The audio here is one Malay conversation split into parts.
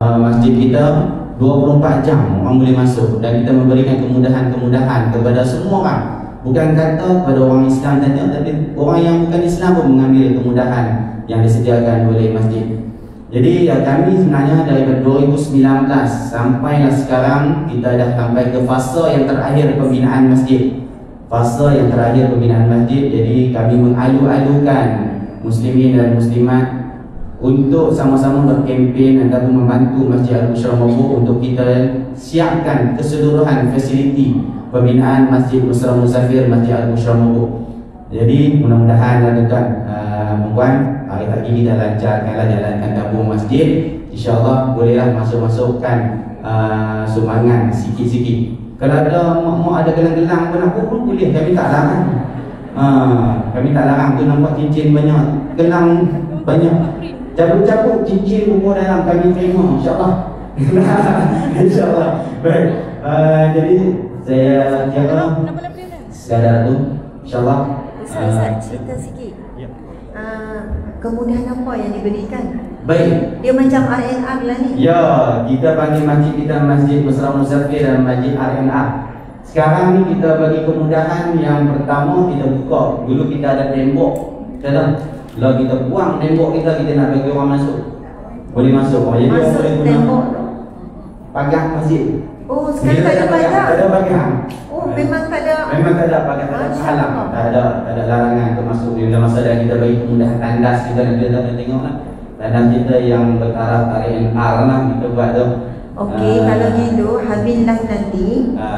masjid kita 24 jam orang boleh masuk, dan kita memberikan kemudahan-kemudahan kepada semua orang. Bukan kata kepada orang Islam saja, tapi orang yang bukan Islam pun mengambil kemudahan yang disediakan oleh masjid. Jadi kami sebenarnya daripada 2019 sampai sekarang kita dah sampai ke fasa yang terakhir pembinaan masjid. Fasa yang terakhir pembinaan masjid. Jadi kami mengalu-alukan muslimin dan muslimat untuk sama-sama berkempen ataupun membantu Masjid Al-Bushra Mabuk untuk kita siapkan keseluruhan fasiliti pembinaan Masjid Busra Musafir Masjid Al-Bushra Mabuk. Jadi mudah-mudahan tuan-tuan perempuan, hari tadi kita lancarkanlah jalankan tabung masjid. InsyaAllah bolehlah masuk-masukkan sumbangan sikit-sikit. Kalau ada mak-mak ada gelang-gelang pun apa pun boleh, kami tak larang. Kami tak larang tu, nampak cincin banyak, gelang banyak, cabut-cabut cincin pun dalam kami terima, insyaAllah. InsyaAllah. Baik, jadi saya kira sekadar tu, insyaAllah. Ustaz, cerita sikit. Kemudahan apa yang diberikan? Baik. Dia macam RNR lah ni. Ya, kita panggil masjid kita Masjid Busra Musafir dan Masjid RNR. Sekarang ni kita bagi kemudahan. Yang pertama kita buka. Dulu kita ada tembok. Kalau kita buang tembok kita nak bagi orang masuk, boleh masuk. Jadi masuk orang boleh guna tembok pagar masjid. Oh, sekarang tak ada pagar. Tak ada pagar. Oh, memang tak ada. Memang tak ada pagar, tak ada halang. Tak ada larangan untuk masuk. Bila masa dah kita bagi kemudahan tandas kita, nanti kita tengoklah. Tandas kita yang bertaraf RNR lah kita buat tu. Okey, kalau gitu Habillah nanti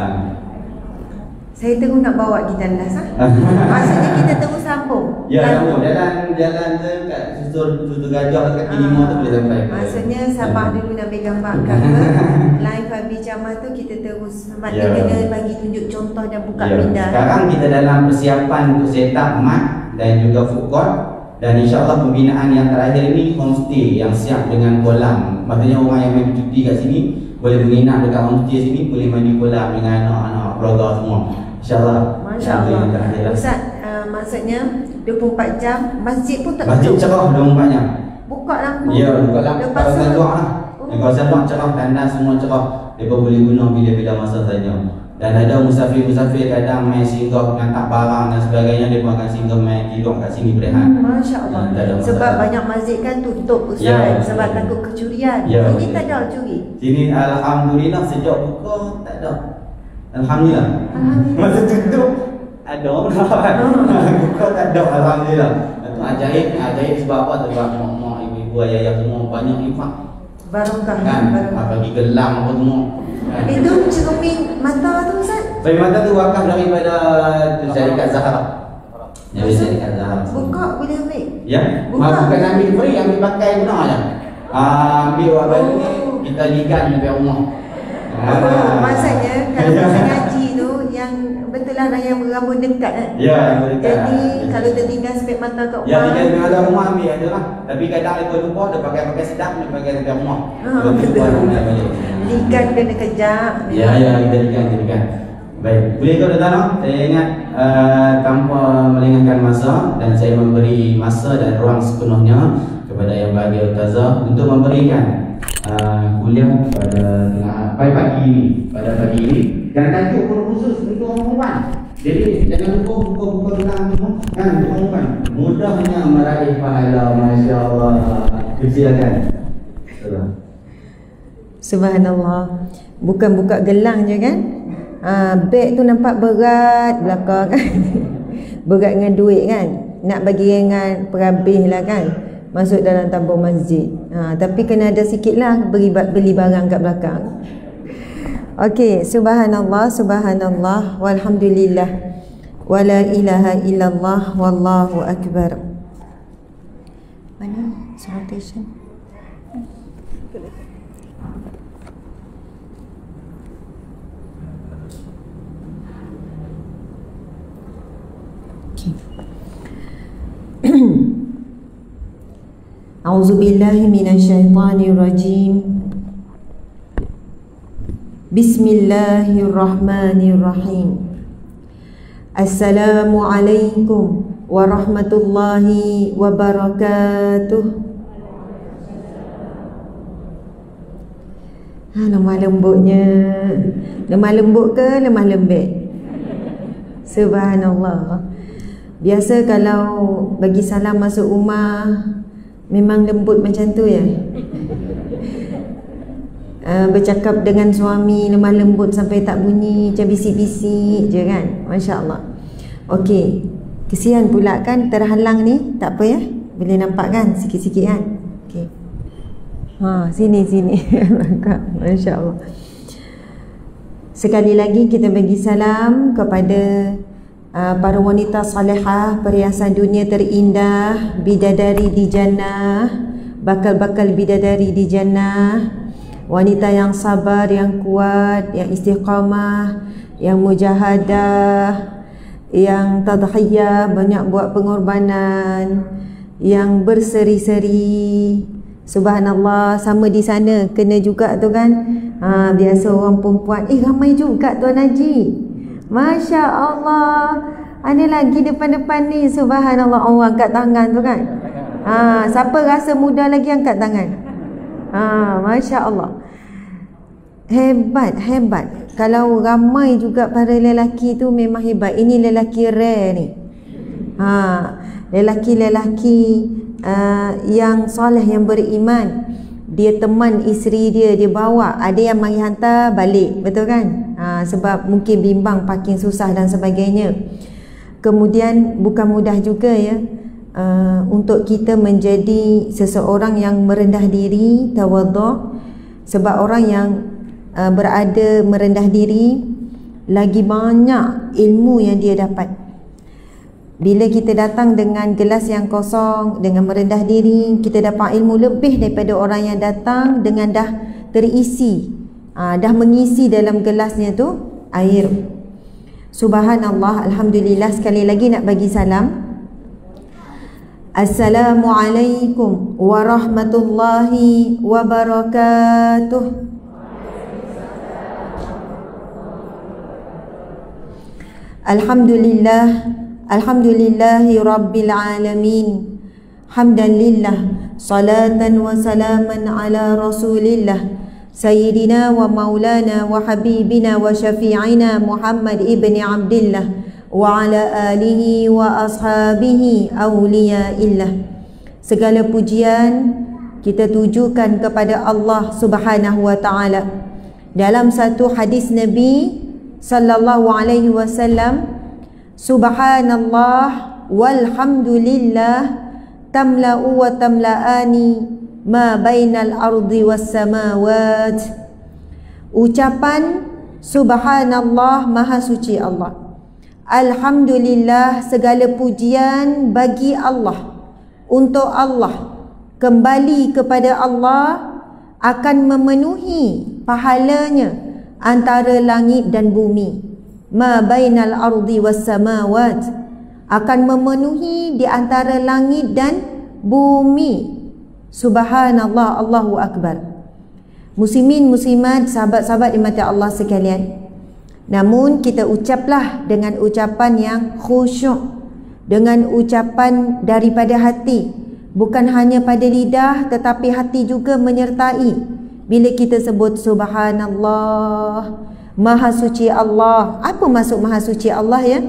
saya terus nak bawa kita tandas maksudnya kita terus sambung. Ya, sambung. Jalan tu kat Susu Gajah kat kaki 5 tu boleh sampai. Maksudnya Sabah dulu nak ambil gambar cover live Habib Jamal tu kita terus. Sebab dia kena bagi tunjuk contoh dan buka pindah. Sekarang kita dalam persiapan untuk set up mat dan juga food court. Dan insyaAllah pembinaan yang terakhir ini homestay yang siap dengan kolam. Maksudnya orang yang main cuti kat sini boleh menginap dekat homestay sini, boleh mandi kolam dengan anak-anak keluarga semua. InsyaAllah. Masya Allah. Ustaz, maksudnya 24 jam masjid pun tak masjid cerah 24 jam. Buka lampu. Ya, buka lampu. Kawasan luar lah. Kawasan luar cerah, tandas semua cerah. Mereka boleh guna bila-bila masa saja. Dan ada musafir-musafir kadang main singgah mengantar barang dan sebagainya, dia pun akan singgah main tidur kat sini berehat. Masya Allah. Sebab banyak masjid kan tutup Ustaz, sebab takut kecurian. Sini tak ada curi. Sini alhamdulillah sejak buka tak ada. Alhamdulillah. Masa tutup ada orang. Buka tak ada, alhamdulillah. Itu ajaib sebab apa? Sebab mak-mak, ibu-ibu, ayah-ayah semua banyak infak. Barangkah kan? Bagi gelang apa semua. Itu cermin mata tu Ustaz? Cermin mata tu wakaf daripada syarikat Zahra. Dari syarikat Zahra. Buka boleh ambil? Ya. Bukan ambil free, ambil pakai guna aja. Ambil awak balik kita ligan sampai rumah. Maksudnya kalau masa ngaji tu yang betul lah yang berambut dekat kan? Ya, yang berdekat. Jadi kalau tertinggal spek mata kat rumah. Ya, tinggal spek mata rumah ambil aja lah. Tapi kadang lepas lupa dia pakai sedap, dia pakai sampai rumah. Ligan kena kejap. Ya, kita ligan. Baik, boleh kau datang? Saya ingat tanpa melengahkan masa dan saya memberi masa dan ruang sepenuhnya kepada yang bahagia Ustazah untuk memberikan kuliah pada pagi ini dan tajuk pun khusus untuk orang perempuan. Jadi jangan lupa buka gelang semua kan untuk perempuan. Mudahnya meraih pahala, masya-Allah. Silakan. Subhanallah. Bukan buka gelang je kan? Beg tu nampak berat belakang kan. Berat dengan duit kan. Nak bagi dengan perhabis lah kan. Masuk dalam tabung masjid. Tapi kena ada sikit lah beli barang kat belakang. Okey, subhanallah, subhanallah, walhamdulillah, wala ilaha illallah, wallahu akbar. Mana salutation? Okay. A'udzu billahi minasyaitonir rajim. Bismillahirrahmanirrahim. Assalamualaikum warahmatullahi wabarakatuh. Lemah lembutnya. Lemah lembut ke lemah lembek? Subhanallah. Biasa kalau bagi salam masuk rumah memang lembut macam tu ya. Bercakap dengan suami lemah lembut sampai tak bunyi, macam bisik-bisik je kan. Masya Allah. Okey, kesian pula kan terhalang ni. Tak apa ya, boleh nampak kan sikit-sikit kan. Okey. Sini. Masya Allah. Sekali lagi kita bagi salam kepada para wanita salihah, perhiasan dunia terindah, bidadari di jannah, bakal-bakal bidadari di jannah, wanita yang sabar, yang kuat, yang istiqamah, yang mujahadah, yang tadhiyah, banyak buat pengorbanan, yang berseri-seri. Subhanallah, sama di sana kena juga tu kan. Biasa orang perempuan, ramai juga Tuan Haji. Masya Allah. Ada lagi depan-depan ni. Subhanallah, orang angkat tangan tu kan. Siapa rasa muda lagi angkat tangan? Masya Allah. Hebat. Kalau ramai juga para lelaki tu memang hebat. Ini lelaki rare ni. Lelaki-lelaki yang soleh, yang beriman. Dia teman isteri dia bawa. Ada yang mari hantar balik, betul kan? Sebab mungkin bimbang, parking susah dan sebagainya. Kemudian bukan mudah juga ya untuk kita menjadi seseorang yang merendah diri, tawadhu'. Sebab orang yang berada merendah diri, lagi banyak ilmu yang dia dapat. Bila kita datang dengan gelas yang kosong, dengan merendah diri, kita dapat ilmu lebih daripada orang yang datang dengan dah terisi, dah mengisi dalam gelasnya tu air. Subhanallah, alhamdulillah. Sekali lagi nak bagi salam. Assalamualaikum warahmatullahi wabarakatuh. Alhamdulillahi rabbil alamin. Hamdan lillah, salatan wa salaman ala rasulillah, sayyidina wa maulana wa habibina wa syafi'ina Muhammad ibn Abdillah wa ala alihi wa ashabihi awliyaillah. Segala pujian kita tujukan kepada Allah Subhanahu wa ta'ala. Dalam satu hadis Nabi sallallahu alaihi wasallam, subhanallah walhamdulillah tamla'u wa tamla'ani ma bainal ardi was samawat. Ucapan subhanallah, maha suci Allah, alhamdulillah, segala pujian bagi Allah, untuk Allah, kembali kepada Allah, akan memenuhi pahalanya antara langit dan bumi. Ma bainal ardi was samawat, akan memenuhi di antara langit dan bumi. Subhanallah, Allahu akbar. Muslimin muslimat, sahabat-sahabat di mata Allah sekalian, namun kita ucaplah dengan ucapan yang khusyuk, dengan ucapan daripada hati, bukan hanya pada lidah tetapi hati juga menyertai. Bila kita sebut subhanallah, maha suci Allah. Apa maksud maha suci Allah ya?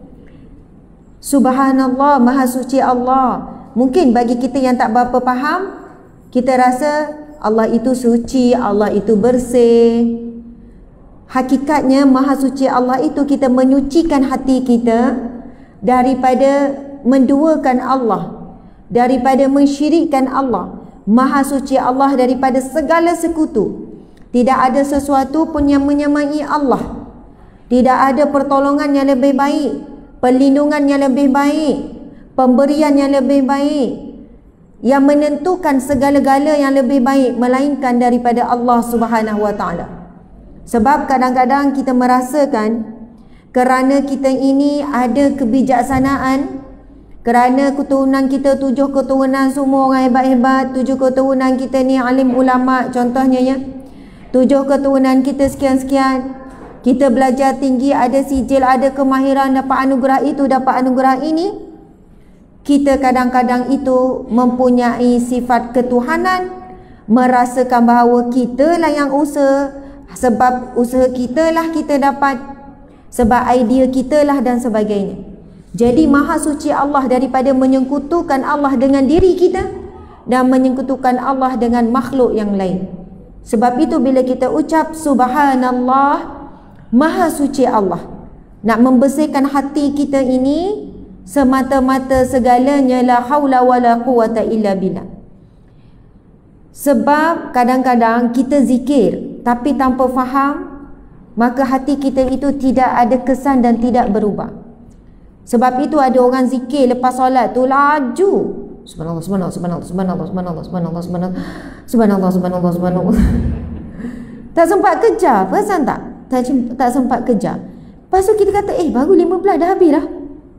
Subhanallah, maha suci Allah. Mungkin bagi kita yang tak berapa faham, kita rasa Allah itu suci, Allah itu bersih. Hakikatnya maha suci Allah itu kita menyucikan hati kita daripada menduakan Allah, daripada mensyirikkan Allah. Maha suci Allah daripada segala sekutu. Tidak ada sesuatu pun yang menyamai Allah. Tidak ada pertolongan yang lebih baik, perlindungan yang lebih baik, pemberian yang lebih baik, yang menentukan segala-gala yang lebih baik melainkan daripada Allah Subhanahu wa ta'ala. Sebab kadang-kadang kita merasakan kerana kita ini ada kebijaksanaan, kerana keturunan kita 7 keturunan semua orang hebat-hebat, 7 keturunan kita ni alim ulama contohnya ya, 7 keturunan kita sekian-sekian, kita belajar tinggi, ada sijil, ada kemahiran, dapat anugerah itu, dapat anugerah ini. Kita kadang-kadang itu mempunyai sifat ketuhanan, merasakan bahawa kita lah yang usaha, sebab usaha kita lah kita dapat, sebab idea kita lah dan sebagainya. Jadi maha suci Allah daripada menyekutukan Allah dengan diri kita dan menyekutukan Allah dengan makhluk yang lain. Sebab itu bila kita ucap subhanallah, maha suci Allah, nak membersihkan hati kita ini semata-mata segalanya la haula wala quwata illa billah. Sebab kadang-kadang kita zikir tapi tanpa faham, maka hati kita itu tidak ada kesan dan tidak berubah. Sebab itu ada orang zikir lepas solat tu laju, subhanallah subhanallah subhanallah subhanallah subhanallah subhanallah subhanallah subhanallah subhanallah subhanallah. Tak sempat kejar, perasan tak? Tak sempat kejar. Lepas tu kita kata baru 15 dah habis dah.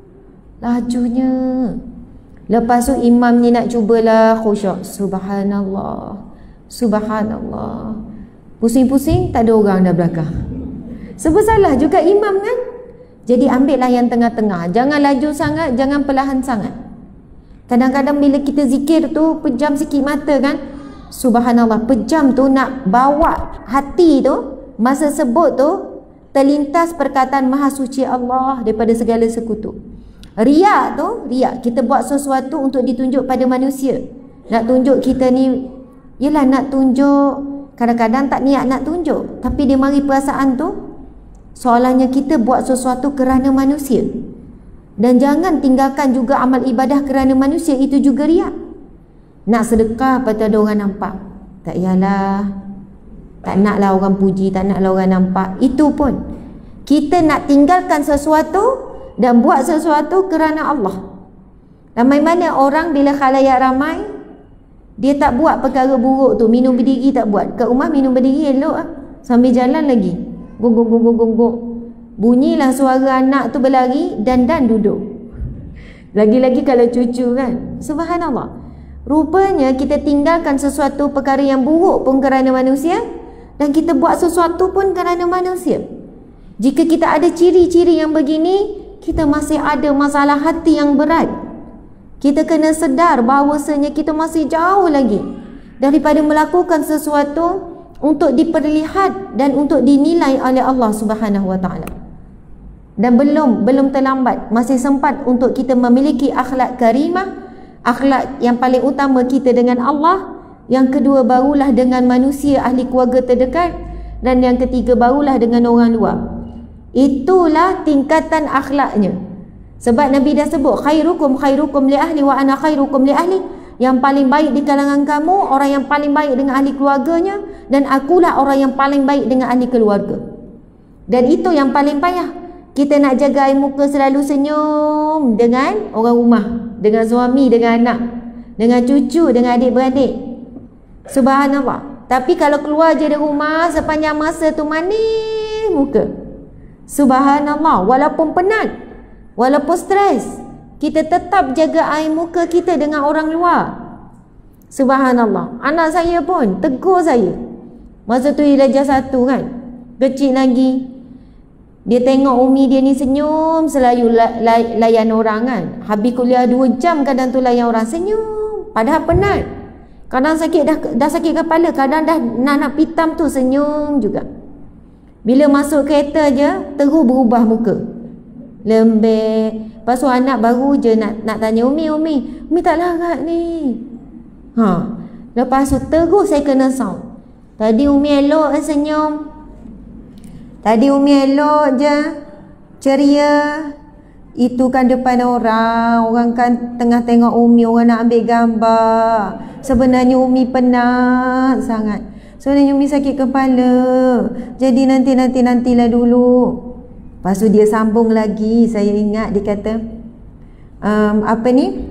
Lajunya. Lepas tu imam ni nak cubalah khusyuk, subhanallah subhanallah, pusing-pusing tak ada orang dah belakang. Sebab salah juga imam kan. Jadi ambillah yang tengah-tengah, jangan laju sangat, jangan perlahan sangat. Kadang-kadang bila kita zikir tu pejam sikit mata kan, subhanallah, pejam tu nak bawa hati tu masa sebut tu terlintas perkataan maha suci Allah daripada segala sekutu. Riak tu, riak kita buat sesuatu untuk ditunjuk pada manusia, nak tunjuk kita ni, yelah nak tunjuk, kadang-kadang tak niat nak tunjuk tapi dia mari perasaan tu, soalannya kita buat sesuatu kerana manusia. Dan jangan tinggalkan juga amal ibadah kerana manusia, itu juga riak. Nak sedekah pada ada orang nampak, tak yalah, tak naklah orang puji, tak naklah orang nampak, itu pun kita nak tinggalkan sesuatu dan buat sesuatu kerana Allah. Ramai mana orang bila khalayak ramai, dia tak buat perkara buruk tu, minum berdiri tak buat. Kat rumah minum berdiri elok lah, sambil jalan lagi gong-gong-gong-gong-gong, bunyilah suara anak tu berlari dan duduk. Lagi-lagi kalau cucu kan, subhanallah. Rupanya kita tinggalkan sesuatu perkara yang buruk pun kerana manusia, dan kita buat sesuatu pun kerana manusia. Jika kita ada ciri-ciri yang begini, kita masih ada masalah hati yang berat. Kita kena sedar bahawasanya kita masih jauh lagi daripada melakukan sesuatu untuk diperlihat dan untuk dinilai oleh Allah Subhanahu Wa Taala. Dan belum terlambat, masih sempat untuk kita memiliki akhlak karimah, akhlak yang paling utama kita dengan Allah, yang kedua barulah dengan manusia ahli keluarga terdekat, dan yang ketiga barulah dengan orang luar. Itulah tingkatan akhlaknya. Sebab Nabi dah sebut khairukum khairukum li ahli wa ana khairukum li ahli. Yang paling baik di kalangan kamu orang yang paling baik dengan ahli keluarganya, dan akulah orang yang paling baik dengan ahli keluarga. Dan itu yang paling payah. Kita nak jaga air muka selalu senyum dengan orang rumah, dengan suami, dengan anak, dengan cucu, dengan adik-beradik. Subhanallah. Tapi kalau keluar je dari rumah sepanjang masa tu manis muka. Subhanallah, walaupun penat, walaupun stres, kita tetap jaga air muka kita dengan orang luar. Subhanallah. Anak saya pun tegur saya. Masa tu dia darjah 1 kan, kecil lagi. Dia tengok umi dia ni senyum, selalu layan orang kan. Habis kuliah 2 jam kadang tu layan orang, senyum. Padahal penat. Kadang sakit, dah sakit kepala, kadang dah nak pitam tu senyum juga. Bila masuk kereta je terus berubah muka, lembek. Lepas tu anak baru je nak tanya, Umi tak larat ni. Lepas tu terus saya kena sound. Tadi Umi elok senyum, tadi Umi elok je, ceria. Itu kan depan orang kan tengah tengok Umi, orang nak ambil gambar. Sebenarnya Umi penat sangat. Sebenarnya Umi sakit kepala. Jadi nantilah dulu. Lepas tu dia sambung lagi. Saya ingat dia kata, apa ni?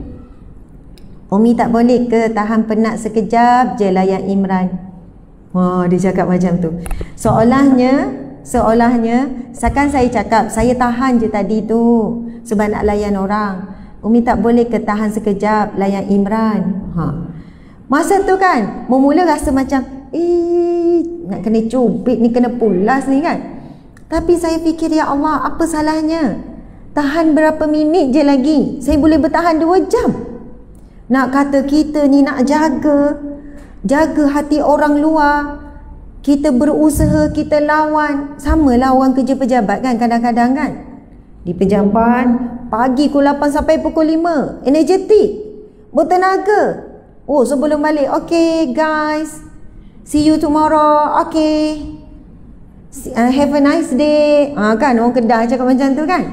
Umi tak boleh ke tahan penat sekejap je layan Imran. Dia cakap macam tu. Seolahnya seakan saya cakap, saya tahan je tadi tu sebab nak layan orang. Umi tak boleh ke tahan sekejap layan Imran. Masa tu kan memula rasa macam nak kena cubit ni, kena pulas ni kan. Tapi saya fikir, ya Allah, apa salahnya? Tahan berapa minit je lagi, saya boleh bertahan 2 jam. Nak kata kita ni nak jaga jaga hati orang luar. Kita berusaha, kita lawan. Samalah orang kerja pejabat kan, kadang-kadang kan. Di pejabat, pagi pukul 8 sampai pukul 5. Energetik, bertenaga. Oh, sebelum balik, okay guys, see you tomorrow, okay, have a nice day. Kan orang Kedah cakap macam tu kan.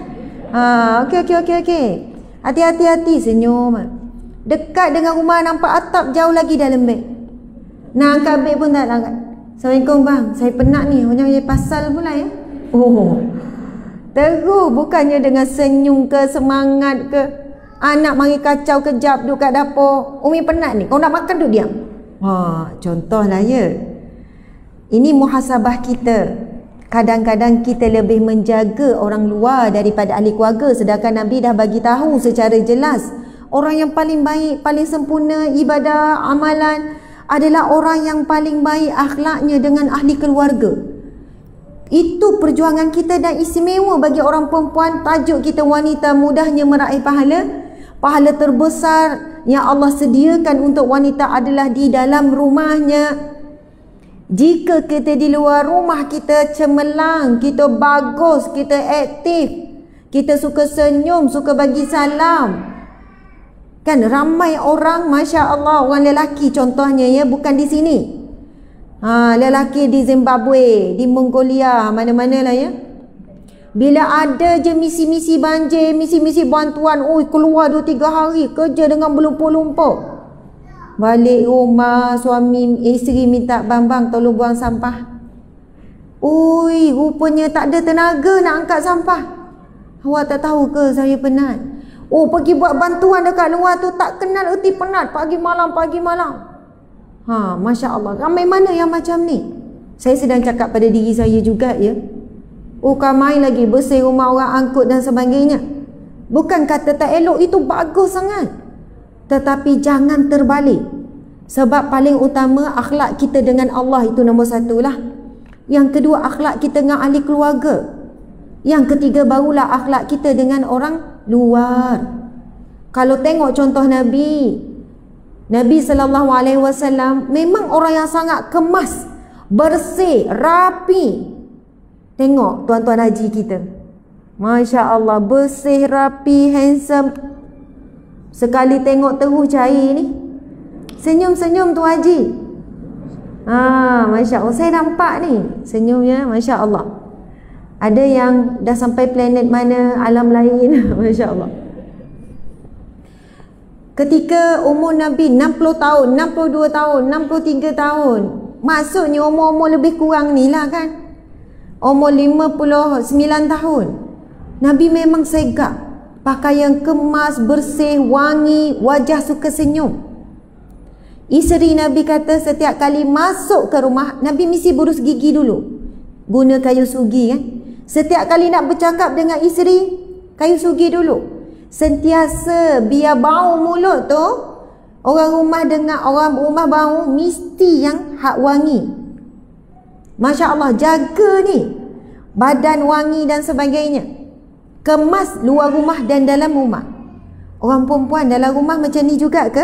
Okay. Hati-hati, senyum. Dekat dengan rumah nampak atap, jauh lagi dah lembek. Nak angkat beg pun tak angkat. Assalamualaikum bang, saya penat ni. Macam pasal pula ya. Oh, terus bukannya dengan senyum ke, semangat ke. Anak mari kacau kejap duduk kat dapur. Umi penat ni, kau nak makan duduk diam. Contohlah ya. Ini muhasabah kita. Kadang-kadang kita lebih menjaga orang luar daripada ahli keluarga, sedangkan Nabi dah bagi tahu secara jelas, orang yang paling baik, paling sempurna ibadah, amalan adalah orang yang paling baik akhlaknya dengan ahli keluarga. Itu perjuangan kita dan istimewa bagi orang perempuan. Tajuk kita wanita mudahnya meraih pahala. Pahala terbesar yang Allah sediakan untuk wanita adalah di dalam rumahnya. Jika kita di luar rumah, kita cemerlang, kita bagus, kita aktif, kita suka senyum, suka bagi salam. Kan ramai orang, Masya Allah, orang lelaki contohnya ya, bukan di sini. Lelaki di Zimbabwe, di Mongolia, mana-mana lah ya. Bila ada je misi-misi banjir, misi-misi bantuan, keluar 2-3 hari, kerja dengan berlumpur-lumpur. Balik rumah, suami, isteri minta, bang, tolong buang sampah. Rupanya tak ada tenaga nak angkat sampah. Awak tak tahu ke saya penat? Pergi buat bantuan dekat luar tu tak kenal erti penat. Pagi malam. Masya Allah. Ramai mana yang macam ni? Saya sedang cakap pada diri saya juga ya. Kamai lagi bersih rumah orang, angkut dan sebagainya. Bukan kata tak elok, itu bagus sangat. Tetapi jangan terbalik. Sebab paling utama akhlak kita dengan Allah itu nombor 1 lah. Yang kedua akhlak kita dengan ahli keluarga. Yang ketiga barulah akhlak kita dengan orang luar. Kalau tengok contoh Nabi SAW memang orang yang sangat kemas, bersih, rapi. Tengok tuan-tuan haji kita, Masya Allah, bersih, rapi, handsome. Sekali tengok terus cair ni, senyum-senyum tu haji. Masya Allah, saya nampak ni senyumnya, Masya Allah. Ada yang dah sampai planet mana, alam lain. Masya Allah. Ketika umur Nabi 60 tahun, 62 tahun, 63 tahun, maksudnya umur-umur lebih kurang ni lah kan, umur 59 tahun, Nabi memang segak, pakaian kemas, bersih, wangi, wajah suka senyum. Isteri Nabi kata setiap kali masuk ke rumah, Nabi mesti berus gigi dulu, guna kayu sugi kan. Setiap kali nak bercakap dengan isteri, kayu sugi dulu. Sentiasa biar bau mulut tu, orang rumah dengar, orang rumah bau, mesti yang hak wangi. Masya Allah, jaga ni badan wangi dan sebagainya. Kemas luar rumah dan dalam rumah. Orang perempuan dalam rumah macam ni juga ke?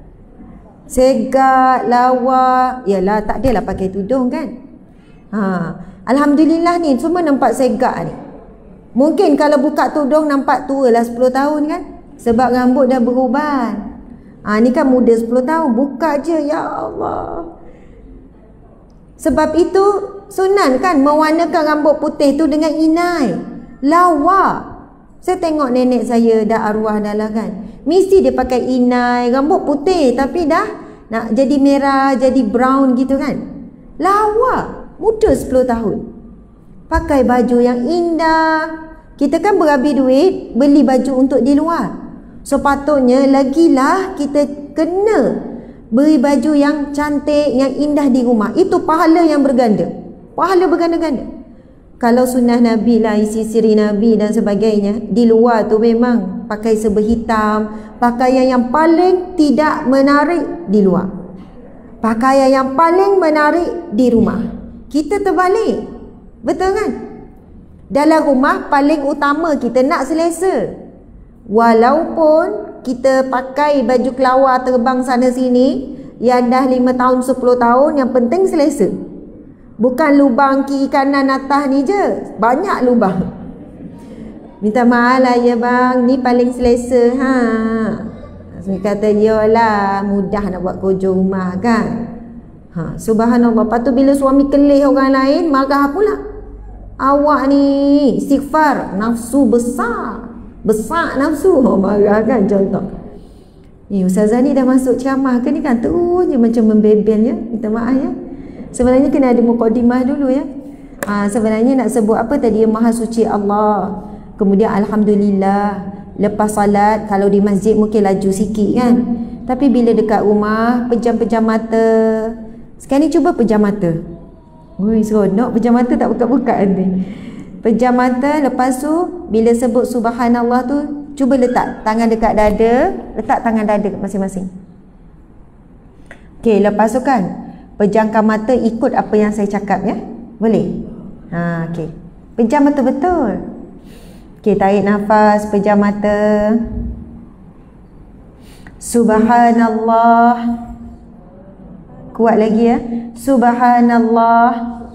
Segak, lawa. Yalah, tak adalah pakai tudung kan. Alhamdulillah ni semua nampak segak ni. Mungkin kalau buka tudung nampak tua lah 10 tahun kan, sebab rambut dah beruban. Ni kan muda 10 tahun, buka je, ya Allah. Sebab itu sunan kan mewarnakan rambut putih tu dengan inai, lawa. Saya tengok nenek saya dah arwah dah lah kan, mesti dia pakai inai, rambut putih tapi dah nak jadi merah, jadi brown gitu kan. Lawa, muda 10 tahun. Pakai baju yang indah. Kita kan berabi duit beli baju untuk di luar. Sepatutnya lagilah kita kena beri baju yang cantik, yang indah di rumah. Itu pahala yang berganda. Pahala berganda-ganda. Kalau sunnah Nabi lah, isi siri Nabi dan sebagainya, di luar tu memang pakai serba hitam, pakaian yang paling tidak menarik di luar, pakaian yang paling menarik di rumah. Kita terbalik, betul kan? Dalam rumah paling utama kita nak selesa. Walaupun kita pakai baju kelawar terbang sana sini, yang dah 5 tahun 10 tahun, yang penting selesa. Bukan lubang kiri kanan atas ni je, banyak lubang. Minta maaf lah ya bang, ni paling selesa ha. Saya kata yalah, mudah nak buat kerja rumah kan. Ha, subhanallah. Lepas tu bila suami kelih orang lain, marah pula. Awak ni istighfar, nafsu besar. Besar nafsu. Oh, marah kan contoh. Ni Ustazah ni dah masuk ceramah ke ni kan, terus je macam membebel ya. Minta maaf ya. Sebenarnya kena ada mukadimah dulu ya. Sebenarnya nak sebut apa tadi, Maha Suci Allah. Kemudian alhamdulillah. Lepas salat, kalau di masjid mungkin laju sikit kan. Tapi bila dekat rumah, pejam-pejam mata. Sekarang ni cuba pejam mata. Ui, seronok pejam mata, tak buka-buka nanti. Pejam mata, lepas tu bila sebut subhanallah tu, cuba letak tangan dekat dada. Letak tangan dada masing-masing. Okey, lepas tu kan, pejamkan mata ikut apa yang saya cakap ya. Boleh? Okey. Pejam betul-betul. Okey, tarik nafas, pejam mata. Subhanallah. Kuat lagi ya. Subhanallah.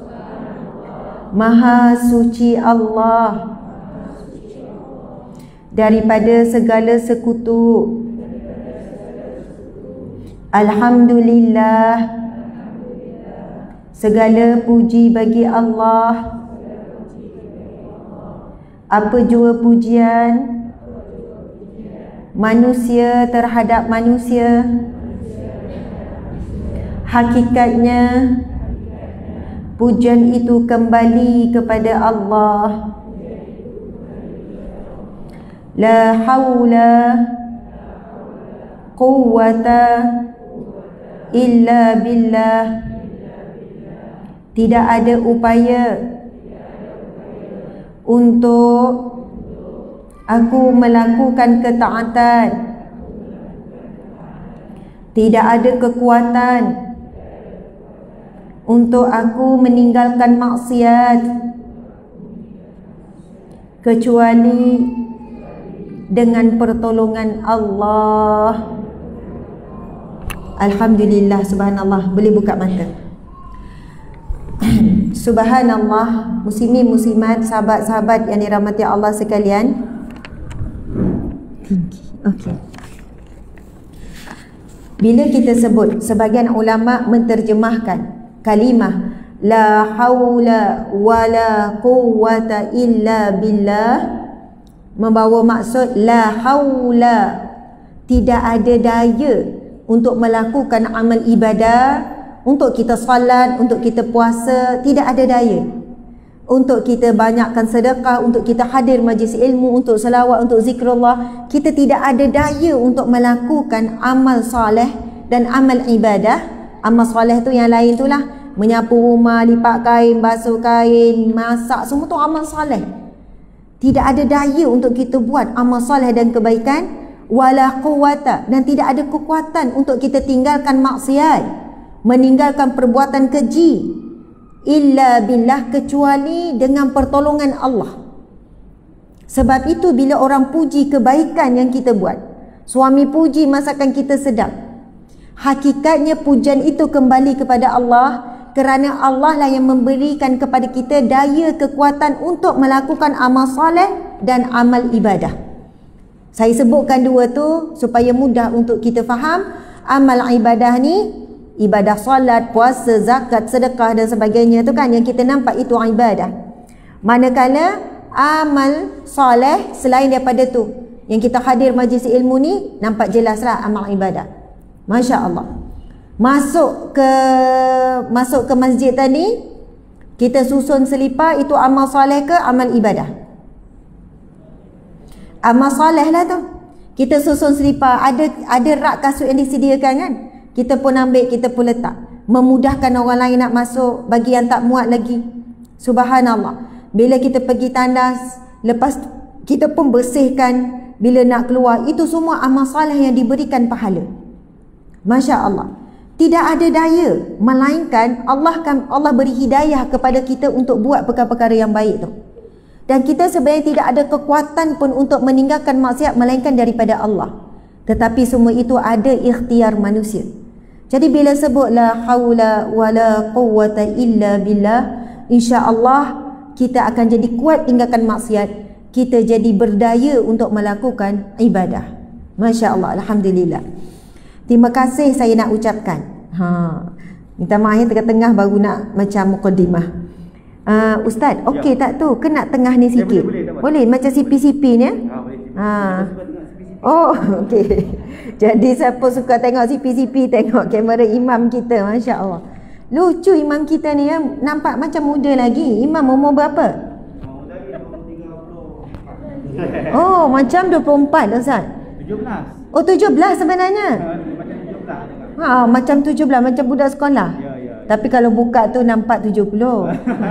Maha suci Allah daripada segala sekutu. Alhamdulillah. Segala puji bagi Allah. Apa jua pujian manusia terhadap manusia, hakikatnya pujian itu kembali kepada Allah. La haula quwwata illa billah. Tidak ada upaya untuk aku melakukan ketaatan. Tidak ada kekuatan untuk aku meninggalkan maksiat kecuali dengan pertolongan Allah. Alhamdulillah, subhanallah. Boleh buka mata. Subhanallah, muslimin muslimat, sahabat-sahabat yang dirahmati Allah sekalian. Okey. Bila kita sebut, sebagian ulama menterjemahkan kalimah la haula wala quwwata illa billah membawa maksud la haula, tidak ada daya untuk melakukan amal ibadah. Untuk kita salat, untuk kita puasa, tidak ada daya. Untuk kita banyakkan sedekah, untuk kita hadir majlis ilmu, untuk selawat, untuk zikrullah, kita tidak ada daya untuk melakukan amal soleh dan amal ibadah. Amal soleh tu yang lain tu lah, menyapu rumah, lipat kain, basuh kain, masak, semua tu amal soleh. Tidak ada daya untuk kita buat amal soleh dan kebaikan. Wala quwwata, dan tidak ada kekuatan untuk kita tinggalkan maksiat, meninggalkan perbuatan keji, illa billah, kecuali dengan pertolongan Allah. Sebab itu bila orang puji kebaikan yang kita buat, suami puji masakan kita sedap, hakikatnya pujian itu kembali kepada Allah, kerana Allah lah yang memberikan kepada kita daya kekuatan untuk melakukan amal soleh dan amal ibadah. Saya sebutkan dua tu supaya mudah untuk kita faham. Amal ibadah ni, ibadah solat, puasa, zakat, sedekah dan sebagainya tu kan, yang kita nampak itu ibadah. Manakala amal soleh selain daripada tu, yang kita hadir majlis ilmu ni, nampak jelaslah amal ibadah. Masya Allah. Masuk ke masjid tadi, kita susun selipar, itu amal soleh ke amal ibadah? Amal soleh lah tu. Kita susun selipar, ada rak kasut yang disediakan kan, kita pun ambil, kita pun letak, memudahkan orang lain nak masuk, bagi yang tak muat lagi. Subhanallah. Bila kita pergi tandas, lepas kita pun bersihkan bila nak keluar, itu semua amal soleh yang diberikan pahala. Masya Allah. Tidak ada daya, melainkan Allah beri hidayah kepada kita untuk buat perkara-perkara yang baik tu. Dan kita sebenarnya tidak ada kekuatan pun untuk meninggalkan maksiat melainkan daripada Allah. Tetapi semua itu ada ikhtiar manusia. Jadi bila sebut la haula wala quwwata illa billah, insya-Allah kita akan jadi kuat tinggalkan maksiat, kita jadi berdaya untuk melakukan ibadah. Masya-Allah, alhamdulillah. Terima kasih saya nak ucapkan. Minta maaf tengah-tengah baru nak macam mukadimah. Ustaz, okey tak tu? Kena tengah ni sikit. Boleh macam CP-CP ni ya? Oh, okey. Jadi siapa suka tengok CP-CP, tengok kamera imam kita, masya-Allah. Lucu imam kita ni ya, nampak macam muda lagi. Imam umur berapa? Oh, macam 24 Ustaz. 17. Oh, 17 sebenarnya. Macam 17, macam budak sekolah. Tapi kalau buka tu nampak 70.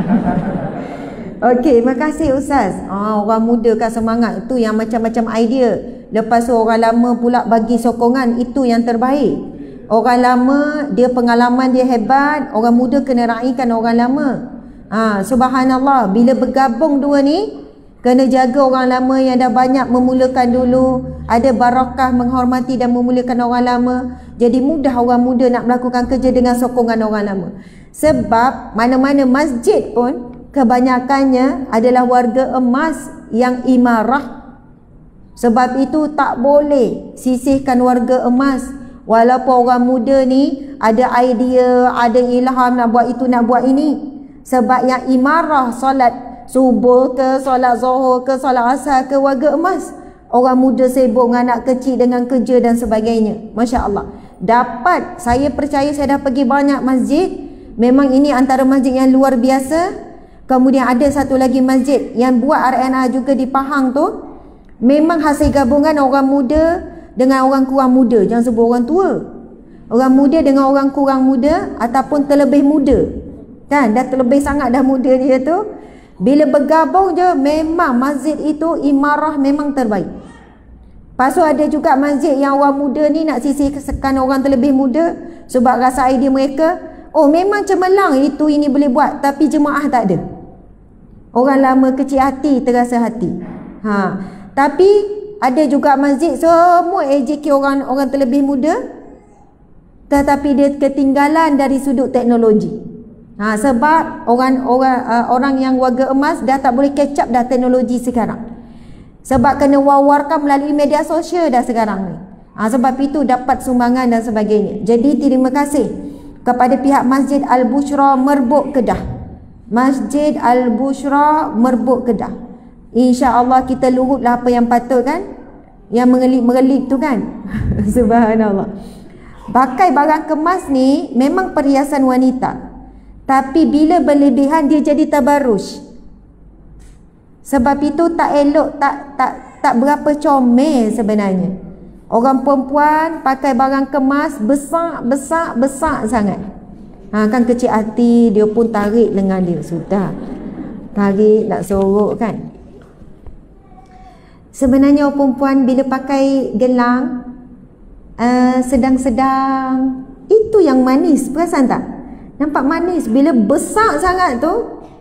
Okey, makasih Ustaz. Orang muda kan semangat. Itu yang macam-macam idea. Lepas tu orang lama pula bagi sokongan. Itu yang terbaik. Orang lama, dia pengalaman dia hebat. Orang muda kena raikan orang lama. Subhanallah. Bila bergabung dua ni, kena jaga orang lama yang dah banyak memulakan dulu. Ada barakah menghormati dan memulakan orang lama. Jadi mudah orang muda nak melakukan kerja dengan sokongan orang lama. Sebab mana-mana masjid pun kebanyakannya adalah warga emas yang imarah. Sebab itu tak boleh sisihkan warga emas. Walaupun orang muda ni ada idea, ada ilham nak buat itu, nak buat ini. Sebab yang imarah solat subuh ke, solat zuhur ke, solat asar ke, warga emas. Orang muda sibuk dengan anak kecil, dengan kerja dan sebagainya. Masya Allah. Dapat, saya percaya saya dah pergi banyak masjid. Memang ini antara masjid yang luar biasa. Kemudian ada satu lagi masjid yang buat RNA juga di Pahang tu. Memang hasil gabungan orang muda dengan orang kurang muda. Jangan sebut orang tua. Orang muda dengan orang kurang muda ataupun terlebih muda. Kan? Dah terlebih sangat dah muda dia tu. Bila bergabung je, memang masjid itu imarah memang terbaik. Lepas tu ada juga masjid yang orang muda ni nak sisihkan orang terlebih muda. Sebab rasa idea mereka, oh memang cemerlang itu ini boleh buat. Tapi jemaah tak ada. Orang lama kecil hati, terasa hati. Tapi ada juga masjid semua AJK orang terlebih muda, tetapi dia ketinggalan dari sudut teknologi. Sebab orang yang warga emas dah tak boleh catch up dah teknologi sekarang. Sebab kena wawarkan melalui media sosial dah sekarang ni. Sebab itu dapat sumbangan dan sebagainya. Jadi terima kasih kepada pihak Masjid Al-Bushra Merbuk Kedah. Masjid Al-Bushra Merbuk Kedah. InsyaAllah kita lurutlah apa yang patut kan. Yang mengelip-mengelip tu kan. Subhanallah. Pakai barang kemas ni memang perhiasan wanita. Tapi bila berlebihan dia jadi tabarruj. Sebab itu tak elok, tak berapa comel sebenarnya. Orang perempuan pakai barang kemas besar sangat. Kan kecil hati, dia pun tarik lengan dia. Sudah. Tarik nak sorok kan. Sebenarnya orang perempuan bila pakai gelang sedang-sedang, itu yang manis. Perasan tak? Nampak manis. Bila besar sangat tu,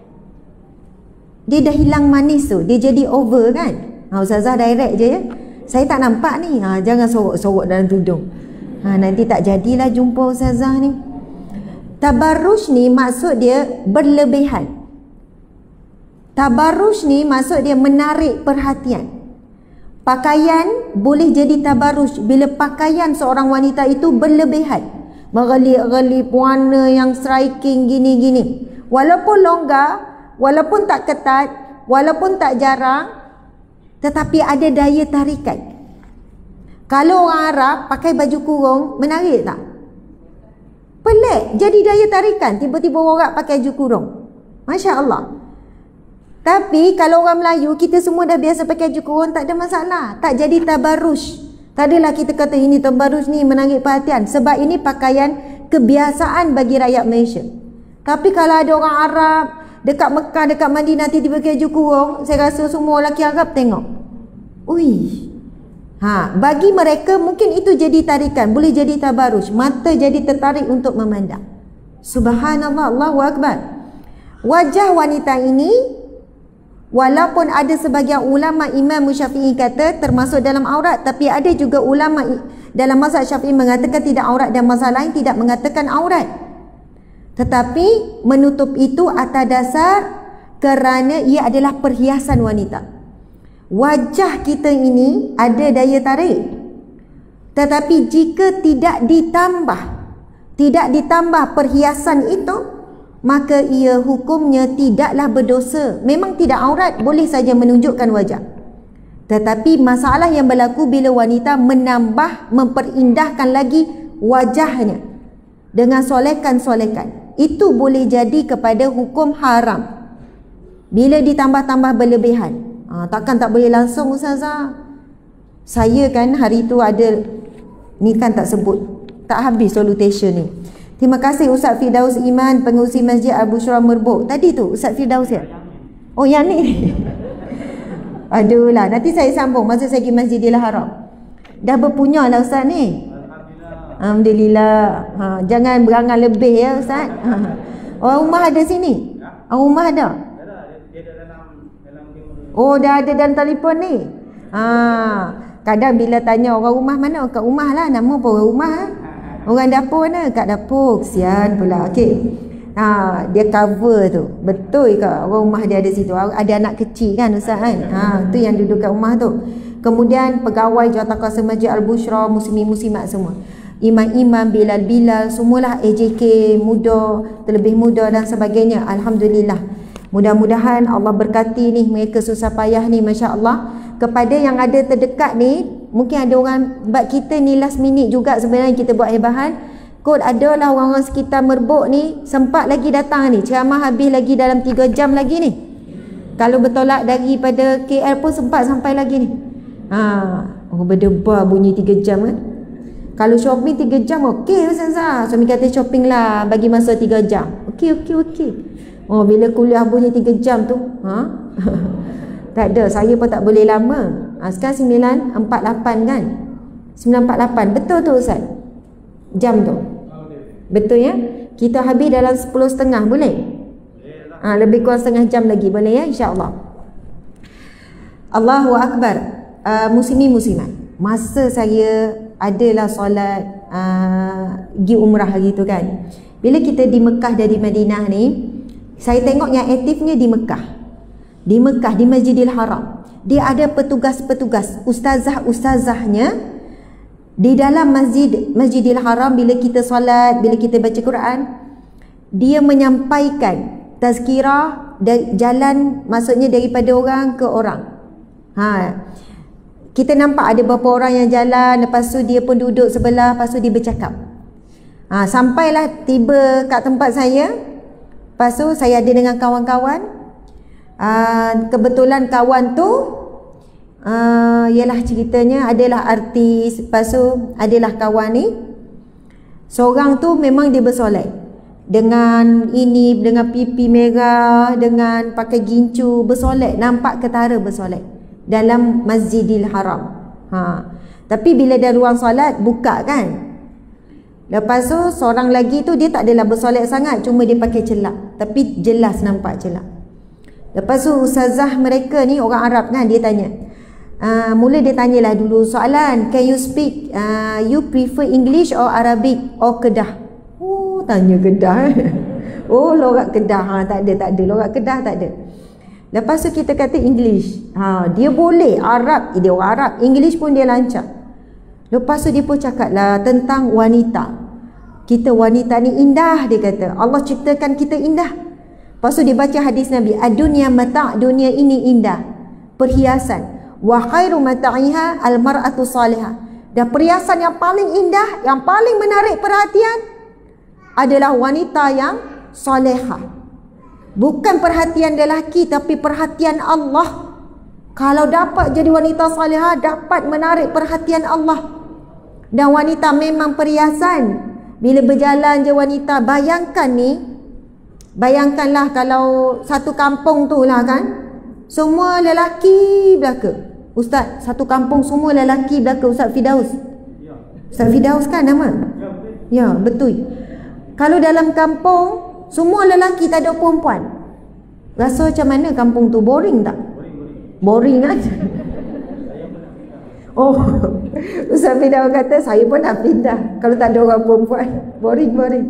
dia dah hilang manis tu. Dia jadi over kan. Ustazah direct je ya. Saya tak nampak ni. Jangan sorok-sorok dalam tudung. Nanti tak jadilah jumpa Ustazah ni. Tabarruj ni maksud dia berlebihan. Tabarruj ni maksud dia menarik perhatian. Pakaian boleh jadi tabarruj bila pakaian seorang wanita itu berlebihan. Merelip-relip warna yang striking gini-gini. Walaupun longgar, walaupun tak ketat, walaupun tak jarang, tetapi ada daya tarikan. Kalau orang Arab pakai baju kurung, menarik tak? Pelik, jadi daya tarikan. Tiba-tiba orang Arab pakai baju kurung. Masya Allah. Tapi kalau orang Melayu, kita semua dah biasa pakai baju kurung, tak ada masalah. Tak jadi tabarruj. Tak adalah kita kata ini tabarruj ni menarik perhatian. Sebab ini pakaian kebiasaan bagi rakyat Malaysia. Tapi kalau ada orang Arab dekat Mekah, dekat Madinah nanti tiba pakai baju kurung, saya rasa semua lelaki Arab tengok. Ui. Bagi mereka mungkin itu jadi tarikan, boleh jadi tabarruj. Mata jadi tertarik untuk memandang. Subhanallah, Allahu Akbar. Wajah wanita ini Walaupun ada sebagian ulama Imam Syafi'i kata termasuk dalam aurat, tapi ada juga ulama dalam mazhab Syafi'i mengatakan tidak aurat, dan mazhab lain tidak mengatakan aurat. Tetapi menutup itu atas dasar kerana ia adalah perhiasan wanita. Wajah kita ini ada daya tarik. Tetapi jika tidak ditambah perhiasan itu, maka ia hukumnya tidaklah berdosa. Memang tidak aurat, boleh saja menunjukkan wajah. Tetapi masalah yang berlaku bila wanita menambah, memperindahkan lagi wajahnya dengan solekan-solekan, itu boleh jadi kepada hukum haram bila ditambah-tambah berlebihan. Takkan tak boleh langsung, Ustazah. Saya kan hari tu ada, ni kan tak sebut, tak habis salutation ni. Terima kasih Ustaz Firdaus Iman, pengurusi Masjid Al-Bushra Merbuk. Tadi tu Ustaz Firdaus ya? Oh yang ni. Aduh lah, nanti saya sambung masa saya pergi Masjidil Haram. Dah berpunya lah Ustaz ni. Alhamdulillah. Jangan berangan lebih ya Ustaz. Orang rumah ada sini? Orang rumah ada? Oh dah ada dalam telefon ni. Kadang bila tanya orang rumah mana, kat rumah lah, nama pun orang rumah. Orang dapur mana? Kat dapur. Kesian pula. Okey. Dia cover tu. Betul ke orang rumah dia ada situ? Ada anak kecil kan Ustaz kan? Tu yang duduk kat rumah tu. Kemudian pegawai Jawatankuasa Masjid Al-Bushra, muslimin-muslimat semua. Imam-imam, Bilal-Bilal, semualah AJK muda, terlebih muda dan sebagainya. Alhamdulillah. Mudah-mudahan Allah berkati ni mereka susah payah ni, masya-Allah. Kepada yang ada terdekat ni, mungkin ada orang, sebab kita ni last minute juga sebenarnya kita buat hebahan. Kot adalah orang-orang sekitar Merbuk ni sempat lagi datang ni, ceramah habis lagi dalam 3 jam lagi ni. Kalau bertolak daripada KL pun sempat sampai lagi ni. Berdebar bunyi 3 jam kan. Kalau shopping 3 jam okey Ustazah. Suami kata shopping lah bagi masa 3 jam. Okey. Bila kuliah bunyi 3 jam tu, tak ada, saya pun tak boleh lama. Sekarang 9.48 kan? 9.48, betul tu Ustaz? Jam tu. Betul ya? Kita habis dalam 10.30 boleh? Lebih kurang setengah jam lagi boleh ya, insya-Allah. Allahu Akbar. Muslimin muslimat, masa saya adalah solat pergi umrah gitu kan. Bila kita di Mekah dari Madinah ni, saya tengok yang aktifnya di Mekah. Di Mekah, di Masjidil Haram, dia ada petugas-petugas, ustazah-ustazahnya di dalam Masjidil Haram. Bila kita solat, bila kita baca Quran, dia menyampaikan tazkirah dari jalan, maksudnya daripada orang ke orang. Kita nampak ada beberapa orang yang jalan, lepas tu dia pun duduk sebelah, lepas tu dia bercakap. Sampailah tiba kat tempat saya. Lepas tu saya ada dengan kawan-kawan. Kebetulan kawan tu ialah ceritanya adalah artis. Lepas tu adalah kawan ni, seorang tu memang dia bersolat dengan ini, dengan pipi merah, dengan pakai gincu, bersolat, nampak ketara bersolat dalam Masjidil Haram. Tapi bila dah ruang solat buka kan. Lepas tu seorang lagi tu dia tak adalah bersolat sangat, cuma dia pakai celak, tapi jelas nampak celak. Lepas tu ustazah mereka ni orang Arab kan, dia tanya. Mula dia tanyalah dulu soalan, can you speak, you prefer English or Arabic or Kedah? Tanya Kedah. Lorak Kedah. Tak ada lorak Kedah tak ada. Lepas tu kita kata English. Dia boleh Arab, dia orang Arab, English pun dia lancar. Lepas tu dia pun cakap lah tentang wanita. Kita wanita ni indah, dia kata. Allah ciptakan kita indah. Lepas tu dia baca hadis Nabi, ad-dunya mata', dunia ini indah, perhiasan. Wa khairu mata'iha al-mar'atu salihah. Dan perhiasan yang paling indah, yang paling menarik perhatian adalah wanita yang salihah. Bukan perhatian lelaki, tapi perhatian Allah. Kalau dapat jadi wanita salihah, dapat menarik perhatian Allah. Dan wanita memang perhiasan. Bila berjalan je wanita, bayangkan ni, bayangkanlah kalau satu kampung tu lah kan, semua lelaki belaka. Ustaz, satu kampung semua lelaki belaka. Ustaz Firdaus. Ustaz Firdaus kan nama? Ya, betul. Kalau dalam kampung semua lelaki, tak ada perempuan, Rasa macam mana kampung tu? Boring tak? Boring kan? Oh, Ustaz Firdaus kata saya pun nak pindah kalau tak ada orang perempuan. Boring.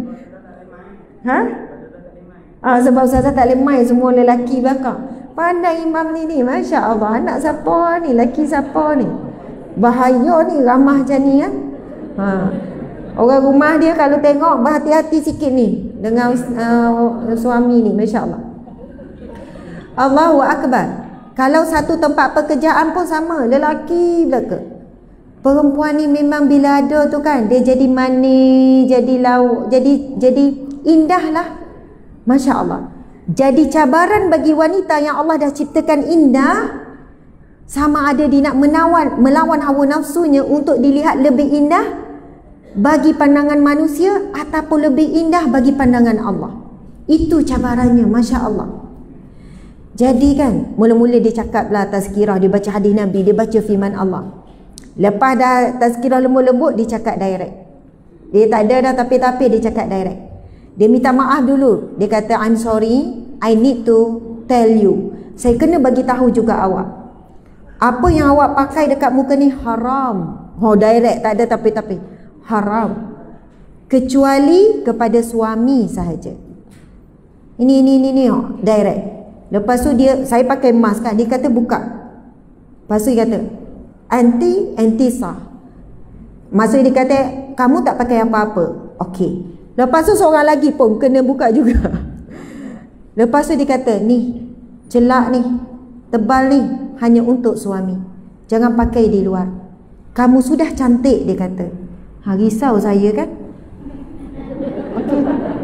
Sebab Ustaz tak boleh main semua lelaki belakang. Pandai imam ni, Masya Allah. Anak siapa ni? Lelaki siapa ni? Bahaya ni, ramah macam ni kan? Orang rumah dia kalau tengok berhati-hati sikit ni dengan suami ni. Masya Allah. Allahu Akbar. Kalau satu tempat pekerjaan pun sama, lelaki belaka. Perempuan ni memang bila ada tu kan, dia jadi manis, jadi lauk, jadi indah lah. Masya Allah. Jadi cabaran bagi wanita yang Allah dah ciptakan indah, sama ada dia nak melawan hawa nafsunya untuk dilihat lebih indah bagi pandangan manusia ataupun lebih indah bagi pandangan Allah. Itu cabarannya. Masya Allah. Jadi kan, mula-mula dia cakap lah tazkirah, dia baca hadis Nabi, dia baca firman Allah. Lepas dah tazkirah lembut-lembut, dia cakap direct. Dia tak ada dah tapi-tapi, dia cakap direct. Dia minta maaf dulu. Dia kata, I'm sorry, I need to tell you. Saya kena bagi tahu juga awak. Apa yang awak pakai dekat muka ni haram. Direct, tak ada tapi-tapi. Haram. Kecuali kepada suami sahaja. Ini, direct. Lepas tu saya pakai mask kan, dia kata buka. Lepas tu dia kata anti sah. Masa dia kata kamu tak pakai apa-apa. Okey. Lepas tu seorang lagi pun kena buka juga. Lepas tu dia kata ni celak ni, tebal ni hanya untuk suami. Jangan pakai di luar. Kamu sudah cantik, dia kata. Risau saya kan. Okey.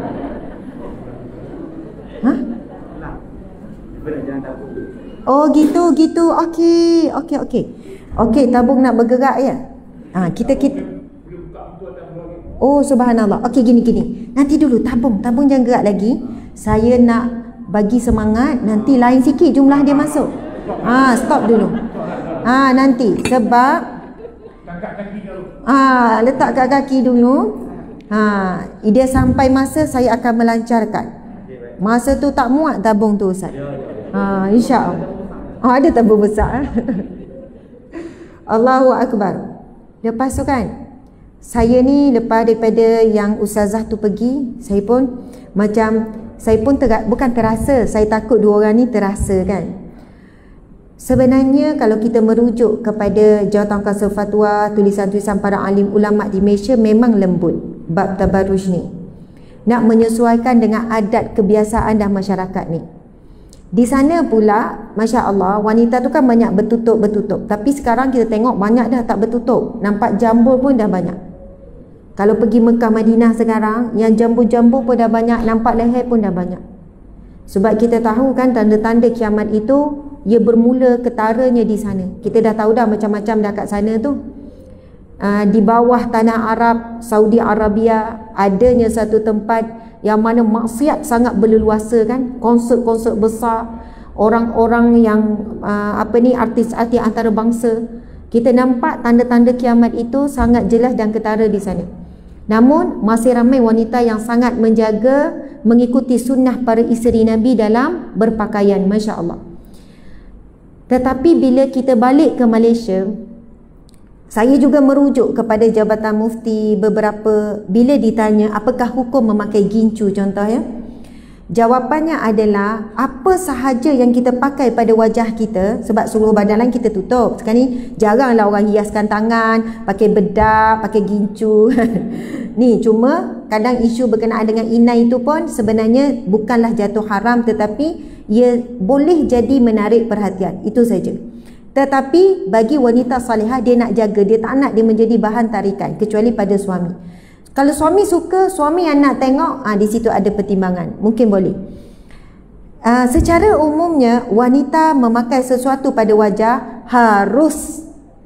Oh gitu. Okey, tabung nak bergerak ya. Kita Oh subhanallah. Okey gini. Nanti dulu tabung jangan gerak lagi. Saya nak bagi semangat, nanti lain sikit jumlah dia masuk. Stop dulu. Nanti sebab letak kat kaki dulu. Dia sampai masa saya akan melancarkan. Masa tu tak muat tabung tu Ustaz. InsyaAllah. Ada tabung besar. Allahu Akbar. Lepas tu kan, saya ni lepas daripada yang ustazah tu pergi, saya pun bukan terasa, saya takut dua orang ni terasa kan. Sebenarnya kalau kita merujuk kepada Jawatan Kausar Fatwa, tulisan-tulisan para alim ulama di Malaysia memang lembut bab tabarruj ni. Nak menyesuaikan dengan adat kebiasaan dah masyarakat ni. Di sana pula, Masya Allah, wanita tu kan banyak bertutup. Tapi sekarang kita tengok banyak dah tak bertutup. Nampak jambul pun dah banyak. Kalau pergi Mekah Madinah sekarang, yang jambul-jambul pun dah banyak, nampak leher pun dah banyak. Sebab kita tahu kan tanda-tanda kiamat itu, ia bermula ketaranya di sana. Kita dah tahu dah macam-macam dah kat sana tu. Di bawah tanah Arab, Saudi Arabia, adanya satu tempat yang mana maksiat sangat berleluasa kan, konsert-konsert besar, orang-orang yang artis-artis antarabangsa. Kita nampak tanda-tanda kiamat itu sangat jelas dan ketara di sana. Namun masih ramai wanita yang sangat menjaga mengikuti sunnah para isteri Nabi dalam berpakaian. Masya Allah. Tetapi bila kita balik ke Malaysia, saya juga merujuk kepada Jabatan Mufti beberapa, bila ditanya apakah hukum memakai gincu contoh ya. Jawapannya adalah apa sahaja yang kita pakai pada wajah kita, sebab seluruh badan lain kita tutup. Sekarang ni jaranglah orang hiaskan tangan, pakai bedak, pakai gincu. Ni cuma kadang isu berkenaan dengan inai itu pun sebenarnya bukanlah jatuh haram, tetapi ia boleh jadi menarik perhatian. Itu saja. Tetapi bagi wanita salihah, dia nak jaga, dia tak nak dia menjadi bahan tarikan kecuali pada suami. Kalau suami suka, suami yang nak tengok, di situ ada pertimbangan, mungkin boleh. Secara umumnya wanita memakai sesuatu pada wajah harus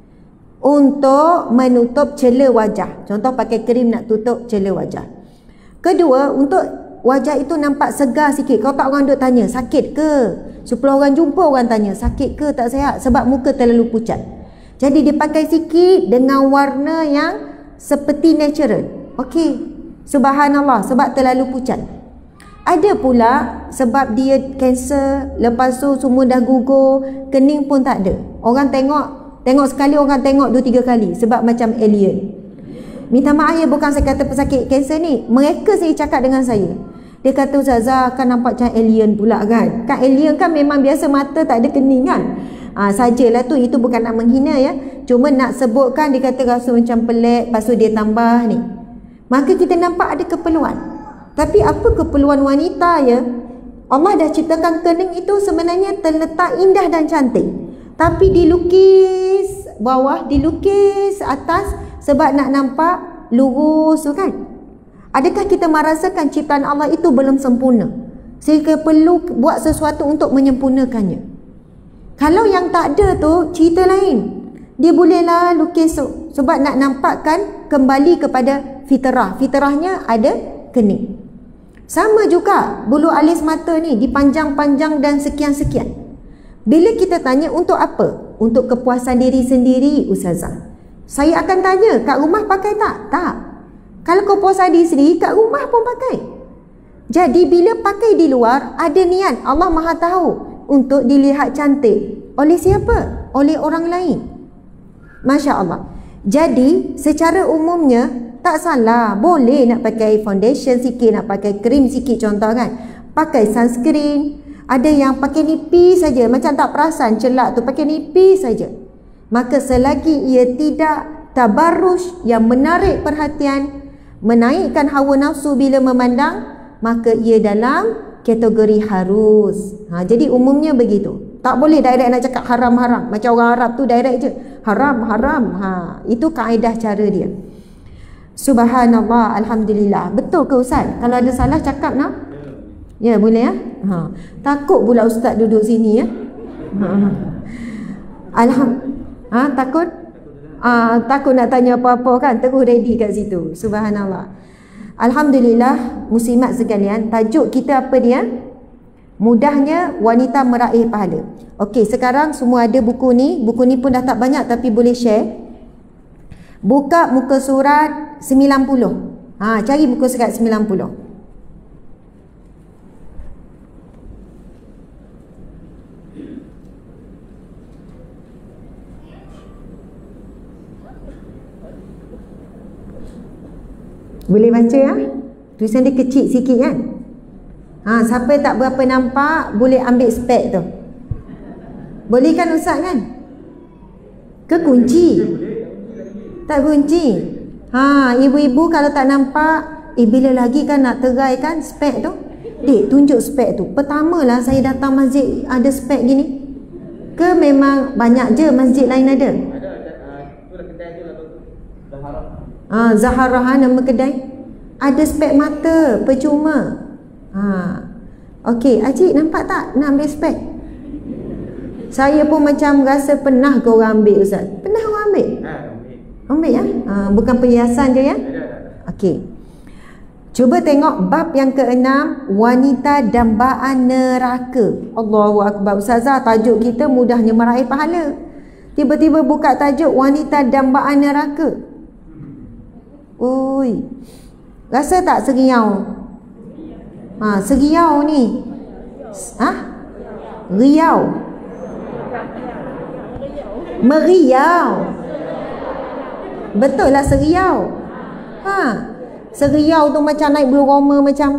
untuk menutup celah wajah. Contoh pakai krim nak tutup celah wajah. Kedua, untuk wajah itu nampak segar sikit. Kalau tak orang duk tanya, sakit ke? Supaya orang jumpa orang tanya, sakit ke tak sihat? Sebab muka terlalu pucat. Jadi dia pakai sikit dengan warna yang seperti natural. Okey, subhanallah, sebab terlalu pucat. Ada pula sebab dia kanser, lepas tu semua dah gugur, kening pun tak ada. Orang tengok sekali, orang tengok 2-3 kali sebab macam alien. Minta maaf ya, bukan saya kata pesakit kanser ni. Mereka saya cakap dengan saya. Dia kata, Ustazah kan nampak macam alien pula kan. Kan alien kan memang biasa mata tak ada kening kan. Sajalah tu, itu bukan nak menghina ya. Cuma nak sebutkan dia kata rasa macam pelik, lepas tu dia tambah ni. Maka kita nampak ada keperluan. Tapi apa keperluan wanita ya? Allah dah ciptakan kening itu sebenarnya terletak indah dan cantik. Tapi dilukis bawah, dilukis atas sebab nak nampak lurus tu kan. Adakah kita merasakan ciptaan Allah itu belum sempurna sehingga perlu buat sesuatu untuk menyempurnakannya? Kalau yang tak ada tu cerita lain. Dia bolehlah lukis tu sebab nak nampakkan kembali kepada fitrah. Fitrahnya ada kening. Sama juga bulu alis mata ni dipanjang-panjang dan sekian-sekian. Bila kita tanya untuk apa? Untuk kepuasan diri sendiri, Ustazah. Saya akan tanya, kat rumah pakai tak? Tak. Kalau kepuasan diri sendiri, kat rumah pun pakai. Jadi bila pakai di luar, ada niat, Allah Maha tahu, untuk dilihat cantik. Oleh siapa? Oleh orang lain. Masya Allah. Jadi secara umumnya tak salah, boleh nak pakai foundation sikit, nak pakai krim sikit contoh kan. Pakai sunscreen. Ada yang pakai nipis saja, macam tak perasan celak tu, pakai nipis saja. Maka selagi ia tidak tabarruj yang menarik perhatian, menaikkan hawa nafsu bila memandang, maka ia dalam kategori harus. Jadi umumnya begitu. Tak boleh direct nak cakap haram-haram. Macam orang Arab tu direct je. Haram-haram. Itu kaedah cara dia. Subhanallah, Alhamdulillah. Betul ke Ustaz? Kalau ada salah cakap nak? Ya, boleh ya? Takut pula Ustaz duduk sini ya? Takut? Takut nak tanya apa-apa kan? Terus ready kat situ. Subhanallah. Alhamdulillah, muslimat sekalian, tajuk kita apa dia? Mudahnya wanita meraih pahala. Okey, sekarang semua ada buku ni. Buku ni pun dah tak banyak tapi boleh share. Buka muka surat 90. Cari muka surat 90. Boleh baca ya? Tulisan dia kecil sikit kan? Siapa tak berapa nampak boleh ambil spek tu. Boleh kan Ustaz kan? Ke kunci? Tak kunci. Ibu-ibu kalau tak nampak, bila lagi kan nak terai kan spek tu? Dek, tunjuk spek tu. Pertamalah saya datang masjid ada spek gini. Ke memang banyak je masjid lain ada? Ada. Tu lah kedai tu lah. Zahara. Zahara nama kedai. Ada spek mata, percuma. Okey, Acik nampak tak nak ambil spek? Saya pun macam rasa pernah ke orang ambil Ustaz? Pernah orang ambil? Ambil ya? Bukan perhiasan je ya? Okey. Cuba tengok bab yang ke-6, wanita dambaan neraka. Allahu Akbar. Ustazah, tajuk kita mudahnya meraih pahala. Tiba-tiba buka tajuk wanita dambaan neraka. Ui. Rasa tak seriau? Seriau ni. Riau. Meriau. Betul lah seriau. Seriau tu macam naik bulu roma macam.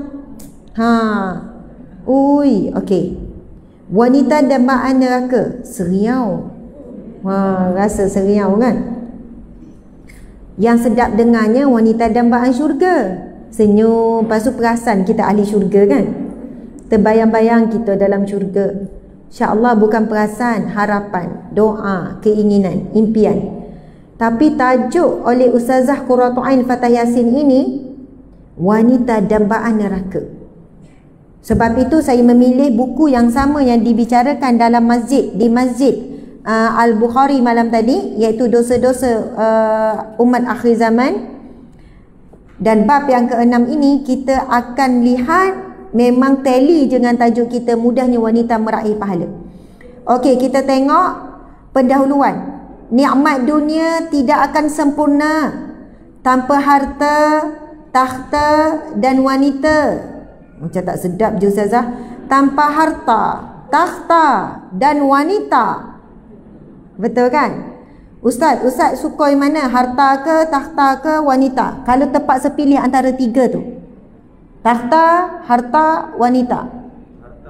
Ui, okey. Wanita dambaan neraka, seriau. Rasa seriau kan? Yang sedap dengannya wanita dambaan syurga. Senyum, lepas tu perasan kita ahli syurga kan? Terbayang-bayang kita dalam syurga. InsyaAllah bukan perasan, harapan, doa, keinginan, impian. Tapi tajuk oleh Ustazah Qurratu Ain Fatah Yasin ini, wanita dambaan neraka. Sebab itu saya memilih buku yang sama yang dibicarakan dalam masjid, di masjid Al-Bukhari malam tadi, iaitu dosa-dosa umat akhir zaman. Dan bab yang ke-6 ini kita akan lihat memang tally dengan tajuk kita, mudahnya wanita meraih pahala. Okey, kita tengok pendahuluan. Nikmat dunia tidak akan sempurna tanpa harta, takhta dan wanita. Macam tak sedap je Ustazah. Tanpa harta, takhta dan wanita. Betul kan? Ustaz suka yang mana? Harta ke, takhta ke, wanita? Kalau terpaksa pilih antara tiga tu. Takhta, harta, wanita. Harta.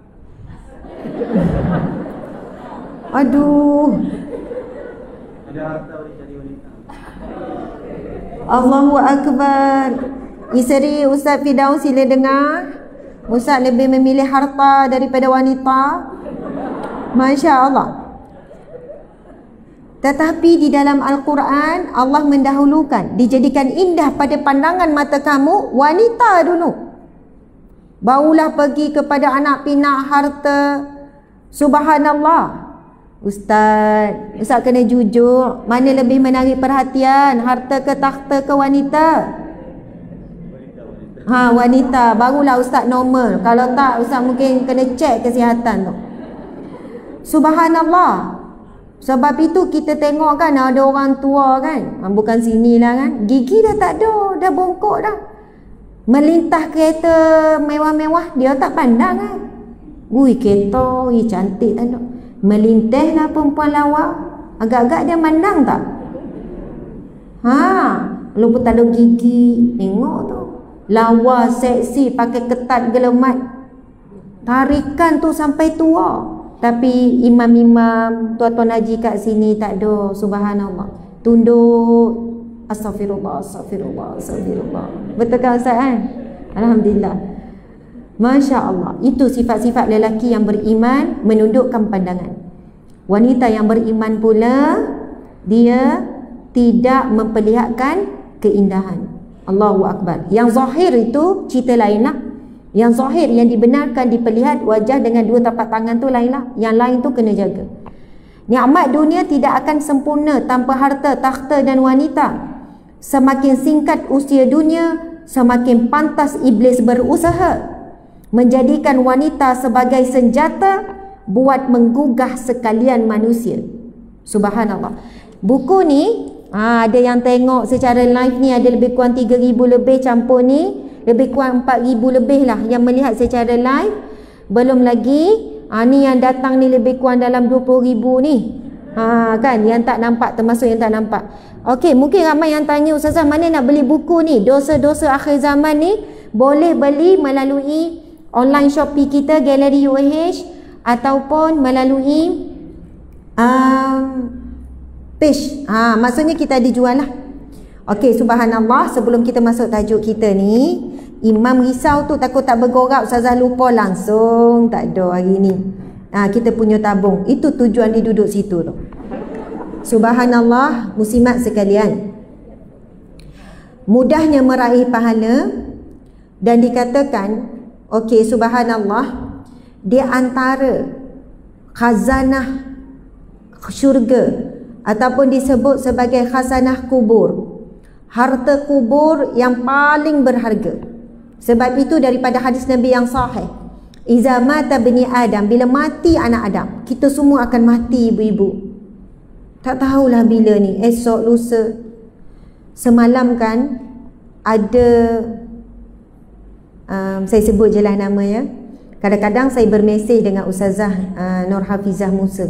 Aduh. Ada harta boleh jadi wanita. Allahu Akbar. Isteri Ustaz Firdaus sila dengar. Ustaz lebih memilih harta daripada wanita. Masya Allah. Tetapi di dalam Al-Quran Allah mendahulukan, dijadikan indah pada pandangan mata kamu wanita dulu. Barulah pergi kepada anak pinak harta. Subhanallah. Ustaz kena jujur, mana lebih menarik perhatian, harta ke takhta ke wanita? Wanita. Barulah Ustaz normal. Kalau tak, Ustaz mungkin kena cek kesihatan tu. Subhanallah. Sebab itu kita tengok kan, ada orang tua kan, bukan sini lah kan, gigi dah tak ada, dah bongkok dah. Melintah kereta mewah-mewah, dia tak pandang kan. Ui, kereta, cantik tak ada. Melintah lah perempuan lawa, agak-agak dia mandang tak? Lupa tak ada gigi, tengok tu. Lawa, seksi, pakai ketat gelemat. Tarikan tu sampai tua. Tapi imam-imam, tuan-tuan haji kat sini tak ada. Subhanallah. Tunduk. Astaghfirullah, astaghfirullah, astaghfirullah. Betul kan Ustaz kan? Alhamdulillah. Masya Allah. Itu sifat-sifat lelaki yang beriman, menundukkan pandangan. Wanita yang beriman pula, dia tidak memperlihatkan keindahan. Allahu Akbar. Yang zahir itu cerita lain lah. Yang zahir yang dibenarkan diperlihat wajah dengan dua tapak tangan tu lain lah. Yang lain tu kena jaga. Nikmat dunia tidak akan sempurna tanpa harta, takhta dan wanita. Semakin singkat usia dunia, semakin pantas iblis berusaha menjadikan wanita sebagai senjata buat menggugah sekalian manusia. Subhanallah. Buku ni ada yang tengok secara live ni ada lebih kurang 3,000 lebih, campur ni lebih kurang 4,000 lebih lah yang melihat secara live. Belum lagi ni yang datang ni lebih kurang dalam 20,000 ni. Kan yang tak nampak, termasuk yang tak nampak. Okey, mungkin ramai yang tanya, Ustazah mana nak beli buku ni? Dosa-dosa akhir zaman ni boleh beli melalui online Shopee kita, Galeri UAH, ataupun melalui page. Maksudnya kita ada jual lah. Okey, subhanallah. Sebelum kita masuk tajuk kita ni, Imam risau tu takut tak bergorak, Ustazah lupa langsung. Tak ada hari ni. Kita punya tabung. Itu tujuan dia duduk situ tu. Subhanallah, muslimat sekalian. Mudahnya meraih pahala dan dikatakan, okey, subhanallah, di antara khazanah syurga ataupun disebut sebagai khazanah kubur, harta kubur yang paling berharga. Sebab itu daripada hadis Nabi yang sahih, iza mata bani Adam, bila mati anak Adam, kita semua akan mati ibu-ibu. Tak tahulah bila ni, esok, lusa. Semalam kan ada saya sebut je lah nama ya. Kadang-kadang saya bermesej dengan Ustazah Nur Hafizah Musa.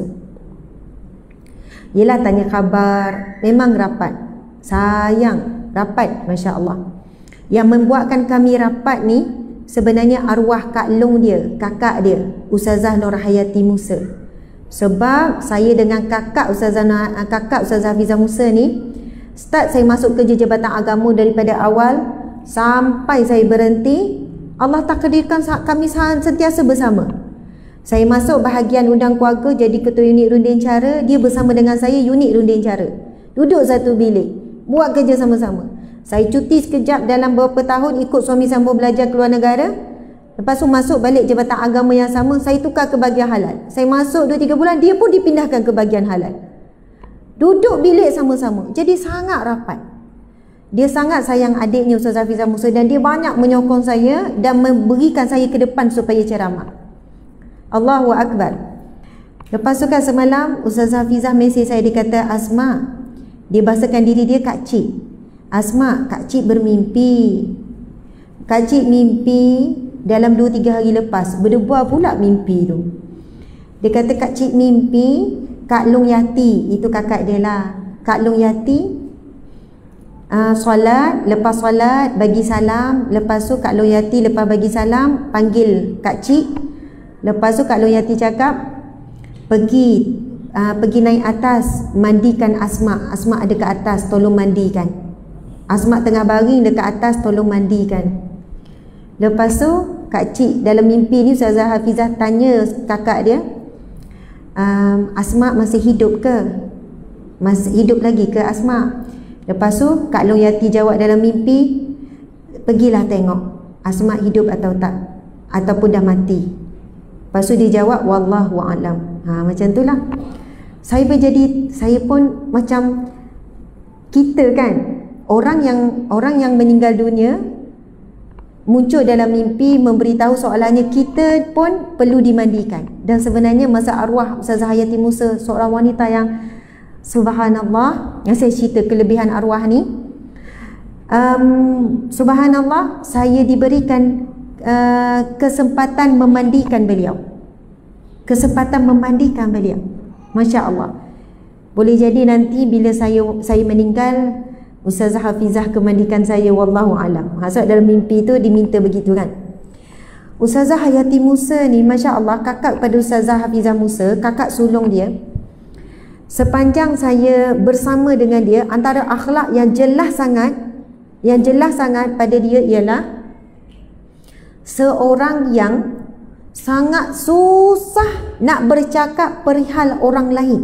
Yelah tanya khabar, memang rapat. Sayang, rapat, Masya Allah. Yang membuatkan kami rapat ni sebenarnya arwah Kak Long dia, kakak dia, Ustazah Nur Hayati Musa. Sebab saya dengan kakak Ustazah Hafizah Musa ni, start saya masuk kerja Jabatan Agama daripada awal sampai saya berhenti, Allah takdirkan kami sentiasa bersama. Saya masuk bahagian undang keluarga jadi ketua unit runding cara, dia bersama dengan saya unit runding cara. Duduk satu bilik, buat kerja sama-sama. Saya cuti sekejap dalam beberapa tahun ikut suami sambung belajar keluar negara. Lepas tu masuk balik Jabatan Agama yang sama, saya tukar ke bahagian halal. Saya masuk 2-3 bulan, dia pun dipindahkan ke bahagian halal. Duduk bilik sama-sama. Jadi sangat rapat. Dia sangat sayang adiknya Ustazah Hafizah Musa dan dia banyak menyokong saya dan memberikan saya ke depan supaya ceramah. Allahu Akbar. Lepas tu kan semalam Ustazah Hafizah mesej saya, dia kata, Asma, dia bahasakan diri dia Kak Cik. Asma, Kak Cik bermimpi. Kak Cik mimpi dalam 2-3 hari lepas berdebar pula mimpi tu. Dia kata Kak Cik mimpi Kak Long Yati, itu kakak dia lah, Kak Long Yati solat, lepas solat bagi salam, lepas tu Kak Long Yati lepas bagi salam panggil Kak Cik, lepas tu Kak Long Yati cakap pergi naik atas mandikan Asma, Asma ada kat atas tolong mandikan, Asma tengah baring dekat atas tolong mandikan. Lepas tu Kak Cik dalam mimpi ni Ustazah Hafizah tanya kakak dia, Asma masih hidup ke? Masih hidup lagi ke Asma? Lepas tu Kak Long Yati jawab dalam mimpi, pergilah tengok Asma hidup atau tak, ataupun dah mati. Lepas tu dia jawab wallahu a'lam. Macam tu lah. Saya pun macam kita kan, orang yang meninggal dunia muncul dalam mimpi memberitahu soalannya kita pun perlu dimandikan. Dan sebenarnya masa arwah Ustazah Hayati Musa, seorang wanita yang subhanallah, yang saya cerita kelebihan arwah ni, subhanallah, saya diberikan kesempatan memandikan beliau. Kesempatan memandikan beliau. Masya Allah. Boleh jadi nanti bila saya meninggal, Ustazah Hafizah kemandikan saya, wallahu alam. Sebab dalam mimpi tu diminta begitu kan. Ustazah Hayati Musa ni Masya Allah, kakak pada Ustazah Hafizah Musa, kakak sulung dia. Sepanjang saya bersama dengan dia, antara akhlak yang jelas sangat pada dia ialah seorang yang sangat susah nak bercakap perihal orang lain.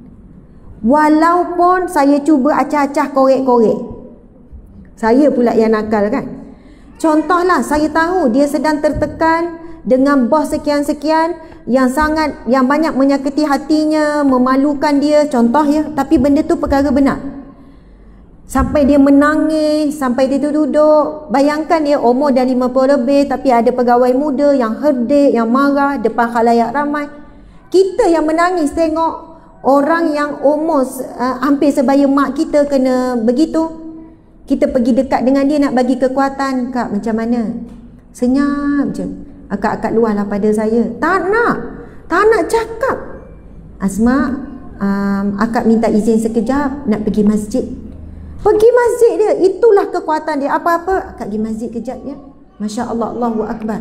Walaupun saya cuba acah-acah korek-korek, saya pula yang nakal kan. Contohlah, saya tahu dia sedang tertekan dengan bos sekian-sekian yang banyak menyakiti hatinya, memalukan dia, contoh ya, tapi benda tu perkara benar. Sampai dia menangis, sampai dia tu duduk. Bayangkan dia umur dah 50 lebih, tapi ada pegawai muda yang herdik, yang marah depan khalayak ramai. Kita yang menangis tengok orang yang umur hampir sebaya mak kita kena begitu. Kita pergi dekat dengan dia nak bagi kekuatan. Kak macam mana? Senyap je. Akak-akak luahlah pada saya. Tak nak cakap. Asma, akak minta izin sekejap nak pergi masjid. Pergi masjid dia, itulah kekuatan dia. Apa-apa, akak pergi masjid kejap ya. Masya Allah, Allahu Akbar.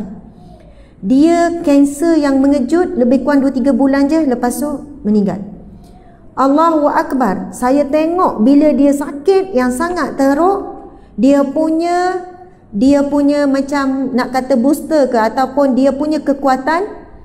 Dia kanser yang mengejut, lebih kurang 2-3 bulan je, lepas tu meninggal. Allahu Akbar. Saya tengok bila dia sakit yang sangat teruk, dia punya macam nak kata booster ke, ataupun dia punya kekuatan.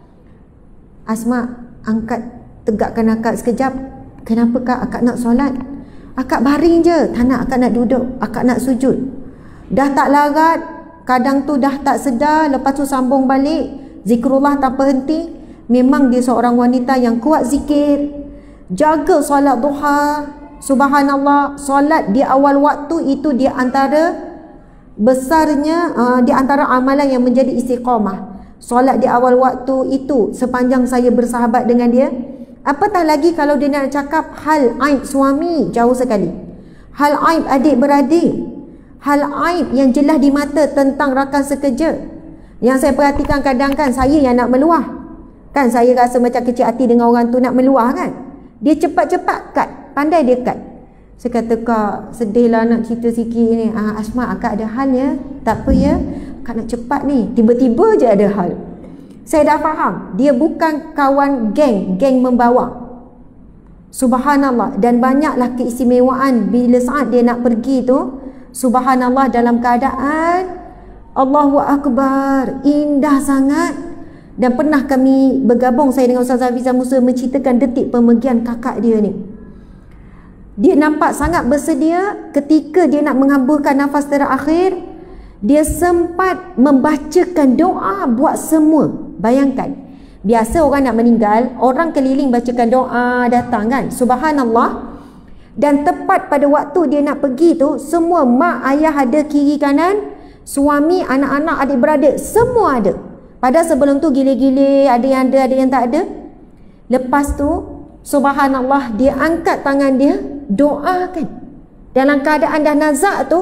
Asma, angkat, tegakkan akak sekejap. Kenapa kak? Akak nak solat. Akak baring je, tak nak, akak nak duduk, akak nak sujud. Dah tak larat, kadang tu dah tak sedar, lepas tu sambung balik, zikrullah tanpa henti. Memang dia seorang wanita yang kuat zikir, jaga solat duha. Subhanallah, solat di awal waktu itu di antara besarnya, di antara amalan yang menjadi istiqamah. Solat di awal waktu itu sepanjang saya bersahabat dengan dia. Apatah lagi kalau dia nak cakap hal aib suami, jauh sekali. Hal aib adik-beradik, hal aib yang jelas di mata tentang rakan sekerja. Yang saya perhatikan kadang kan saya yang nak meluah. Kan saya rasa macam kecil hati dengan orang tu nak meluah kan. Dia cepat-cepat cut, pandai dia cut. Saya kata, kak sedih lah nak cerita sikit ni. Asma, akak ada hal ya. Tak apa ya, kak nak cepat ni. Tiba-tiba je ada hal. Saya dah faham, dia bukan kawan geng membawa. Subhanallah. Dan banyaklah keistimewaan bila saat dia nak pergi tu, subhanallah, dalam keadaan Allahu Akbar, indah sangat. Dan pernah kami bergabung, saya dengan Ustazah Hafizah Musa, menceritakan detik pemergian kakak dia ni. Dia nampak sangat bersedia. Ketika dia nak menghamburkan nafas terakhir, dia sempat membacakan doa buat semua. Bayangkan, biasa orang nak meninggal, orang keliling bacakan doa, datang kan, subhanallah. Dan tepat pada waktu dia nak pergi tu, semua mak ayah ada kiri kanan, suami, anak-anak, adik-beradik, semua ada. Padahal sebelum tu gile-gile, ada yang ada, ada yang tak ada. Lepas tu subhanallah, dia angkat tangan dia, doakan. Dalam keadaan dah nazak tu,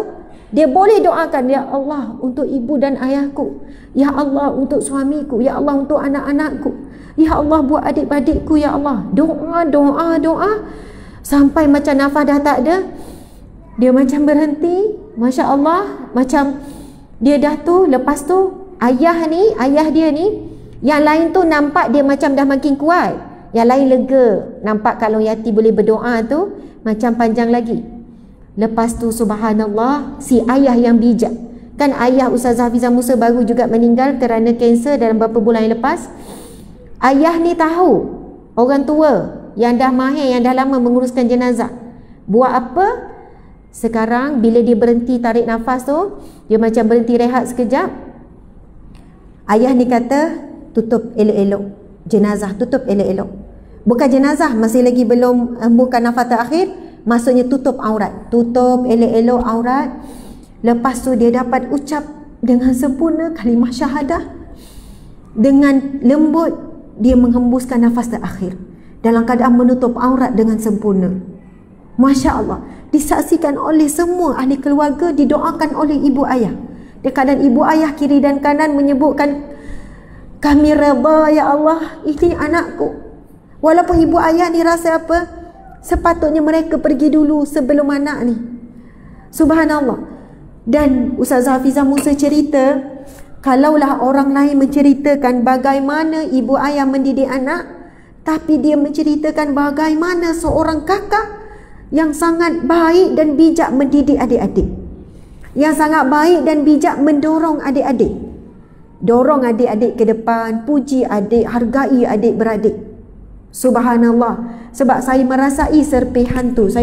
Dia boleh doakan, ya Allah untuk ibu dan ayahku, ya Allah untuk suamiku, ya Allah untuk anak-anakku, ya Allah buat adik-adikku, ya Allah. Doa sampai macam nafas dah tak ada, dia macam berhenti. Masya Allah, macam dia dah tu. Lepas tu ayah dia ni, yang lain tu nampak dia macam dah makin kuat, yang lain lega. Nampak kalau Yati boleh berdoa tu macam panjang lagi. Lepas tu subhanallah, si ayah yang bijak, kan ayah Ustazah Hafizah Musa baru juga meninggal kerana kanser dalam beberapa bulan yang lepas. Ayah ni tahu orang tua yang dah mahir, yang dah lama menguruskan jenazah. Buat apa? Sekarang bila dia berhenti tarik nafas tu, dia macam berhenti rehat sekejap. Ayah ni kata, tutup elok-elok jenazah, tutup elok-elok. Bukan jenazah, masih lagi belum hembuskan nafas terakhir, maksudnya tutup aurat, tutup elok-elok aurat. Lepas tu dia dapat ucap dengan sempurna kalimah syahadah. Dengan lembut dia menghembuskan nafas terakhir dalam keadaan menutup aurat dengan sempurna. Masya Allah, disaksikan oleh semua ahli keluarga, didoakan oleh ibu ayah. Di keadaan ibu ayah kiri dan kanan menyebutkan, kami redha ya Allah, ini anakku. Walaupun ibu ayah ni rasa apa, sepatutnya mereka pergi dulu sebelum anak ni. Subhanallah. Dan Ustazah Hafizah Musa cerita, kalaulah orang lain menceritakan bagaimana ibu ayah mendidik anak, tapi dia menceritakan bagaimana seorang kakak yang sangat baik dan bijak mendidik adik-adik, yang sangat baik dan bijak mendorong adik-adik, dorong adik-adik ke depan, puji adik, hargai adik-beradik. Subhanallah. Sebab saya merasai serpihan tu,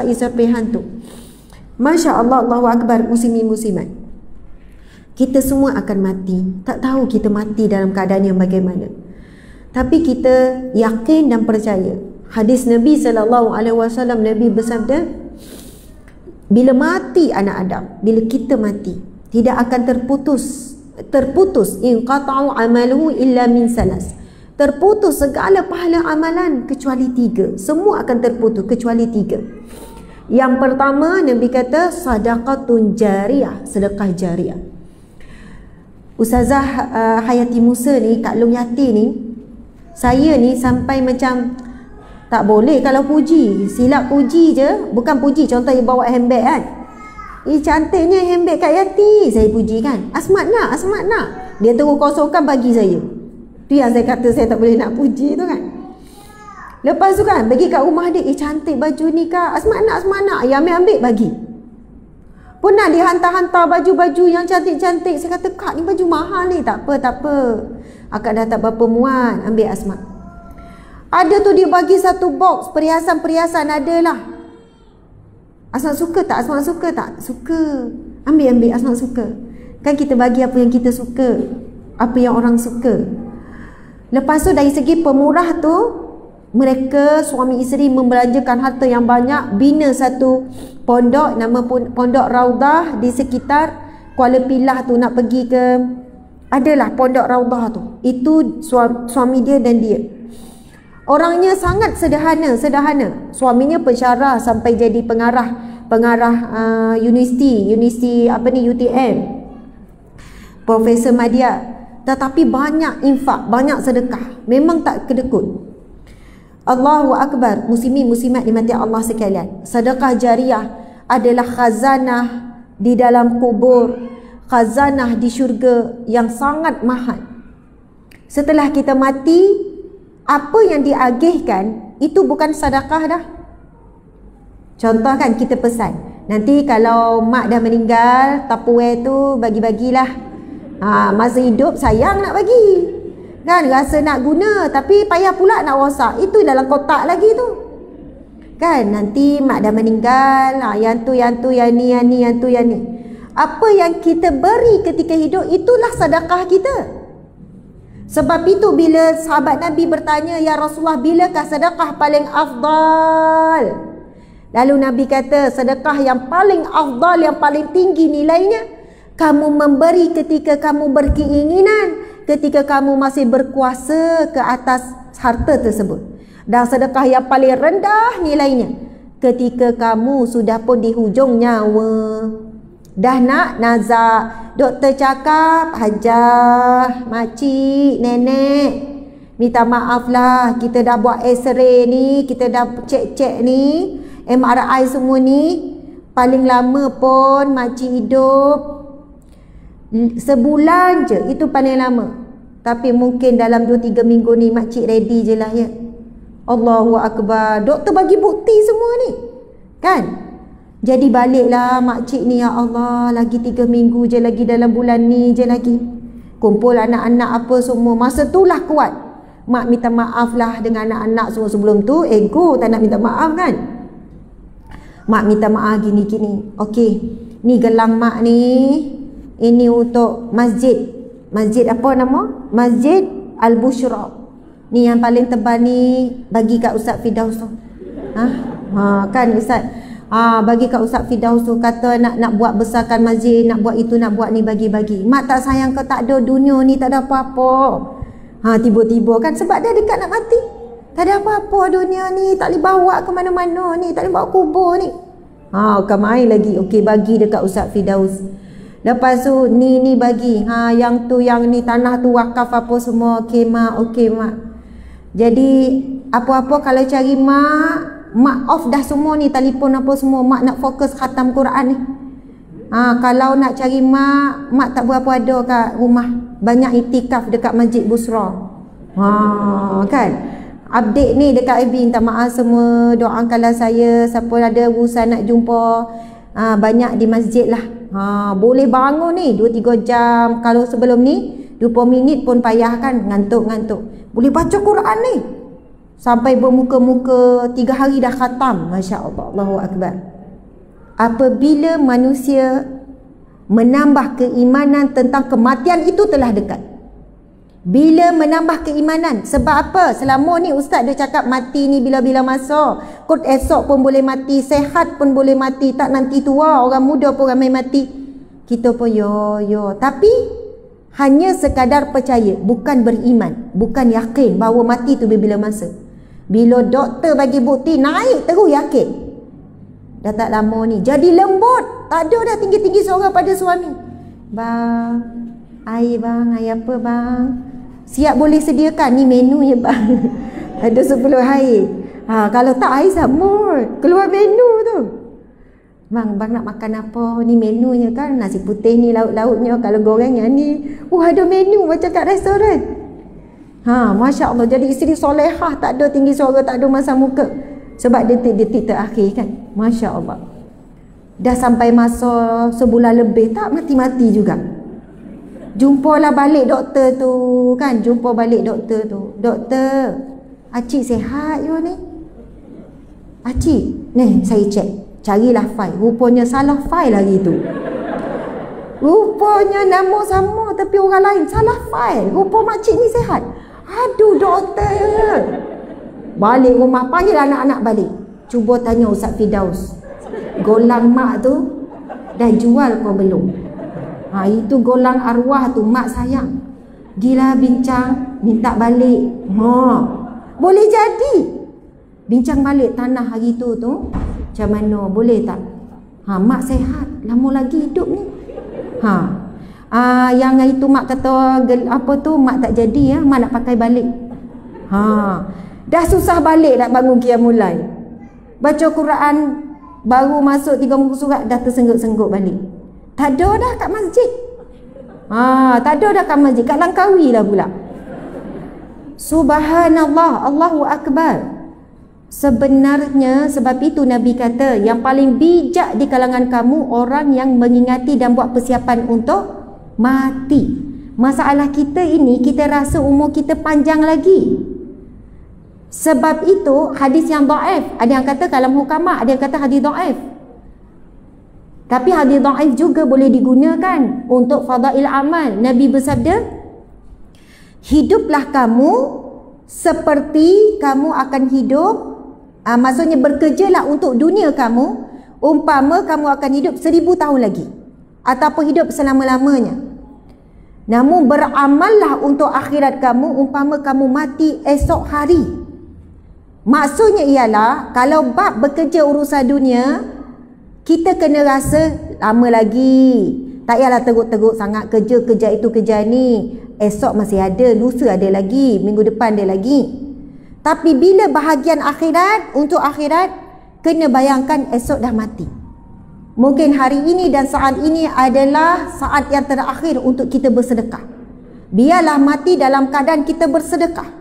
Masya Allah, Allahu Akbar. Muslimin muslimat, kita semua akan mati. Tak tahu kita mati dalam keadaan yang bagaimana, tapi kita yakin dan percaya. Hadis Nabi SAW, Nabi bersabda, bila mati anak Adam, bila kita mati, tidak akan terputus inqata'u amaluhu illa min salas. Terputus segala pahala amalan kecuali 3. Semua akan terputus kecuali 3. Yang pertama, Nabi kata sadaqatun jariyah, sedekah jariah. Ustazah Hayati Musa ni, Kak Long Yati ni, saya ni sampai macam tak boleh kalau puji, silap puji je. Bukan puji, contoh dia bawa handbag kan, cantiknya handbag Kak Yati, saya puji kan, Asmat nak, dia terus kosongkan bagi saya. Tu yang saya kata saya tak boleh nak puji tu kan. Lepas tu kan bagi kat rumah dia, cantik baju ni Kak, Asmat nak, ya ambil bagi. Pernah dia hantar-hantar baju-baju yang cantik-cantik, saya kata Kak ni baju mahal ni. Tak apa, akak dah tak berapa muat, ambil Asmat. Ada tu dia bagi satu box perhiasan-perhiasan, adalah. Asmat suka tak? Suka. Ambil Asmat suka. Kan kita bagi apa yang kita suka, apa yang orang suka. Lepas tu dari segi pemurah tu, mereka suami isteri membelanjakan harta yang banyak, bina satu pondok, nama Pondok Raudah di sekitar Kuala Pilah tu. Nak pergi ke, adalah Pondok Raudah tu. Itu suami dia dan dia. Orangnya sangat sederhana. Suaminya pensyarah sampai jadi pengarah universiti UTM, Profesor Madya. Tetapi banyak infak, banyak sedekah, memang tak kedekut. Allahu Akbar. Muslimin muslimat dimati Allah sekalian, sedekah jariah adalah khazanah di dalam kubur, khazanah di syurga yang sangat mahal. Setelah kita mati, apa yang diagihkan itu bukan sedekah dah. Contoh kan, kita pesan, nanti kalau mak dah meninggal, Tupperware tu bagi-bagilah. Masa hidup sayang nak bagi kan, rasa nak guna, tapi payah pula nak rosak. Itu dalam kotak lagi tu kan. Nanti mak dah meninggal, yang ni. Apa yang kita beri ketika hidup, itulah sedekah kita. Sebab itu bila sahabat Nabi bertanya, ya Rasulullah, bilakah sedekah paling afdal? Lalu Nabi kata, sedekah yang paling afdal, yang paling tinggi nilainya, kamu memberi ketika kamu berkeinginan, ketika kamu masih berkuasa ke atas harta tersebut. Dan sedekah yang paling rendah nilainya, ketika kamu sudah pun di hujung nyawa. Dah nak nazak, doktor cakap, hajah, makcik, nenek, minta maaf lah, kita dah buat x-ray ni, kita dah cek-cek ni, MRI semua ni, paling lama pun makcik hidup sebulan je, itu paling lama. Tapi mungkin dalam 2-3 minggu ni makcik ready je lah ya. Allahu Akbar. Doktor bagi bukti semua ni, kan? Jadi baliklah makcik ni, ya Allah, lagi 3 minggu je lagi, dalam bulan ni je lagi. Kumpul anak-anak apa semua. Masa tu lah kuat. Mak minta maaf lah dengan anak-anak semua. Sebelum tu ego tak nak minta maaf kan. Mak minta maaf gini-gini. Okey, ni gelang mak ni, ini untuk masjid. Masjid apa nama? Masjid Al-Bushra. Ni yang paling tebal ni bagi kat Ustaz Firdaus tu. Kan Ustaz? Bagi kat Ustaz Firdaus tu, kata nak buat besarkan masjid, nak buat itu, nak buat ni, bagi-bagi. Mak tak sayang ke tak ada dunia ni, tak ada apa-apa. Tiba-tiba kan, sebab dia dekat nak mati. Tak ada apa-apa dunia ni, tak boleh bawa ke mana-mana ni, tak boleh bawa kubur ni. Bukan main lagi. Okey, bagi dekat Ustaz Firdaus. Lepas tu ni bagi. Yang tu, yang ni, tanah tu wakaf apa semua. Okey mak, okey mak. Jadi apa-apa kalau cari mak off dah semua ni, telefon apa semua. Mak nak fokus khatam Quran ni. Kalau nak cari mak tak berapa ada kat rumah. Banyak itikaf dekat Masjid Busra. Kan? Update ni dekat FB, minta maaf semua, doakanlah saya, siapa ada urusan nak jumpa, banyak di masjid lah. Boleh bangun ni 2-3 jam. Kalau sebelum ni 20 minit pun payah kan, ngantuk-ngantuk. Boleh baca Quran ni sampai bermuka-muka 3 hari dah khatam. Masya Allah, Allahu Akbar. Apabila manusia menambah keimanan tentang kematian, itu telah dekat. Bila menambah keimanan, sebab apa? Selama ni ustaz dia cakap mati ni bila-bila masa, kot esok pun boleh mati, sehat pun boleh mati, tak nanti tua, orang muda pun ramai mati. Kita pun yo. Tapi hanya sekadar percaya, bukan beriman, bukan yakin bahawa mati tu bila masa. Bila doktor bagi bukti, naik terus yakin. Dah tak lama ni jadi lembut, tak ada dah tinggi-tinggi suara pada suami. Bang, air bang, air apa bang? Siap boleh sediakan, ni menunya bang. Ada 10 air. Kalau tak air sama, keluar menu tu. Bang nak makan apa? Ni menunya kan, nasi putih ni lauk-lauknya, kalau gorengnya ni. Ada menu macam kat restoran. Masya Allah. Jadi isteri solehah, tak ada tinggi suara, tak ada masa muka. Sebab detik-detik terakhir kan. Masya Allah. Dah sampai masa sebulan lebih, tak mati-mati juga. Jumpalah balik doktor tu kan. Jumpa balik doktor tu. Doktor, acik sihat you ni? Acik, ni saya cek, carilah file. Rupanya salah file hari tu. Rupanya nama sama tapi orang lain, salah file. Rupa makcik ni sihat. Aduh doktor. Balik rumah, panggil anak-anak balik. Cuba tanya Ustaz Firdaus, golang mak tu dah jual ke belum? Itu golang arwah tu, mak sayang. Gila bincang, minta balik. Boleh jadi. Bincang balik tanah hari tu macam mana, boleh tak? Mak sehat, lama lagi hidup ni. Yang itu mak kata apa tu, mak tak jadi ya, mak nak pakai balik. Dah susah balik nak bangun qiyamul lail. Baca Quran baru masuk 3 muka surat dah tersenggut-senggut balik. Tak ada dah kat masjid. Tak ada dah kat masjid, kat Langkawi lah pula. Subhanallah, Allahu Akbar. Sebenarnya sebab itu Nabi kata, yang paling bijak di kalangan kamu orang yang mengingati dan buat persiapan untuk mati. Masalah kita ini, kita rasa umur kita panjang lagi. Sebab itu hadis yang dhaif, ada yang kata kalam hukama, ada yang kata hadis dhaif. Tapi hadis dhaif juga boleh digunakan untuk fadail amal. Nabi bersabda, hiduplah kamu seperti kamu akan hidup, maksudnya bekerjalah untuk dunia kamu umpama kamu akan hidup 1000 tahun lagi ataupun hidup selama-lamanya. Namun beramallah untuk akhirat kamu umpama kamu mati esok hari. Maksudnya ialah kalau bab bekerja urusan dunia, kita kena rasa lama lagi. Tak payahlah teruk-teruk sangat kerja itu kerja ni. Esok masih ada, lusa ada lagi, minggu depan ada lagi. Tapi bila bahagian akhirat, untuk akhirat, kena bayangkan esok dah mati. Mungkin hari ini dan saat ini adalah saat yang terakhir untuk kita bersedekah. Biarlah mati dalam keadaan kita bersedekah.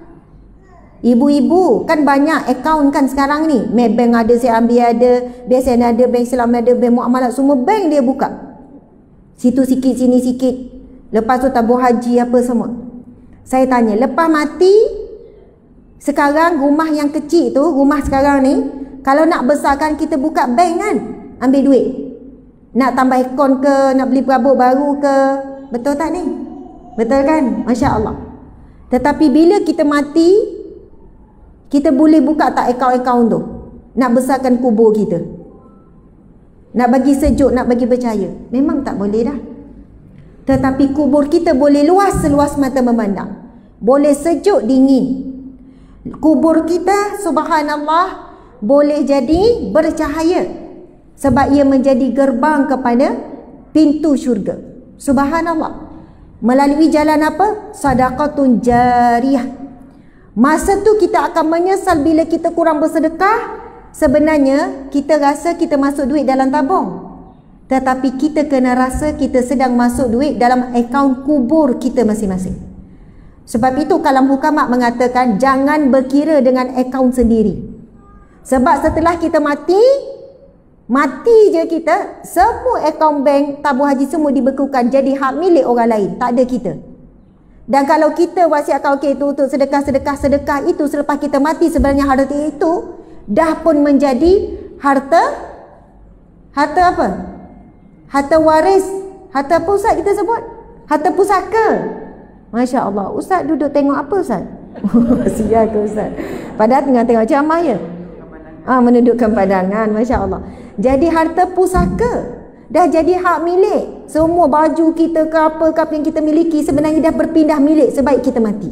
Ibu-ibu kan banyak akaun kan sekarang ni. Maybank ada, saya ambil ada, BSN ada, Bank Islam ada, Bank Muamalat, semua bank dia buka. Situ sikit, sini sikit. Lepas tu tabung haji apa semua. Saya tanya, lepas mati, sekarang rumah yang kecil tu, rumah sekarang ni, kalau nak besarkan kita buka bank kan, ambil duit. Nak tambah akaun ke, nak beli perabot baru ke, betul tak ni? Betul kan? Masya Allah. Tetapi bila kita mati, kita boleh buka tak akaun-akaun tu? Nak besarkan kubur kita. Nak bagi sejuk, nak bagi percaya. Memang tak boleh dah. Tetapi kubur kita boleh luas seluas mata memandang. Boleh sejuk, dingin. Kubur kita, subhanallah, boleh jadi bercahaya. Sebab ia menjadi gerbang kepada pintu syurga. Subhanallah. Melalui jalan apa? Sadaqatun jariyah. Masa tu kita akan menyesal bila kita kurang bersedekah. Sebenarnya kita rasa kita masuk duit dalam tabung. Tetapi kita kena rasa kita sedang masuk duit dalam akaun kubur kita masing-masing. Sebab itu kalam hukamat mengatakan jangan berkira dengan akaun sendiri. Sebab setelah kita mati je kita, semua akaun bank, tabung haji semua dibekukan jadi hak milik orang lain, tak ada kita. Dan kalau kita wasiatkan okey itu untuk sedekah itu selepas kita mati, sebenarnya harta itu dah pun menjadi harta apa? Harta waris. Harta apa Ustaz kita sebut? Harta pusaka. Masya Allah. Ustaz duduk tengok apa Ustaz? Sial ke Ustaz? Padahal tengah tengok ceramah ya. Menundukkan pandangan. Masya Allah. Jadi harta pusaka dah jadi hak milik. Semua baju kita ke apa yang kita miliki sebenarnya dah berpindah milik sebaik kita mati.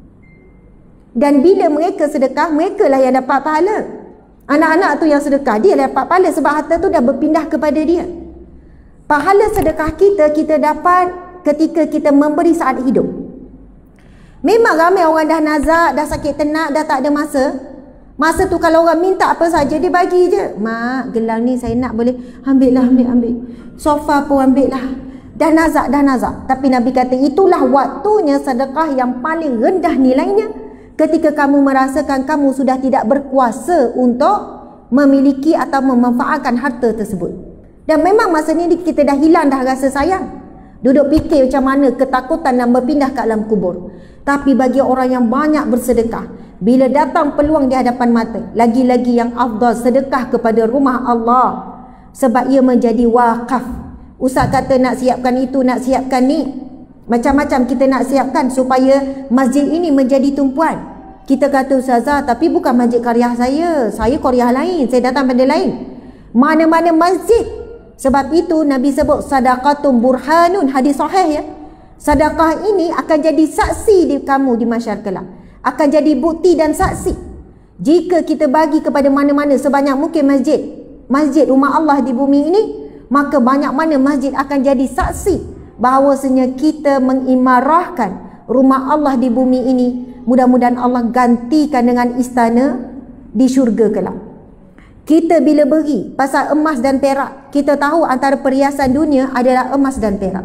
Dan bila mereka sedekah, mereka lah yang dapat pahala. Anak-anak tu yang sedekah, dia lah dapat pahala sebab harta tu dah berpindah kepada dia. Pahala sedekah kita dapat ketika kita memberi saat hidup. Memang ramai orang dah nazak, dah sakit tenak, dah tak ada masa. Masa tu kalau orang minta apa saja, dia bagi je. Mak, gelang ni saya nak, boleh? Ambil. Sofa pun ambil lah. Dah nazak. Tapi Nabi kata itulah waktunya sedekah yang paling rendah nilainya. Ketika kamu merasakan kamu sudah tidak berkuasa untuk memiliki atau memanfaatkan harta tersebut. Dan memang masa ni kita dah hilang dah rasa sayang. Duduk fikir macam mana ketakutan dan berpindah ke alam kubur. Tapi bagi orang yang banyak bersedekah, bila datang peluang di hadapan mata, lagi-lagi yang afdal sedekah kepada rumah Allah. Sebab ia menjadi wakaf. Ustaz kata nak siapkan itu, nak siapkan ni. Macam-macam kita nak siapkan supaya masjid ini menjadi tumpuan. Kita kata Ustazah, tapi bukan masjid qaryah saya. Saya qaryah lain, saya datang pada lain. Mana-mana masjid. Sebab itu Nabi sebut sadaqatun burhanun, hadis sahih ya. Sedekah ini akan jadi saksi di kamu di mahsyar kelak. Akan jadi bukti dan saksi. Jika kita bagi kepada mana-mana sebanyak mungkin masjid rumah Allah di bumi ini, maka banyak mana masjid akan jadi saksi bahawasanya kita mengimarahkan rumah Allah di bumi ini. Mudah-mudahan Allah gantikan dengan istana di syurga kelak. Kita bila beri pasal emas dan perak, kita tahu antara perhiasan dunia adalah emas dan perak.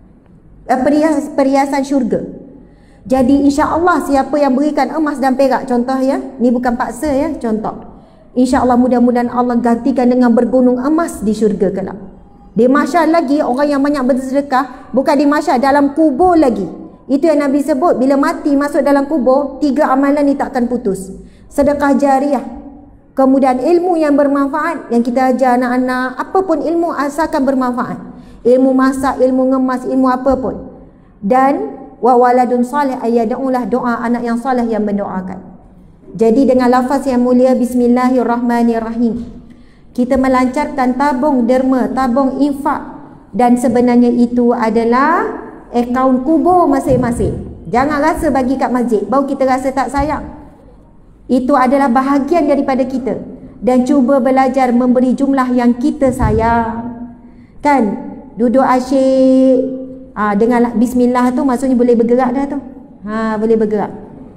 Perhiasan syurga. Jadi insya-Allah siapa yang berikan emas dan perak, contoh ya, ni bukan paksa ya, contoh. Insya-Allah mudah-mudahan Allah gantikan dengan bergunung emas di syurga kelak. Di mahsyar lagi orang yang banyak bersedekah, bukan di mahsyar, dalam kubur lagi. Itu yang Nabi sebut, bila mati masuk dalam kubur, 3 amalan ni takkan putus. Sedekah jariah, kemudian ilmu yang bermanfaat yang kita ajar anak-anak, apapun ilmu asalkan bermanfaat. Ilmu masak, ilmu ngemas, ilmu apapun. Dan wa waladun salih ayyad'ulah, doa anak yang saleh yang mendoakan. Jadi dengan lafaz yang mulia bismillahirrahmanirrahim, kita melancarkan tabung derma, tabung infak, dan sebenarnya itu adalah akaun kubur masing-masing. Jangan rasa bagi kat masjid baru kita rasa tak sayang. Itu adalah bahagian daripada kita. Dan cuba belajar memberi jumlah yang kita sayang. Kan duduk asyik dengan bismillah tu maksudnya boleh bergerak dah tu. Boleh bergerak.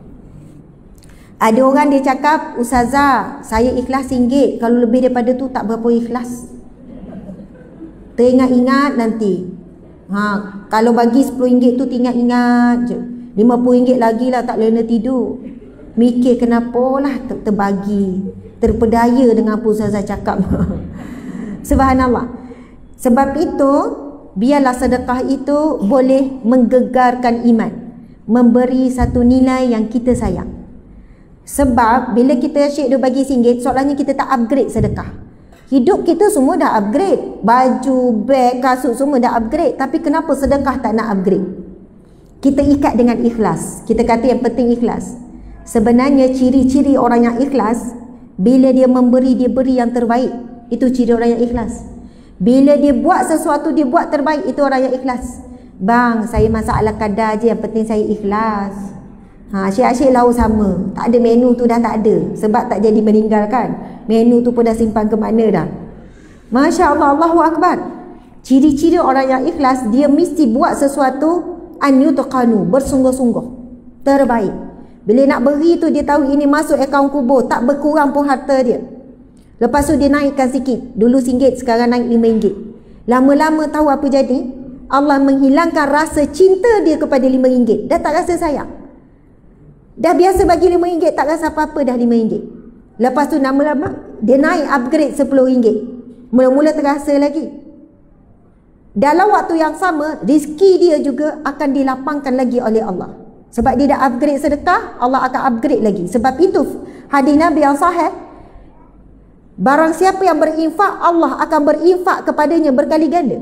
Ada orang dia cakap, ustazah saya ikhlas RM1, kalau lebih daripada tu tak berapa ikhlas. Teringat-ingat nanti. Kalau bagi RM10 tu ingat-ingat je. RM50 lagi lah tak lena tidur. Mikir kenapa lah terbagi, terpedaya dengan apa ustazah cakap. Subhanallah. Sebab itu biarlah sedekah itu boleh menggegarkan iman, memberi satu nilai yang kita sayang. Sebab bila kita asyik dia bagi RM1, soalannya kita tak upgrade sedekah. Hidup kita semua dah upgrade, baju, beg, kasut semua dah upgrade, tapi kenapa sedekah tak nak upgrade? Kita ikat dengan ikhlas. Kita kata yang penting ikhlas. Sebenarnya ciri-ciri orang yang ikhlas, bila dia memberi, dia beri yang terbaik. Itu ciri orang yang ikhlas. Bila dia buat sesuatu, dia buat terbaik. Itu orang yang ikhlas. Bang, saya masak ala kadar je, yang penting saya ikhlas. Asyik-asyik lauk sama. Tak ada menu tu dah tak ada. Sebab tak jadi meninggalkan. Menu tu pun dah simpan ke mana dah. Masya Allah, Allahu Akbar. Ciri-ciri orang yang ikhlas, dia mesti buat sesuatu an yutaqanu, bersungguh-sungguh, terbaik. Bila nak beri tu dia tahu ini masuk akaun kubur, tak berkurang pun harta dia. Lepas tu dia naikkan sikit. Dulu RM1, sekarang naik RM5. Lama-lama tahu apa jadi? Allah menghilangkan rasa cinta dia kepada RM5. Dah tak rasa sayang. Dah biasa bagi RM5, tak rasa apa-apa dah RM5. Lepas tu lama-lama dia naik upgrade RM10. Mula-mula terasa lagi. Dalam waktu yang sama, rezeki dia juga akan dilapangkan lagi oleh Allah. Sebab dia dah upgrade sedekah, Allah akan upgrade lagi. Sebab itu hadis Nabi yang sahih, barang siapa yang berinfak, Allah akan berinfak kepadanya berkali ganda.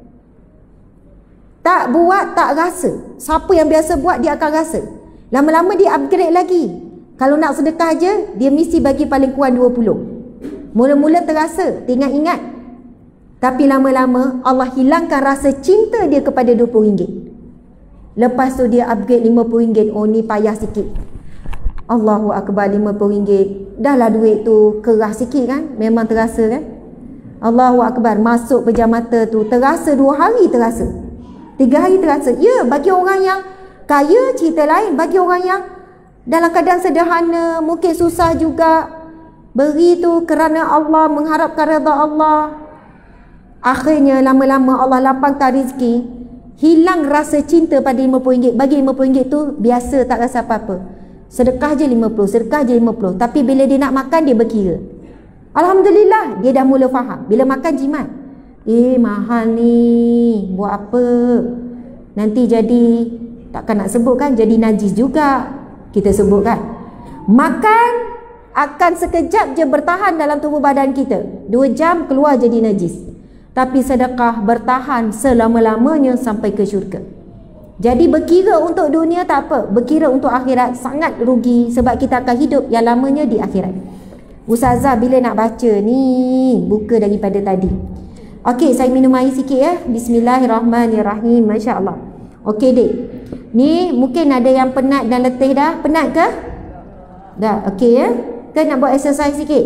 Tak buat, tak rasa. Siapa yang biasa buat, dia akan rasa. Lama-lama dia upgrade lagi. Kalau nak sedekah je, dia mesti bagi paling kurang 20. Mula-mula terasa, ingat-ingat. Tapi lama-lama Allah hilangkan rasa cinta dia kepada RM20. Lepas tu dia upgrade RM50. Oh ni payah sikit. Allahu Akbar, RM50. Dah lah duit tu keras sikit kan? Memang terasa kan? Allahu Akbar, masuk pejam mata tu terasa 2 hari terasa. 3 hari terasa. Ya, bagi orang yang kaya cerita lain. Bagi orang yang dalam keadaan sederhana, mungkin susah juga, beri tu kerana Allah, mengharapkan redha Allah. Akhirnya lama-lama Allah lapangkan rezeki, hilang rasa cinta pada RM50. Bagi RM50 tu biasa, tak rasa apa-apa. Sedekah je 50, sedekah je 50. Tapi bila dia nak makan, dia berkira. Alhamdulillah, dia dah mula faham. Bila makan jimat, mahal ni, buat apa? Nanti jadi, takkan nak sebut kan, jadi najis juga kita sebut kan. Makan akan sekejap je bertahan dalam tubuh badan kita. 2 jam keluar jadi najis. Tapi sedekah bertahan selama-lamanya sampai ke syurga. Jadi berkira untuk dunia tak apa, berkira untuk akhirat sangat rugi, sebab kita akan hidup yang lamanya di akhirat. Ustazah bila nak baca ni, buka daripada tadi. Okey, saya minum air sikit ya. Bismillahirrahmanirrahim. Masya Allah. Okey dek, ni mungkin ada yang penat dan letih dah. Penat ke? Dah, okey ya. Kita nak buat exercise sikit.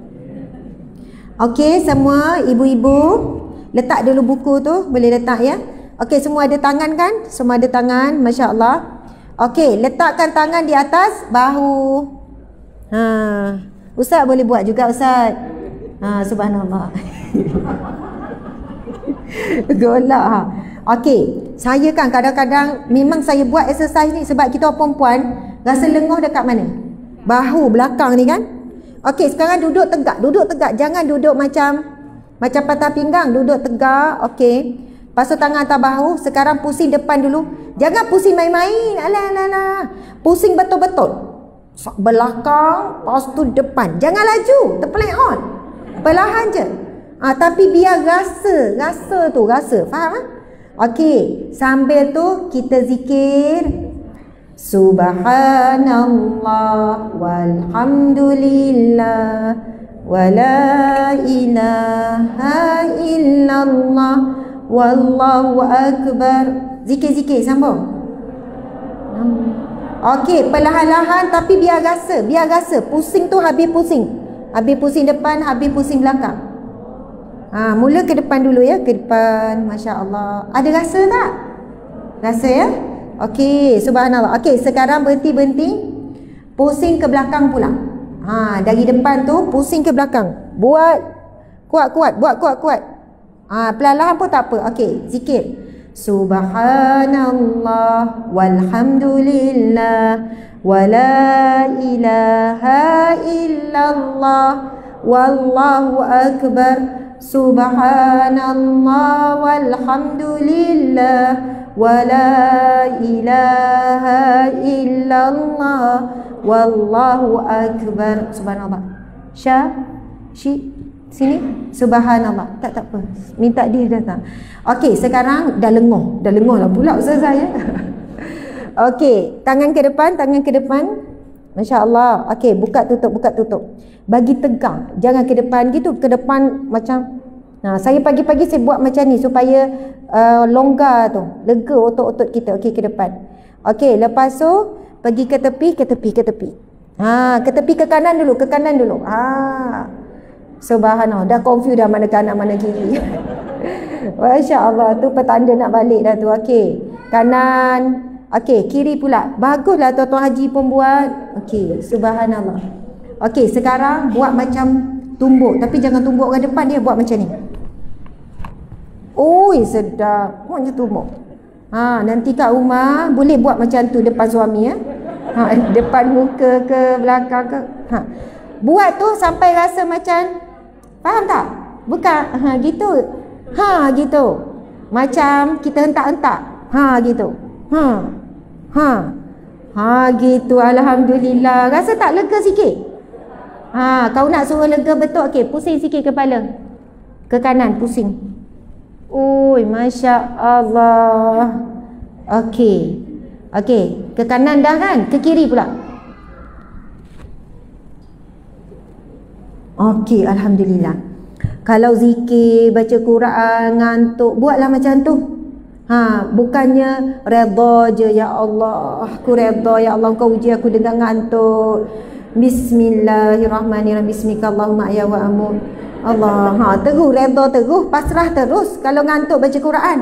Okey, semua ibu-ibu letak dulu buku tu, boleh letak ya. Okey, semua ada tangan kan? Semua ada tangan, Masya Allah. Okey, letakkan tangan di atas bahu. Ustaz boleh buat juga Ustaz. Subhanallah. Golak ha. Okey, saya kan kadang-kadang memang saya buat exercise ni sebab kita perempuan rasa lenguh dekat mana? Bahu belakang ni kan? Okey, sekarang duduk tegak, duduk tegak. Jangan duduk macam patah pinggang, duduk tegak. Okey. Pasal tangan atas bahu. Sekarang pusing depan dulu. Jangan pusing main-main. Alah. Pusing betul-betul. Belakang, lepas tu depan. Jangan laju, terpelik on. Perlahan je. Tapi biar rasa tu. Faham tak? Okey, sambil tu kita zikir. Subhanallah walhamdulillah wala ilaha illallah wallahu akbar. Zikir-zikir sambung. Okey, perlahan-lahan tapi biar rasa. Pusing tu habis pusing. Habis pusing depan, habis pusing belakang. Mula ke depan dulu ya, ke depan. Masya Allah. Ada rasa tak? Rasa ya? Okey, subhanallah. Okey, sekarang berhenti. Pusing ke belakang pula. Dari depan tu pusing ke belakang. Buat kuat-kuat, buat kuat-kuat. Perlahan pun tak apa. Okey, zikir. Subhanallah walhamdulillah wala ilaha illallah wallahu akbar. Subhanallah walhamdulillah wala ilaha illallah wallahu akbar. Subhanallah. Sini. Subhanallah. Tak apa. Minta dia datang. Okey, sekarang dah lenguh lah pula ustazah ya. Okey, tangan ke depan. Masya Allah. Okey, buka tutup. Bagi tegang. Jangan ke depan gitu, ke depan macam. Saya pagi-pagi saya buat macam ni supaya longgar tu, lega otot-otot kita. Okey, ke depan. Okey, lepas tu pergi ke tepi. Ke tepi, ke kanan dulu. Subhanallah, dah confuse dah mana kanan mana kiri. Masya Allah, tu petanda nak balik dah tu. Okey, kanan. Okey, kiri pula. Baguslah tuan-tuan haji pun buat. Okey, subhanallah. Okey, sekarang buat macam tumbuk, tapi jangan tumbuk ke depan, dia buat macam ni. Oi, sedap. Macam tumbuk. Nanti kat rumah boleh buat macam tu depan suami ya. Depan muka ke belakang ke. Buat tu sampai rasa macam, faham tak? Bukan gitu. Gitu. Macam kita hentak-hentak. Gitu. Gitu. Alhamdulillah. Rasa tak lega sikit? Kau nak suruh lega betul. Okey, pusing sikit kepala. Ke kanan, pusing. Oi, Masya Allah. Okey, ke kanan dah kan? Ke kiri pula. Okey, alhamdulillah. Kalau zikir, baca Quran, ngantuk, buatlah macam tu. Bukannya redha je, ya Allah, aku redha, ya Allah kau uji aku dengan ngantuk. Bismillahirrahmanirrahim. Bismikallahumma ya wa amut. Allah, terus redha terus, pasrah terus kalau ngantuk baca Quran.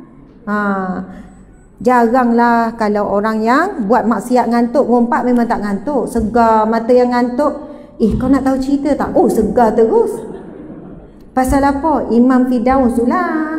Jaranglah kalau orang yang buat maksiat ngantuk, ngumpat memang tak ngantuk, segar mata yang ngantuk. Kau nak tahu cerita tak? Oh, segar terus. Pasal apa? Imam Firdaus tu lah.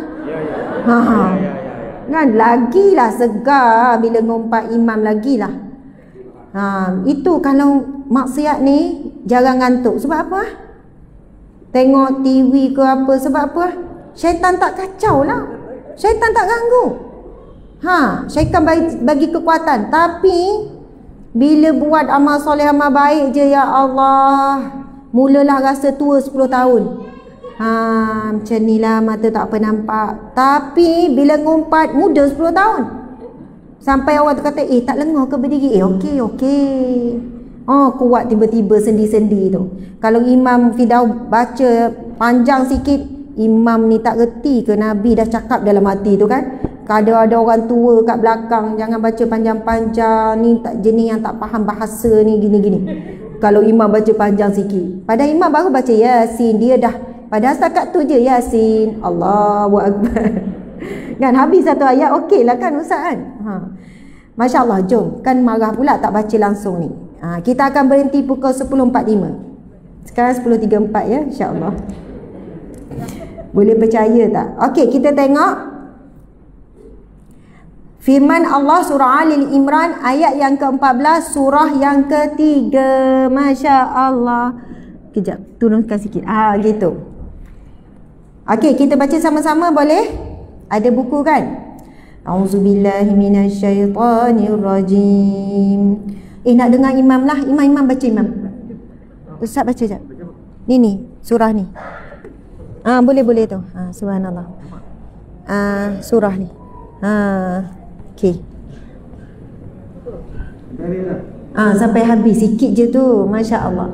Kan lagilah segar bila ngumpat imam lagilah. Itu kalau maksiat ni jarang ngantuk. Sebab apa? Tengok TV ke apa, sebab apa? Syaitan tak kacau lah. Syaitan tak ganggu. Syaitan bagi kekuatan. Tapi bila buat amal soleh, amal baik je, ya Allah, mulalah rasa tua 10 tahun. Macam ni lah, mata tak apa nampak. Tapi bila ngumpat muda 10 tahun. Sampai orang tu kata, tak lengah ke berdiri? Okey. Kuat tiba-tiba sendi-sendi tu. Kalau Imam Firdaus baca panjang sikit, imam ni tak reti ke Nabi dah cakap dalam hati tu kan? Ada orang tua kat belakang, jangan baca panjang-panjang, ni tak jenis yang tak faham bahasa ni, gini-gini. Kalau imam baca panjang sikit, padahal imam baru baca Yasin, dia dah padahal setakat tu je Yasin, Allahu Akbar. Kan habis satu ayat, okey lah kan Ustaz kan? Masya Allah, jom. Kan marah pula tak baca langsung ni. Kita akan berhenti pukul 10.45. Sekarang 10.34 ya, insya-Allah. Boleh percaya tak? Okey, kita tengok firman Allah surah Ali Imran ayat yang ke-14 surah yang ke-3. Masya Allah. Kejap, turunkan sikit. Gitu. Okey, kita baca sama-sama boleh? Ada buku kan? Auzubillahi minasyaitanirrajim. Nak dengar imam lah. Imam baca imam. Ustaz baca jap. Ni surah ni. Boleh tu. Subhanallah. Surah ni. Okey. Sampai habis sikit je tu. Masya Allah.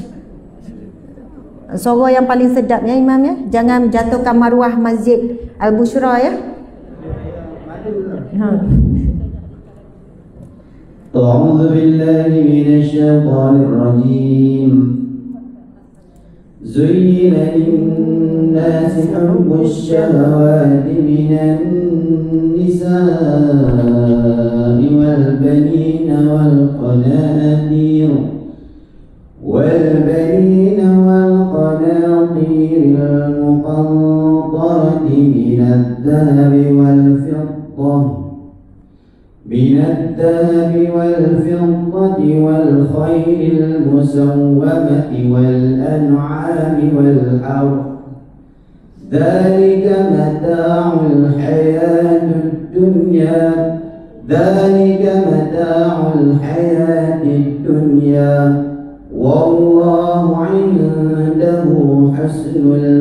Suara yang paling sedap ya imam ya. Jangan jatuhkan maruah Masjid Al-Bushra ya. A'udzu billahi minasy syaithanir rajim. زين للناس حب الشهوات من النساء والبنين والقناطير المقنطرة من الذهب والفضة والخيل المسومة والأنعام والحرث ذلك متاع الحياة الدنيا والله عنده حسن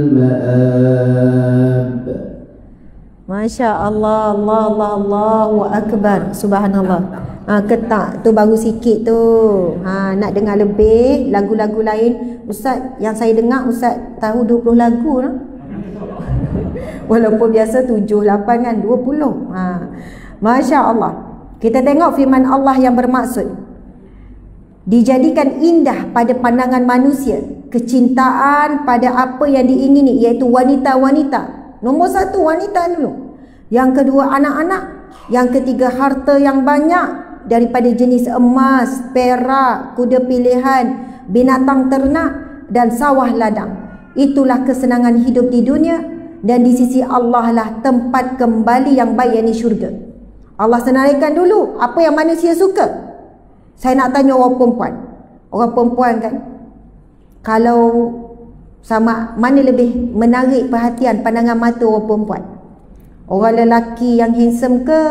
المآب. Masya Allah, Allahu Akbar, subhanallah. Ketak tu baru sikit tu. Nak dengar lebih lagu-lagu lain, Ustaz, yang saya dengar Ustaz tahu 20 lagu lah. Walaupun biasa 7, 8 kan, 20. Masya Allah. Kita tengok firman Allah yang bermaksud dijadikan indah pada pandangan manusia kecintaan pada apa yang diingini, iaitu wanita-wanita. Nombor 1 wanita dulu, yang kedua anak-anak, yang ketiga harta yang banyak daripada jenis emas, perak, kuda pilihan, binatang ternak dan sawah ladang. Itulah kesenangan hidup di dunia, dan di sisi Allah lah tempat kembali yang baik, yakni syurga. Allah senaraikan dulu apa yang manusia suka. Saya nak tanya orang perempuan. Orang perempuan kan, kalau sama mana lebih menarik perhatian pandangan mata orang perempuan? Orang lelaki yang handsome ke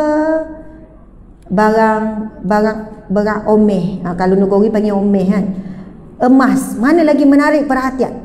barang omeh? Kalau negeri panggil omeh kan, emas, mana lagi menarik perhatian?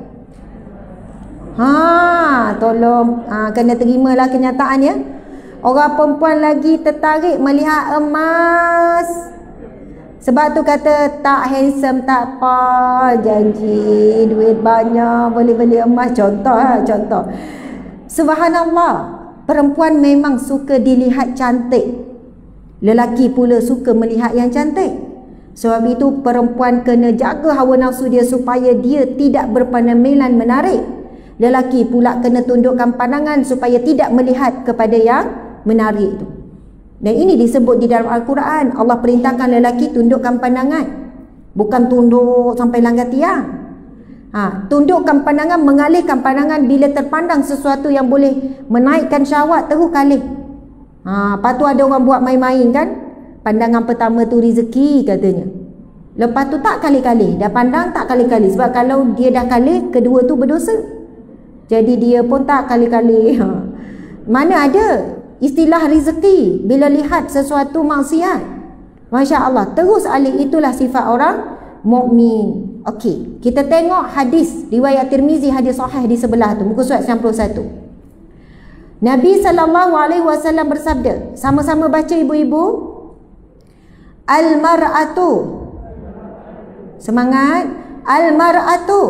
Tolong kena terimalah kenyataan ya. Orang perempuan lagi tertarik melihat emas. Sebab tu kata tak handsome tak apa, janji duit banyak boleh beli emas. Contoh. Subhanallah, perempuan memang suka dilihat cantik, lelaki pula suka melihat yang cantik. Sebab itu perempuan kena jaga hawa nafsu dia supaya dia tidak berpenampilan menarik. Lelaki pula kena tundukkan pandangan supaya tidak melihat kepada yang menarik itu. Dan ini disebut di dalam Al-Quran. Allah perintahkan lelaki tundukkan pandangan, bukan tunduk sampai langgar tiang. Tundukkan pandangan, mengalihkan pandangan bila terpandang sesuatu yang boleh menaikkan syahwat, terus kalih. Lepas tu ada orang buat main-main kan. Pandangan pertama tu rezeki katanya, lepas tu tak kali-kali, dah pandang tak kali-kali. Sebab kalau dia dah kalih, kedua tu berdosa. Jadi dia pun tak kali-kali. Mana ada istilah rezeki bila lihat sesuatu maksiat. Masya Allah, terus alih. Itulah sifat orang mukmin. Okey, kita tengok hadis riwayat Tirmizi, hadis sahih di sebelah tu, muka surat 91. Nabi SAW bersabda, sama-sama baca ibu-ibu. Al-mar'atu, semangat, al-mar'atu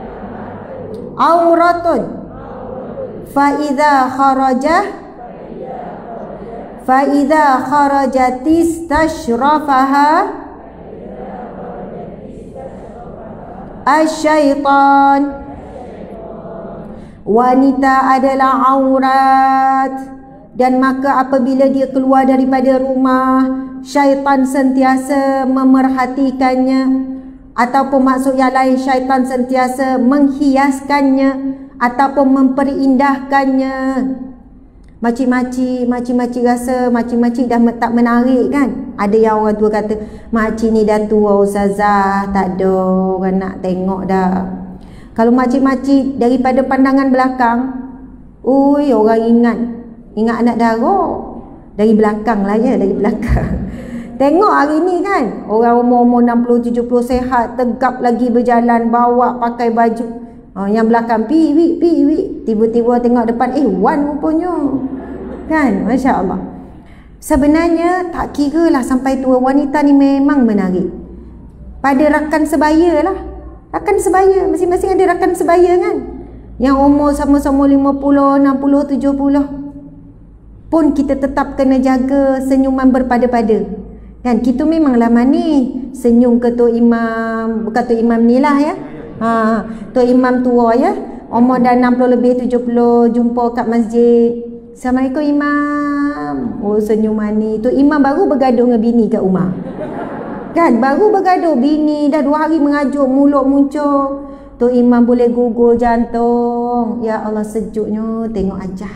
auratun fa'idha kharajatis tashrafaha asyaitan. Wanita adalah aurat, dan maka apabila dia keluar daripada rumah, syaitan sentiasa memerhatikannya, ataupun maksud yang lain, syaitan sentiasa menghiaskannya ataupun memperindahkannya. Makcik-makcik rasa makcik-makcik dah tak menarik kan. Ada yang orang tua kata, makcik ni dah tua ustazah, tak ada orang nak tengok dah. Kalau makcik-makcik daripada pandangan belakang, orang ingat anak dara dari belakang lah ya, dari belakang. Tengok hari ni kan, orang umur 60-70 sehat, tegap lagi berjalan, bawa pakai baju. Yang belakang pi, tiba-tiba tengok depan, wan rupanya. Kan, Masya Allah. Sebenarnya tak kira lah sampai tua, wanita ni memang menarik. Pada rakan sebaya lah. Rakan sebaya, masing-masing ada rakan sebaya kan. Yang umur sama-sama 50, 60, 70. Pun kita tetap kena jaga senyuman berpada-pada. Kan, kita memanglah manis. Senyum ketua imam, bukan Tok Imam ni lah ya. Tu imam tua ya. Umur dah 60 lebih 70 jumpa kat masjid. Assalamualaikum imam. Oh senyum manis. Tu imam baru bergaduh dengan bini kat rumah. Kan baru bergaduh, bini dah 2 hari mengajuk, mulut muncul. Tu imam boleh gugur jantung. Ya Allah sejuknya tengok ajah.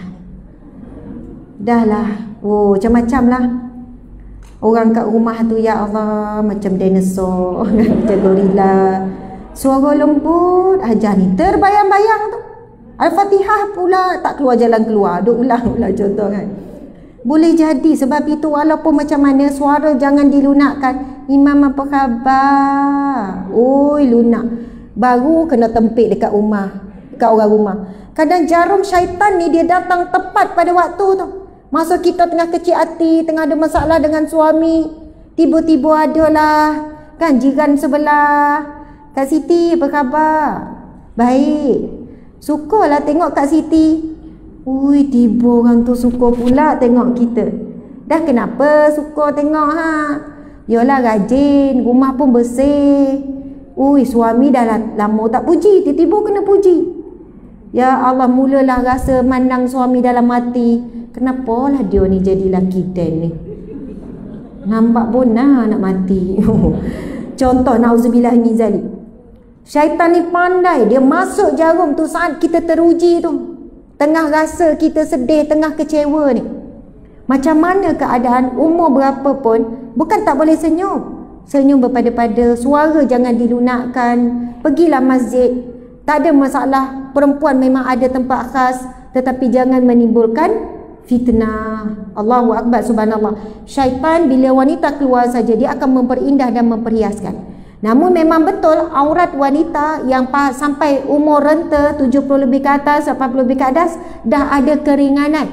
Dah lah. Oh macam-macam lah. Orang kat rumah tu ya Allah macam dinosaur, macam gorila. Suara lembut ajar ni terbayang-bayang tu. Al-Fatihah pula tak keluar jalan keluar. Duk ulang-ulang contoh kan. Boleh jadi sebab itu walaupun macam mana suara jangan dilunakkan. Imam apa khabar? Oi lunak. Baru kena tempik dekat rumah, dekat orang rumah. Kadang jarum syaitan ni dia datang tepat pada waktu tu. Masa kita tengah kecil hati, tengah ada masalah dengan suami, tiba-tiba adalah kan jiran sebelah. Kak Siti apa khabar? Baik. Sukalah tengok Kak Siti. Ui, tiba orang tu suka pula tengok kita. Dah kenapa suka tengok Yalah rajin, rumah pun bersih. Ui, suami dah lama tak puji, tiba-tiba kena puji. Ya Allah, mulalah rasa mandang suami dalam hati. Kenapalah dia ni jadi laki dan ni? Nampak bonah nak mati. Contoh na'udzubillah min zalik. Syaitan ni pandai, dia masuk jarum tu saat kita teruji tu. Tengah rasa kita sedih, tengah kecewa ni. Macam mana keadaan, umur berapa pun, bukan tak boleh senyum. Senyum berpada-pada, suara jangan dilunakkan. Pergilah masjid, tak ada masalah. Perempuan memang ada tempat khas, tetapi jangan menimbulkan fitnah. Allahu Akbar, subhanallah. Syaitan bila wanita keluar saja, dia akan memperindah dan memperhiaskan. Namun memang betul aurat wanita yang sampai umur renta 70 lebih ke atas, 80 lebih ke atas dah ada keringanan.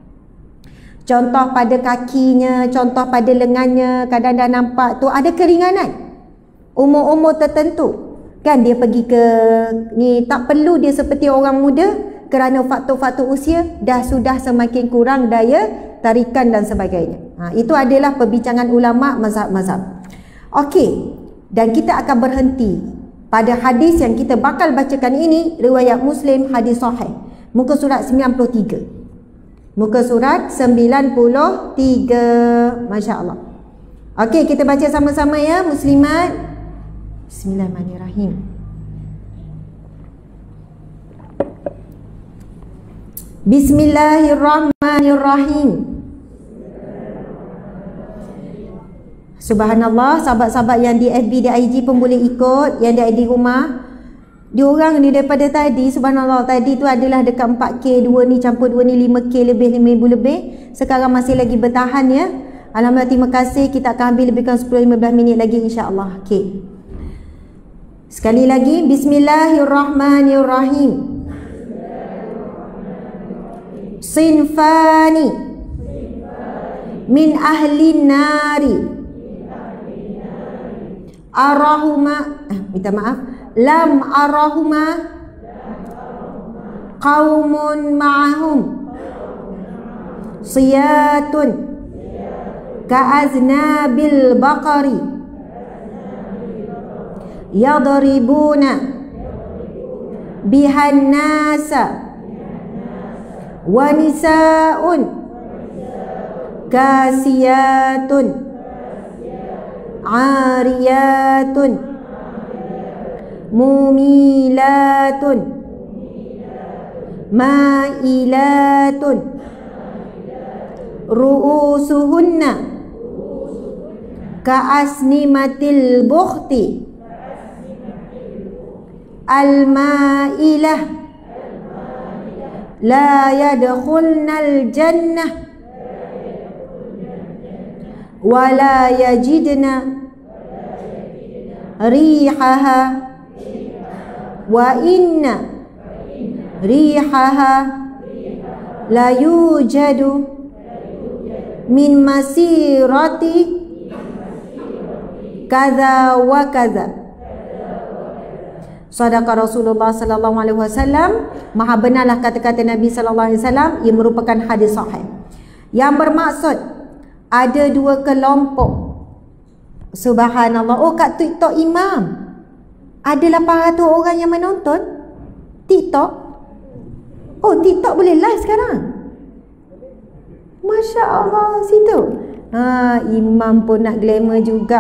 Contoh pada kakinya, contoh pada lengannya, kadang dah nampak tu ada keringanan. Umur-umur tertentu kan dia pergi ke ni, tak perlu dia seperti orang muda kerana faktor-faktor usia dah sudah semakin kurang daya tarikan dan sebagainya. Itu adalah perbincangan ulama mazhab-mazhab. Okey. Dan kita akan berhenti pada hadis yang kita bakal bacakan ini, riwayat Muslim, hadis sahih. Muka surat 93. Muka surat 93. Masya Allah. Okey, kita baca sama-sama ya muslimat. Bismillahirrahmanirrahim. Bismillahirrahmanirrahim. Subhanallah, sahabat-sahabat yang di FB, di IG pun boleh ikut, yang di rumah. Diorang ni daripada tadi, subhanallah, tadi tu adalah dekat 4K, 2 ni campur 2 ni 5K lebih, 5,000 lebih. Sekarang masih lagi bertahan ya. Alhamdulillah, terima kasih. Kita akan ambil lebih kurang 10-15 minit lagi insya-Allah. Okey. Sekali lagi, Bismillahirrahmanirrahim. Sinfani min ahlin nari arahuma, minta maaf, lam arahuma qaumun ma'ahum siyatun ka'aznabil baqari yadribuna bihan nasa wa nisa'un kasiyatun ariyatun mumilatun mailatun ru'usuhunna ka'asnimatil bukhti al-ma'ilah la yadkhulnal jannah wa la yajidna rihaha wa inna rihaha la yujadu min masirati kaza wa kaza. Sadaqa Rasulullah sallallahu alaihi wasallam. Maha benarlah kata-kata Nabi sallallahu alaihi wasallam. Ia merupakan hadis sahih yang bermaksud ada 2 kelompok. Subhanallah. Oh, kat TikTok imam. Ada 800 orang yang menonton TikTok. Oh, TikTok boleh live sekarang. Masya Allah, situ. Imam pun nak glamour juga.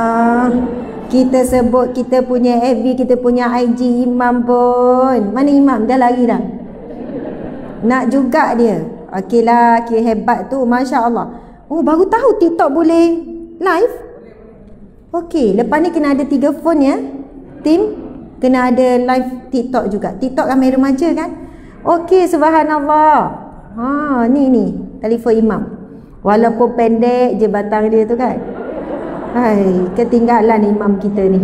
Kita sebut kita punya FB, kita punya IG, Imam pun. Mana Imam? Dah lari dah. Nak juga dia. Okeylah, hebat tu, Masya Allah. Oh, baru tahu TikTok boleh live. Okey, lepas ni kena ada 3 phone ya. Tim kena ada live TikTok juga. TikTok ramai remaja kan? Okey, subhanallah. Ni telefon Imam. Walaupun pendek je batang dia tu kan. Hai, ketinggalan imam kita ni.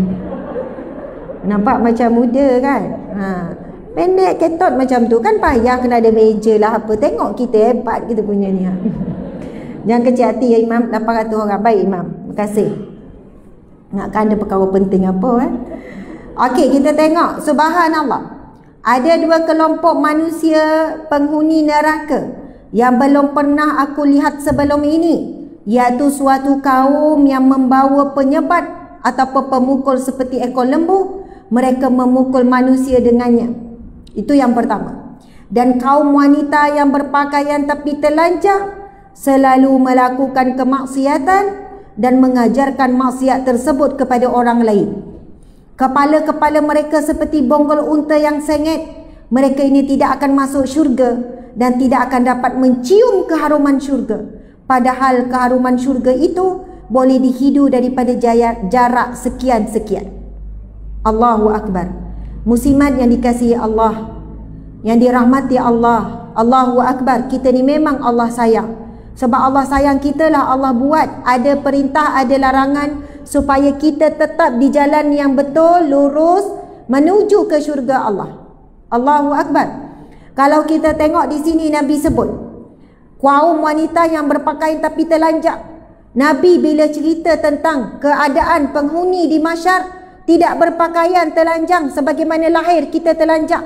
Nampak macam muda kan? Pendek ketot macam tu kan, payah kena ada meja lah apa. Tengok kita hebat kita punya ni. Jangan kecil hati ya Imam, 800 orang. Baik Imam, terima kasih. Nakkan ada perkara penting apa kan? Okey, kita tengok. Subhanallah. Ada 2 kelompok manusia penghuni neraka yang belum pernah aku lihat sebelum ini, iaitu suatu kaum yang membawa penyebat ataupun pemukul seperti ekor lembu. Mereka memukul manusia dengannya. Itu yang pertama. Dan kaum wanita yang berpakaian tapi telanjang selalu melakukan kemaksiatan dan mengajarkan maksiat tersebut kepada orang lain. Kepala-kepala mereka seperti bonggol unta yang sengit. Mereka ini tidak akan masuk syurga dan tidak akan dapat mencium keharuman syurga. Padahal keharuman syurga itu boleh dihidu daripada jarak sekian-sekian. Allahu Akbar. Muslimat yang dikasihi Allah, yang dirahmati Allah. Allahu Akbar. Kita ni memang Allah sayang. Sebab Allah sayang kita lah Allah buat ada perintah, ada larangan supaya kita tetap di jalan yang betul, lurus menuju ke syurga Allah. Allahu Akbar. Kalau kita tengok di sini Nabi sebut kaum wanita yang berpakaian tapi telanjang. Nabi bila cerita tentang keadaan penghuni di mahsyar tidak berpakaian, telanjang sebagaimana lahir kita telanjang.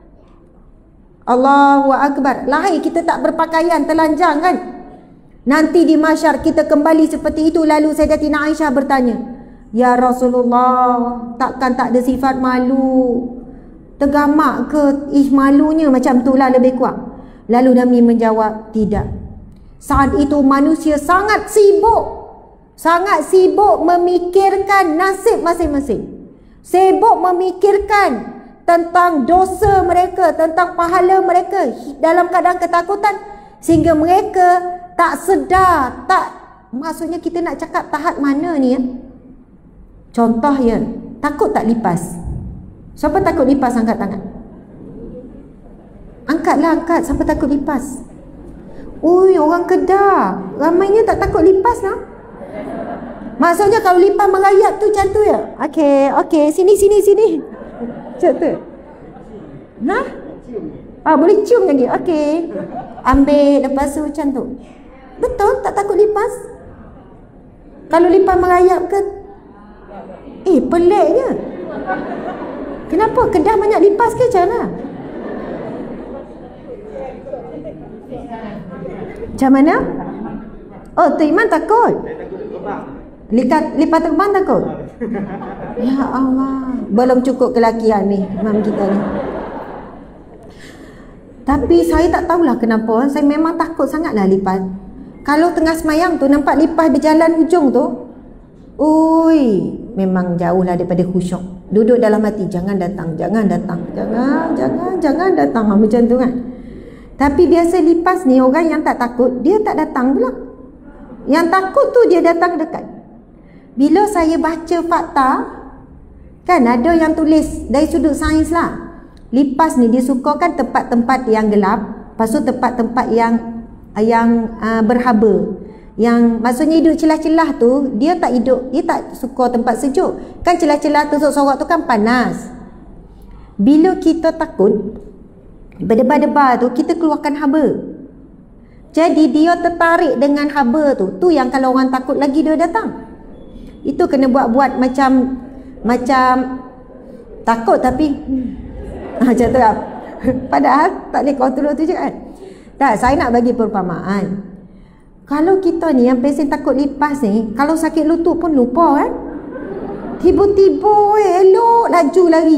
Allahu Akbar. Lahir kita tak berpakaian, telanjang kan? Nanti di mahsyar kita kembali seperti itu. Lalu Sayyidatina Aisyah bertanya, ya Rasulullah, takkan tak ada sifat malu? Tergamak ke? Malunya macam itulah lebih kurang. Lalu Nabi menjawab, tidak. Saat itu manusia sangat sibuk memikirkan nasib masing-masing. Sibuk memikirkan tentang dosa mereka, tentang pahala mereka dalam keadaan ketakutan, sehingga mereka tak sedar, maksudnya kita nak cakap tahap mana ni ya? Contoh ya, takut tak lipas? Siapa takut lipas angkat tangan? Angkat. Siapa takut lipas? Ui, orang Kedah ramainya tak takut lipas lah. Maksudnya kalau lipas merayap tu macam tu ya? Okey, sini. Macam tu. Boleh cium lagi. Okey. Ambil lepas tu macam tu. Betul tak takut lipas? Kalau lipas merayap ke? Peliknya. Kenapa? Kedah banyak lipas ke macam mana? Macam mana? Oh, tu Iman takut. Lipas terbang takut? Ya Allah, belum cukup kelakian ni imam kita ni. Tapi saya tak tahulah kenapa, saya memang takut sangatlah lipas. Kalau tengah semayang tu nampak lipas berjalan hujung tu, memang jauhlah daripada khusyuk. Duduk dalam hati, jangan datang macam tu kan. Tapi biasa lipas ni orang yang tak takut, dia tak datang pula. Yang takut tu dia datang dekat. Bila saya baca fakta, kan ada yang tulis dari sudut sains lah, lipas ni disukakan tempat-tempat yang gelap, lepas tu tempat-tempat yang berhaba, yang maksudnya hidup celah-celah tu, dia tak suka tempat sejuk. Kan celah-celah tu sorok tu kan panas. Bila kita takut berdebar-debar tu, kita keluarkan haba. Jadi dia tertarik dengan haba tu. Tu yang kalau orang takut lagi dia datang. Itu kena buat-buat macam takut tapi macam tu lah. Padahal tak boleh kontrol tu je kan. Tak, saya nak bagi perumpamaan. Kalau kita ni yang pesen takut lipas ni, kalau sakit lutut pun lupa kan. Tiba-tiba elok laju lari.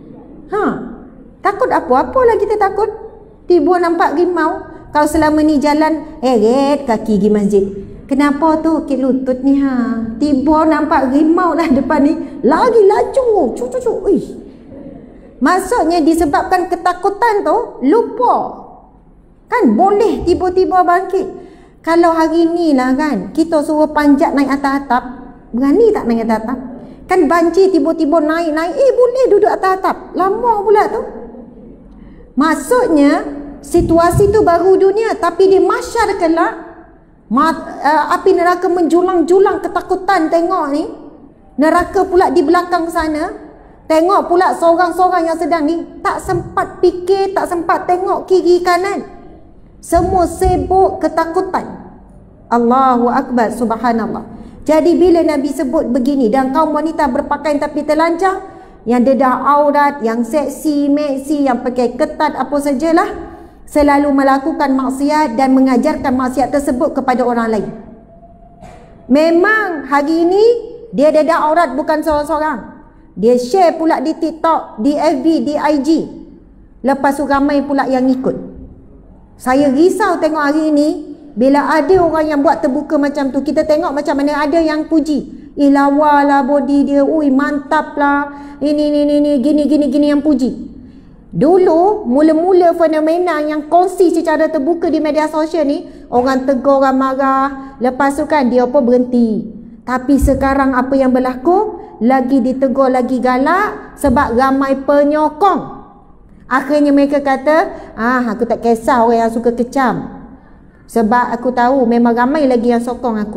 Takut apa? Apalah kita takut? Tiba nampak rimau. Kau selama ni jalan heret kaki pergi masjid. Kenapa tu? Kek lutut ni Tiba nampak rimau lah depan ni. Lari laju. Cucu. Maksudnya disebabkan ketakutan tu, lupa. Kan boleh tiba-tiba bangkit. Kalau hari ni lah kan, kita suruh panjat naik atas atap, berani tak naik atas atap? Kan banci tiba-tiba naik. Boleh duduk atas atap. Lama pula tu. Maksudnya situasi tu baru dunia, tapi di mahsyar kelak api neraka menjulang-julang ketakutan. Tengok ni, neraka pula di belakang sana. Tengok pula seorang-seorang yang sedang ni tak sempat fikir, tak sempat tengok kiri kanan. Semua sibuk ketakutan. Allahu Akbar, subhanallah. Jadi bila Nabi sebut begini, dan kaum wanita berpakaian tapi telanjang, yang dedah aurat, yang seksi, meksi, yang pakai ketat, apa sajalah, selalu melakukan maksiat dan mengajarkan maksiat tersebut kepada orang lain. Memang hari ini dia dedah aurat bukan seorang-seorang. Dia share pula di TikTok, di FB, di IG. Lepas tu ramai pula yang ikut. Saya risau tengok hari ini, bila ada orang yang buat terbuka macam tu, kita tengok macam mana ada yang puji. Lawa lah body dia, mantap lah, ini, gini yang puji. Dulu, mula-mula fenomena yang kongsi secara terbuka di media sosial ni, orang tegur, orang marah, lepas tu kan dia berhenti. Tapi sekarang apa yang berlaku? Lagi ditegur, lagi galak sebab ramai penyokong. Akhirnya mereka kata, aku tak kisah orang yang suka kecam, sebab aku tahu memang ramai lagi yang sokong aku.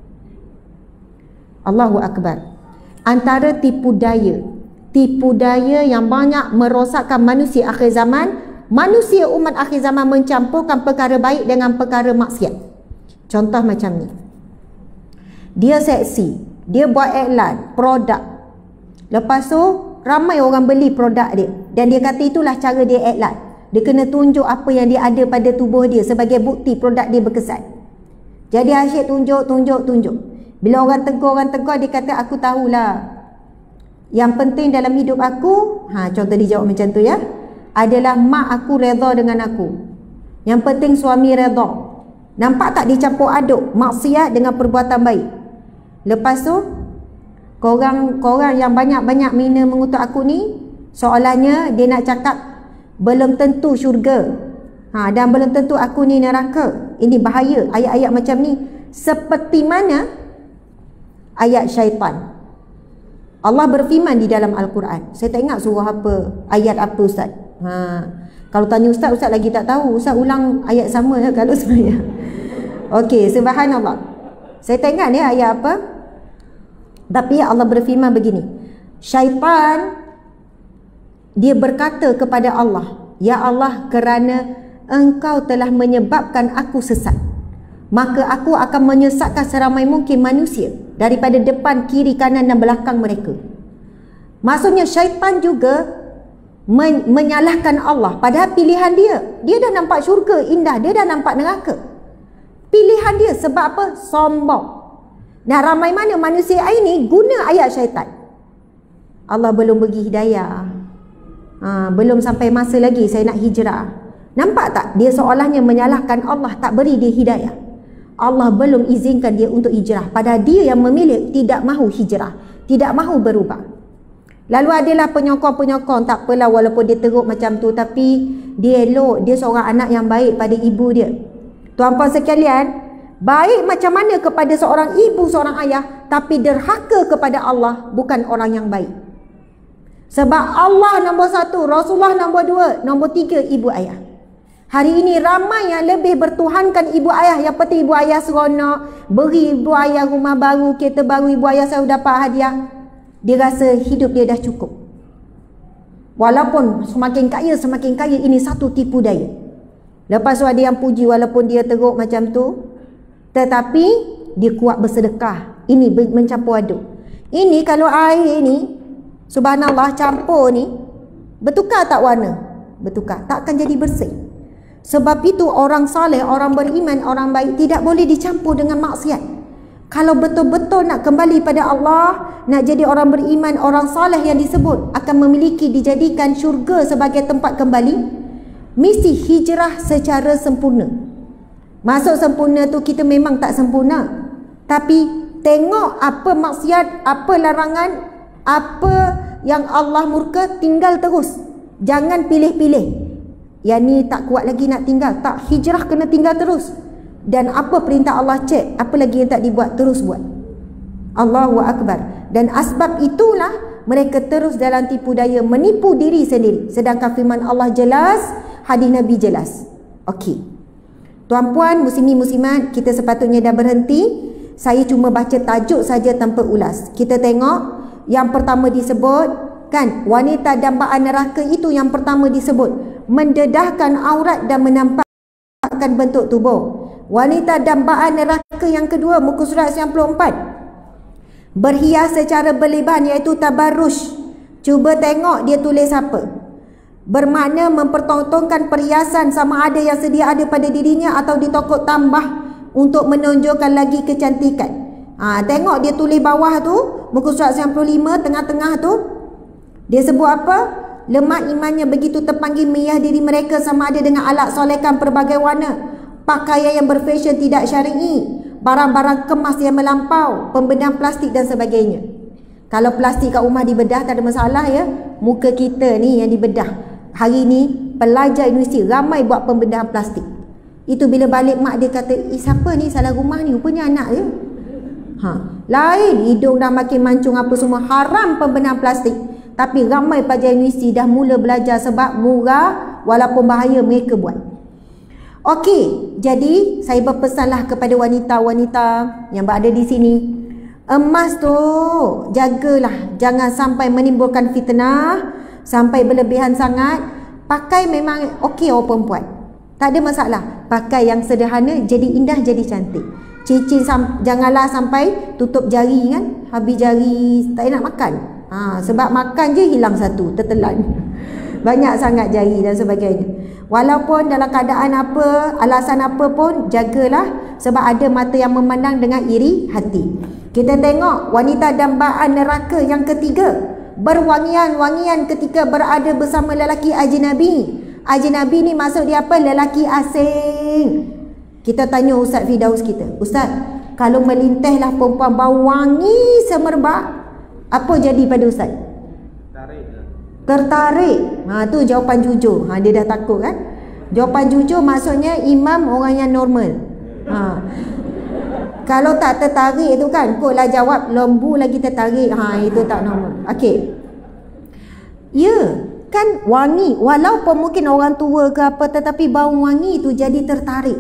Allahu Akbar. Antara tipu daya yang banyak merosakkan manusia akhir zaman, manusia umat akhir zaman mencampurkan perkara baik dengan perkara maksiat. Contoh macam ni. Dia seksi, dia buat iklan produk, lepas tu ramai orang beli produk dia, dan dia kata itulah cara dia iklan. Dia kena tunjuk apa yang dia ada pada tubuh dia sebagai bukti produk dia berkesan. Jadi asyik tunjuk. Bila orang tegur, dia kata aku tahulah, yang penting dalam hidup aku, contoh dia jawab macam tu ya, adalah mak aku redha dengan aku. Yang penting suami redha. Nampak tak dia campur aduk maksiat dengan perbuatan baik. Lepas tu korang yang banyak-banyak mina mengutuk aku ni, soalannya dia nak cakap belum tentu syurga, dan belum tentu aku ni neraka. Ini bahaya ayat-ayat macam ni. Seperti mana ayat syaitan. Allah berfirman di dalam Al-Quran. Saya tak ingat surah apa, ayat apa Ustaz. Kalau tanya Ustaz lagi tak tahu. Ustaz ulang ayat sama ya kalau sebenarnya. Okey, subhanallah. Saya tak ingat ni ayat apa. Tapi Allah berfirman begini. Syaitan dia berkata kepada Allah, ya Allah, kerana engkau telah menyebabkan aku sesat, maka aku akan menyesatkan seramai mungkin manusia daripada depan, kiri, kanan dan belakang mereka. Maksudnya syaitan juga menyalahkan Allah. Padahal pilihan dia dah nampak syurga indah, dia dah nampak neraka. Pilihan dia sebab apa? Sombong. Nah, ramai mana manusia ini guna ayat syaitan. Allah belum bagi hidayah. Belum sampai masa lagi saya nak hijrah. Nampak tak? Dia seolahnya menyalahkan Allah tak beri dia hidayah. Allah belum izinkan dia untuk hijrah. Padahal dia yang memilih tidak mahu hijrah, tidak mahu berubah. Lalu adalah penyokong-penyokong, tak apalah walaupun dia teruk macam tu, tapi dia elok, dia seorang anak yang baik pada ibu dia. Tuan-puan sekalian, baik macam mana kepada seorang ibu, seorang ayah, tapi derhaka kepada Allah bukan orang yang baik. Sebab Allah nombor 1, Rasulullah nombor 2, nombor 3 ibu ayah. Hari ini ramai yang lebih bertuhankan ibu ayah. Yang penting ibu ayah seronok, beri ibu ayah rumah baru, kereta baru, ibu ayah selalu dapat hadiah. Dia rasa hidup dia dah cukup. Walaupun semakin kaya, ini satu tipu daya. Lepas tu ada yang puji walaupun dia teruk macam tu, tetapi dia kuat bersedekah. Ini mencampur aduk. Ini kalau air ni, subhanallah, campur ni, bertukar tak warna? Bertukar. Tak akan jadi bersih. Sebab itu orang saleh, orang beriman, orang baik tidak boleh dicampur dengan maksiat. Kalau betul-betul nak kembali pada Allah, nak jadi orang beriman, orang soleh yang disebut akan memiliki dijadikan syurga sebagai tempat kembali, mesti hijrah secara sempurna. Maksud sempurna tu kita memang tak sempurna, tapi tengok apa maksiat, apa larangan, apa yang Allah murka, tinggal terus. Jangan pilih-pilih. Yang ni tak kuat lagi nak tinggal. Tak, hijrah kena tinggal terus. Dan apa perintah Allah cek, apa lagi yang tak dibuat, terus buat. Allahu Akbar. Dan asbab itulah mereka terus dalam tipu daya, menipu diri sendiri. Sedangkan firman Allah jelas, hadis Nabi jelas. Okey. Tuan-puan, muslimin muslimat, kita sepatutnya dah berhenti. Saya cuma baca tajuk saja tanpa ulas. Kita tengok yang pertama disebut, kan, wanita dambaan neraka itu yang pertama disebut, mendedahkan aurat dan menampakkan bentuk tubuh. Wanita dambaan neraka yang kedua, muka surat 94, berhias secara berlebihan, iaitu tabarruj. Cuba tengok dia tulis apa. Bermakna mempertontonkan perhiasan sama ada yang sedia ada pada dirinya atau ditokok tambah untuk menonjolkan lagi kecantikan. Tengok dia tulis bawah tu, muka surat 95, tengah-tengah tu, dia sebut apa? Lemah imannya begitu terpanggil meyah diri mereka sama ada dengan alat solekan berbagai warna, pakaian yang berfashion tidak syar'i, barang-barang kemas yang melampau, pembedahan plastik dan sebagainya. Kalau plastik kat rumah dibedah tak ada masalah ya. Muka kita ni yang dibedah. Hari ni pelajar universiti ramai buat pembedahan plastik. Itu bila balik mak dia kata, siapa ni salah rumah ni? Rupanya anak dia. Lain, hidung dah makin mancung apa semua. Haram pembedahan plastik. Tapi ramai pelajar universiti dah mula belajar sebab murah walaupun bahaya mereka buat. Okey, jadi saya berpesanlah kepada wanita-wanita yang berada di sini. Emas tu jagalah, jangan sampai menimbulkan fitnah, sampai berlebihan sangat. Pakai memang okey orang perempuan, tak ada masalah. Pakai yang sederhana, jadi indah, jadi cantik. Cincin janganlah sampai tutup jari kan, habis jari tak nak makan. Sebab makan je hilang satu, tertelan. Banyak sangat jari dan sebagainya. Walaupun dalam keadaan apa, alasan apa pun, jagalah, sebab ada mata yang memandang dengan iri hati. Kita tengok wanita dambaan neraka yang ketiga, berwangian-wangian ketika berada bersama lelaki ajnabi. Ajnabi ni maksud dia apa? Lelaki asing. Kita tanya Ustaz Firdaus kita, Ustaz, kalau melintahlah perempuan bau wangi semerbak, apa jadi pada Ustaz? Tertarik. Tu jawapan jujur. Dia dah takut kan? Jawapan jujur maksudnya imam orang yang normal. Kalau tak tertarik tu kan, kotlah jawab lembu lagi tertarik. Itu tak normal. Okey. Ya, kan wangi. Walaupun mungkin orang tua ke apa, tetapi bau wangi tu jadi tertarik.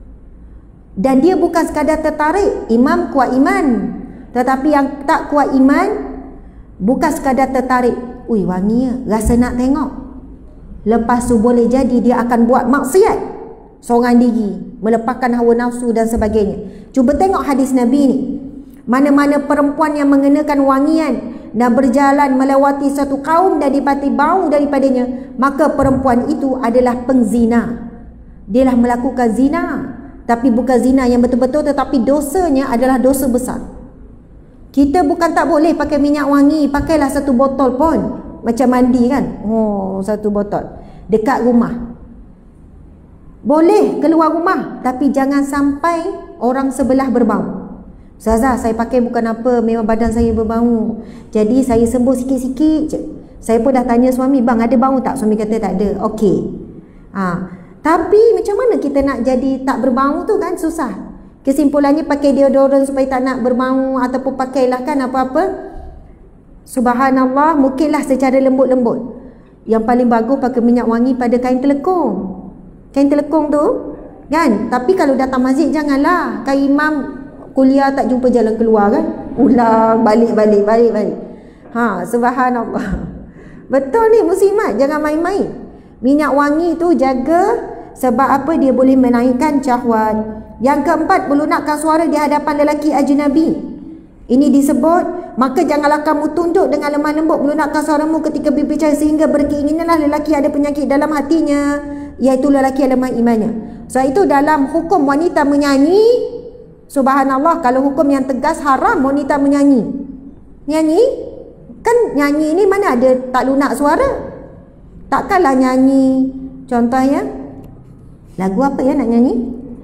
Dan dia bukan sekadar tertarik, imam kuat iman. Tetapi yang tak kuat iman, bukan sekadar tertarik, ui wangi ya, rasa nak tengok. Lepas tu boleh jadi dia akan buat maksiat seorang diri, melepaskan hawa nafsu dan sebagainya. Cuba tengok hadis Nabi ni. Mana-mana perempuan yang mengenakan wangian dan berjalan melewati satu kaum dan dipati bau daripadanya, maka perempuan itu adalah pengzina. Dialah melakukan zina, tapi bukan zina yang betul-betul, tetapi dosanya adalah dosa besar. Kita bukan tak boleh pakai minyak wangi, pakailah satu botol pun. Macam mandi kan, satu botol dekat rumah. Boleh keluar rumah, tapi jangan sampai orang sebelah berbau. Ustazah, saya pakai bukan apa, memang badan saya berbau, jadi saya sembuh sikit-sikit je. Saya pun dah tanya suami, bang ada bau tak? Suami kata tak ada. Okey. Tapi macam mana kita nak jadi tak berbau tu kan susah. Kesimpulannya pakai deodoran supaya tak nak berbau, ataupun pakailah kan apa-apa. Subhanallah, mungkinlah secara lembut-lembut. Yang paling bagus pakai minyak wangi pada kain telekung. Kain telekung tu kan. Tapi kalau datang masjid janganlah. Kain imam kuliah tak jumpa jalan keluar kan. Ulang balik. Subhanallah. Betul ni muslimat, jangan main-main. Minyak wangi tu jaga, sebab apa? Dia boleh menaikkan syahwat. Yang keempat, melunakkan suara di hadapan lelaki ajnabi. Ini disebut, maka janganlah kamu tunduk dengan lemah lembut melunakkan suaramu ketika berbicara sehingga berkeinginanlah lelaki ada penyakit dalam hatinya, iaitu lelaki yang lemah imannya. Sebab itu dalam hukum wanita menyanyi, Subhanallah, kalau hukum yang tegas haram wanita menyanyi. Nyanyi? Kan nyanyi ni mana ada tak lunak suara? Takkanlah nyanyi. Contohnya, lagu apa ya nak nyanyi?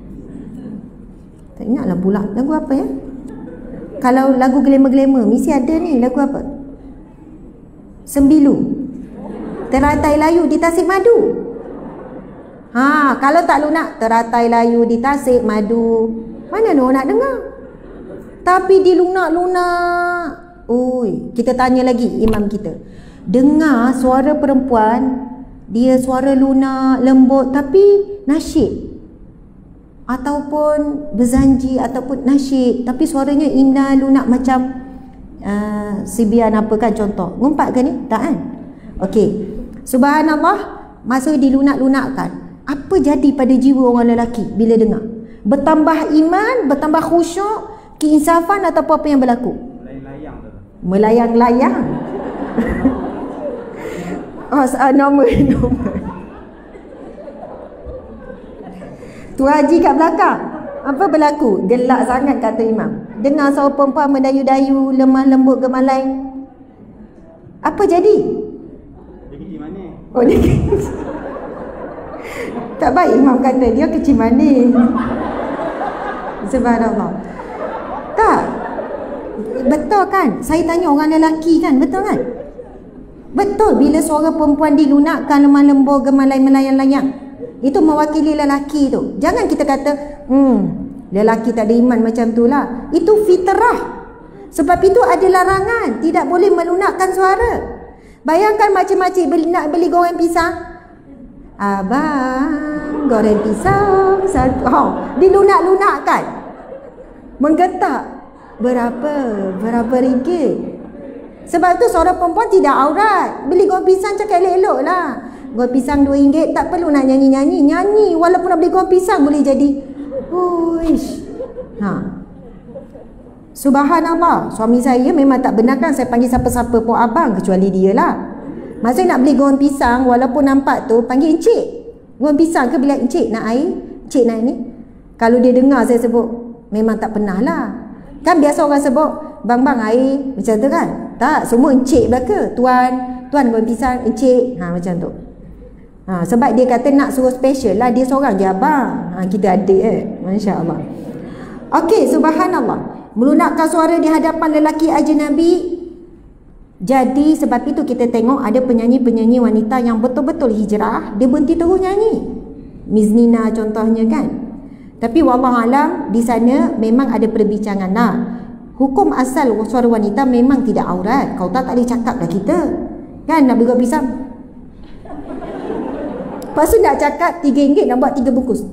Tak ingatlah pula. Lagu apa ya? Kalau lagu glamour-glamour, mesti ada ni. Lagu apa? Sembilu. Teratai layu di Tasik Madu. Kalau tak lunak, teratai layu di Tasik Madu. Mana nak nak dengar? Tapi dilunak-lunak. Oi, kita tanya lagi imam kita. Dengar suara perempuan, dia suara lunak, lembut tapi nasyid. Ataupun berzanji ataupun nasyid tapi suaranya indah, lunak macam Sibian apa kan contoh. Ngumpat ke ni? Tak kan? Okey. Subhanallah, masa dilunak-lunakkan, apa jadi pada jiwa orang lelaki bila dengar? Bertambah iman, bertambah khusyuk, keinsafan atau apa yang berlaku? Melayang-layang. Nombor. Tu Haji kat belakang. Apa berlaku? Gelak sangat kata imam. Dengar seorang perempuan mendayu-dayu, lemah lembut gemalai. Apa jadi? Dia kecil manis. Oh, dia tak baik imam kata dia kecil manis. Subhanallah. Tak. Betul kan? Saya tanya orang lelaki kan, betul kan? Betul bila suara perempuan dilunakkan, lemah lembut, gemalai, melayang-layang. Itu mewakili lelaki tu. Jangan kita kata, lelaki tak ada iman macam tu lah. Itu fitrah. Sebab itu ada larangan, tidak boleh melunakkan suara. Bayangkan makcik-makcik nak beli goreng pisang. Abang, goreng pisang satu. Dilunak-lunakkan. Menggetak. Berapa ringgit? Sebab tu seorang perempuan tidak aurat. Beli goreng pisang cakap elok-elok lah. Goreng pisang RM2, tak perlu nak nyanyi-nyanyi. Nyanyi walaupun nak beli goreng pisang boleh jadi. Uish. Subhanallah, suami saya memang tak benarkan saya panggil siapa-siapa pun abang kecuali dia lah. Masa nak beli goreng pisang, walaupun nampak tu panggil encik. Goreng pisang ke bila encik nak air, encik nak ni. Kalau dia dengar saya sebut, memang tak pernah lah. Kan biasa orang sebut, bang air, macam tu kan? Tak, semua encik belaka. Tuan goreng pisang, encik. Macam tu. Sebab dia kata nak suruh special lah, dia seorang je abang. Kita adik Masya Allah. Okey, subhanallah. Melunakkan suara di hadapan lelaki ajnabi. Jadi sebab itu kita tengok ada penyanyi-penyanyi wanita yang betul-betul hijrah, dia berhenti terus nyanyi. Miznina contohnya kan. Tapi wallahualam di sana memang ada perbincangan lah. Hukum asal suara wanita memang tidak aurat. Kau tak boleh cakap lah kita. Kan nak beli goreng pisang. Lepas tu nak cakap RM3 nak buat 3 bungkus.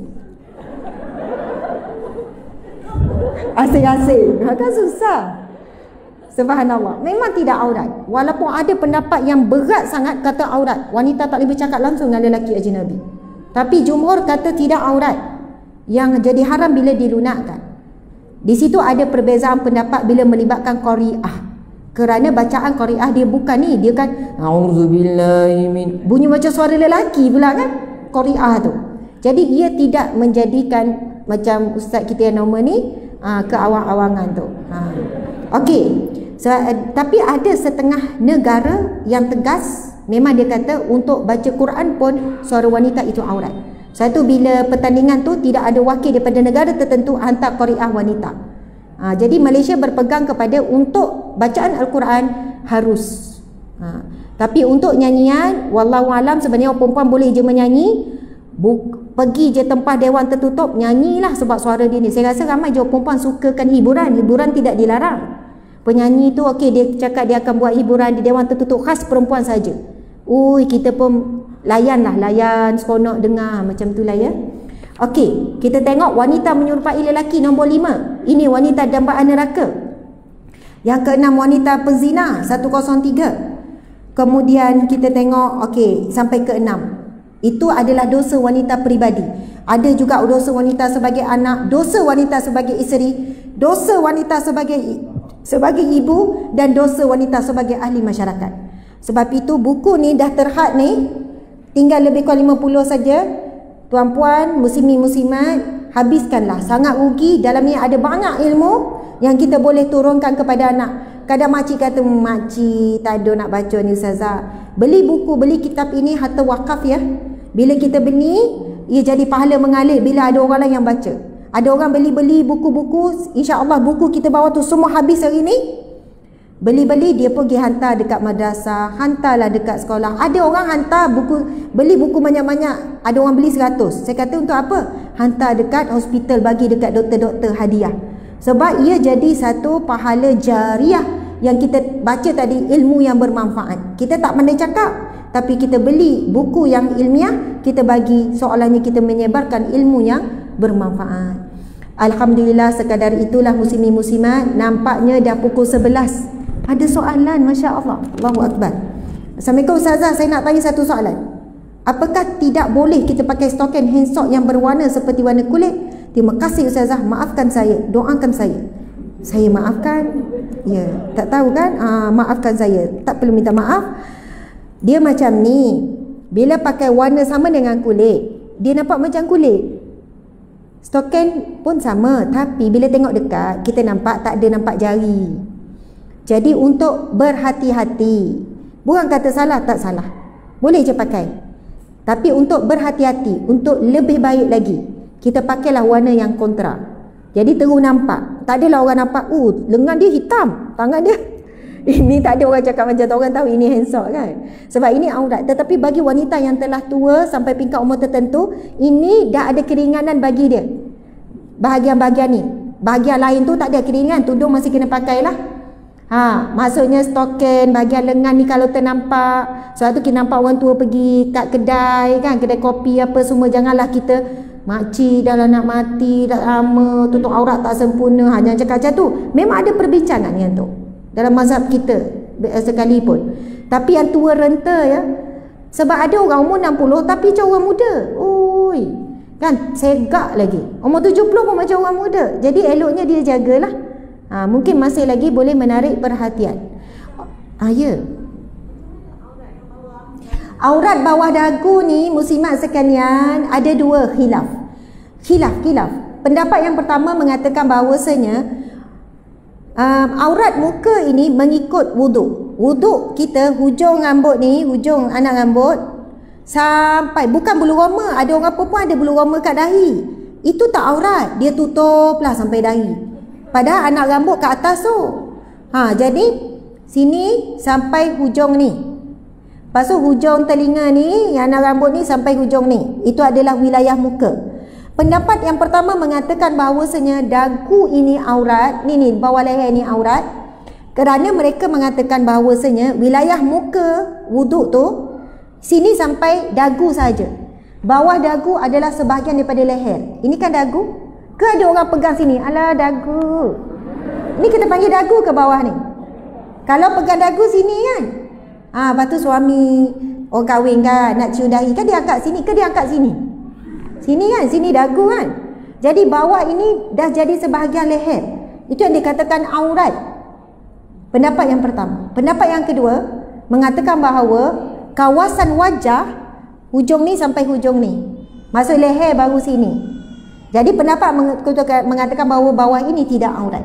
Asing-asing. Kan susah. Subhanallah. Memang tidak aurat. Walaupun ada pendapat yang berat sangat kata aurat. Wanita tak boleh bercakap langsung dengan lelaki ajnabi. Tapi jumhur kata tidak aurat. Yang jadi haram bila dilunakkan. Di situ ada perbezaan pendapat bila melibatkan qari'ah. Kerana bacaan qari'ah dia bukan ni, dia kan auzubillahi min, bunyi macam suara lelaki pula kan qari'ah tu. Jadi ia tidak menjadikan macam ustaz kita yang normal ni keawang-awangan tu. Okey. Tapi ada setengah negara yang tegas, memang dia kata untuk baca Quran pun suara wanita itu aurat. Satu, bila pertandingan tu tidak ada wakil daripada negara tertentu hantar qari'ah wanita. Jadi Malaysia berpegang kepada untuk bacaan Al-Quran harus. Tapi untuk nyanyian, wallahualam sebenarnya perempuan boleh je menyanyi. Pergi je tempat dewan tertutup, nyanyilah sebab suara dia ni. Saya rasa ramai je perempuan sukakan hiburan. Hiburan tidak dilarang. Penyanyi tu okey, dia cakap dia akan buat hiburan di dewan tertutup khas perempuan saja. Kita pun layan seronok dengar macam tu lah ya. Okey, kita tengok wanita menyerupai lelaki nombor 5. Ini wanita dambaan neraka. Yang ke-6 wanita pezina 103. Kemudian kita tengok okey sampai ke-6. Itu adalah dosa wanita peribadi. Ada juga dosa wanita sebagai anak, dosa wanita sebagai isteri, dosa wanita sebagai ibu dan dosa wanita sebagai ahli masyarakat. Sebab itu buku ni dah terhad ni. Tinggal lebih kurang 50 saja. Tuan-puan, muslimin muslimat, habiskanlah. Sangat rugi, dalamnya ada banyak ilmu yang kita boleh turunkan kepada anak. Kadang makcik kata, makcik tak ada nak baca ni ustazah. Beli buku, beli kitab ini harta wakaf ya. Bila kita beli, ia jadi pahala mengalir bila ada orang lain yang baca. Ada orang beli-beli buku-buku, insya-Allah buku kita bawa tu semua habis hari ni. Beli-beli dia pergi hantar dekat madrasah, hantarlah dekat sekolah. Ada orang hantar buku, beli buku banyak-banyak, ada orang beli 100. Saya kata untuk apa? Hantar dekat hospital, bagi dekat doktor-doktor hadiah. Sebab ia jadi satu pahala jariah yang kita baca tadi, ilmu yang bermanfaat. Kita tak pandai cakap, tapi kita beli buku yang ilmiah, kita bagi, soalannya kita menyebarkan ilmu yang bermanfaat. Alhamdulillah, sekadar itulah muslimin muslimat. Nampaknya dah pukul 11. Ada soalan, Masya Allah. Allahu Akbar. Assalamualaikum Ustazah, saya nak tanya satu soalan. Apakah tidak boleh kita pakai stokin hand sock yang berwarna seperti warna kulit? Terima kasih Ustazah, maafkan saya, doakan saya. Saya maafkan. Ya, tak tahu kan? Maafkan saya. Tak perlu minta maaf. Dia macam ni, bila pakai warna sama dengan kulit, dia nampak macam kulit. Stokin pun sama, tapi bila tengok dekat, kita nampak tak ada nampak jari. Jadi untuk berhati-hati, bukan kata salah, tak salah, boleh je pakai. Tapi untuk berhati-hati, untuk lebih baik lagi, kita pakailah warna yang kontra. Jadi terus nampak. Tak adalah orang nampak, lengan dia hitam, tangan dia ini. Tak ada orang cakap macam tu, orang tahu ini handsome kan. Sebab ini aurat. Tetapi bagi wanita yang telah tua sampai tingkat umur tertentu, ini dah ada keringanan bagi dia. Bahagian-bahagian ni, bahagian lain tu tak ada keringan, tudung masih kena pakailah. Maksudnya stokin bahagian lengan ni kalau ternampak. Sebab tu kita nampak orang tua pergi kat kedai kan, kedai kopi apa semua, janganlah kita makcik dah lah nak mati, dah lama, tutup aurat tak sempurna, jangan cakap macam tu. Memang ada perbincangan yang tu dalam mazhab kita sekalipun. Tapi yang tua renta ya. Sebab ada orang umur 60 tapi macam orang muda. Oi, kan segak lagi. Umur 70 pun macam orang muda. Jadi eloknya dia jagalah. Mungkin masih lagi boleh menarik perhatian. Ya. Aurat bawah dagu ni muslimat sekalian ada dua khilaf. Pendapat yang pertama mengatakan bahawasanya aurat muka ini mengikut wuduk. Wuduk kita, hujung rambut ni, hujung anak rambut sampai, bukan bulu roma. Ada orang apa pun ada bulu roma kat dahi. Itu tak aurat, dia tutuplah sampai dahi. Padahal anak rambut ke atas tu. Jadi sini sampai hujung ni. Lepas tu hujung telinga ni, yang anak rambut ni sampai hujung ni. Itu adalah wilayah muka. Pendapat yang pertama mengatakan bahawasanya dagu ini aurat, ni bawah leher ni aurat. Kerana mereka mengatakan bahawasanya wilayah muka wuduk tu sini sampai dagu saja. Bawah dagu adalah sebahagian daripada leher. Ini kan dagu. Ke ada orang pegang sini, alah dagu. Ni kita panggil dagu ke bawah ni. Kalau pegang dagu sini kan. Lepas tu suami orang kahwin kan, nak cium dahi kan, dia angkat sini ke dia angkat sini? Sini kan, sini dagu kan. Jadi bawah ini dah jadi sebahagian leher. Itu yang dikatakan aurat. Pendapat yang pertama. Pendapat yang kedua mengatakan bahawa kawasan wajah hujung ni sampai hujung ni. Maksud leher baru sini. Jadi pendapat mengatakan bahawa bawah ini tidak aurat.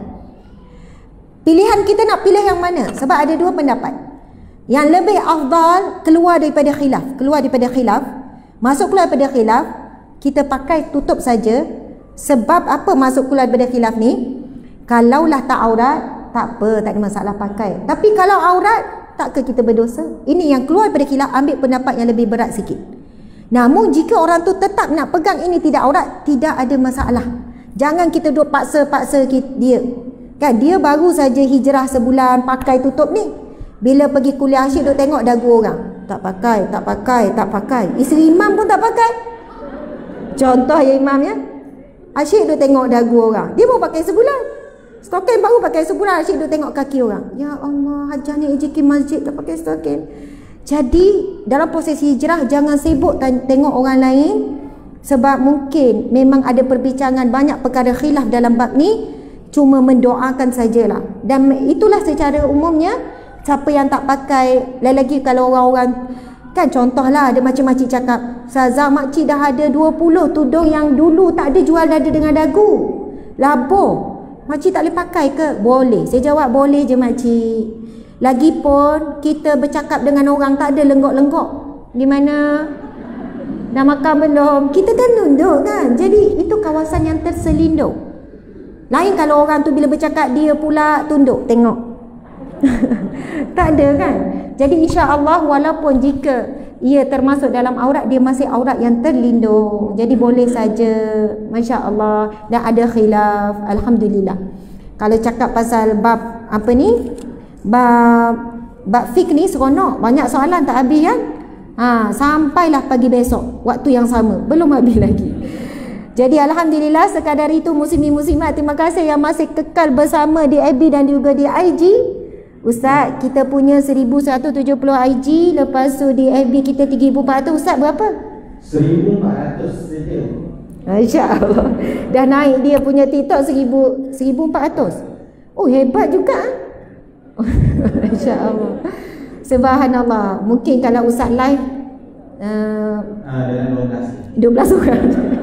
Pilihan kita nak pilih yang mana? Sebab ada dua pendapat. Yang lebih afdal keluar daripada khilaf. Masuk keluar daripada khilaf, kita pakai tutup saja. Sebab apa masuk keluar daripada khilaf ni? Kalaulah tak aurat, tak apa, tak ada masalah pakai. Tapi kalau aurat, takkah kita berdosa? Ini yang keluar daripada khilaf, ambil pendapat yang lebih berat sikit. Namun jika orang tu tetap nak pegang ini tidak aurat, tidak ada masalah. Jangan kita duk paksa dia. Kan dia baru saja hijrah sebulan pakai tutup ni. Bila pergi kuliah asyik duk tengok dagu orang. Tak pakai. Isteri imam pun tak pakai. Contoh ya imam ya. Asyik duk tengok dagu orang. Dia baru pakai sebulan. Stokin baru pakai sebulan, asyik duk tengok kaki orang. Ya Allah, hajah ni AJK masjid tak pakai stokin. Jadi dalam proses hijrah jangan sibuk tengok orang lain. Sebab mungkin memang ada perbincangan banyak perkara khilaf dalam bab ni. Cuma mendoakan sajalah. Dan itulah secara umumnya. Siapa yang tak pakai, lagi kalau orang-orang Kan contohlah ada macam makcik cakap, Ustazah makcik dah ada 20 tudung yang dulu tak ada jual dada dengan dagu. Labur. Makcik tak boleh pakai ke? Boleh. Saya jawab boleh je makcik. Lagipun kita bercakap dengan orang tak ada lenggok-lenggok. Di mana? Dah makan belum? Kita kan nunduk kan. Jadi itu kawasan yang terselindung. Lain kalau orang tu bila bercakap dia pula tunduk tengok. Tak ada kan? Jadi insya-Allah walaupun jika ia termasuk dalam aurat, dia masih aurat yang terlindung. Jadi boleh saja. Masya-Allah. Dah ada khilaf. Alhamdulillah. Kalau cakap pasal bab apa ni? Bab fiqh ni seronok. Banyak soalan tak habis kan? Sampailah pagi besok waktu yang sama. Belum habis lagi. Jadi alhamdulillah sekadar itu muslimin muslimat, terima kasih yang masih kekal bersama di FB dan juga di IG. Ustaz, kita punya 1170 IG, lepas tu di FB kita 3400. Ustaz berapa? 1400 saja. Masya-Allah. Dah naik dia punya TikTok 1400. Oh hebat juga. Masya-Allah. Subhanallah. Mungkin kalau Ustaz live Dalam 12 orang.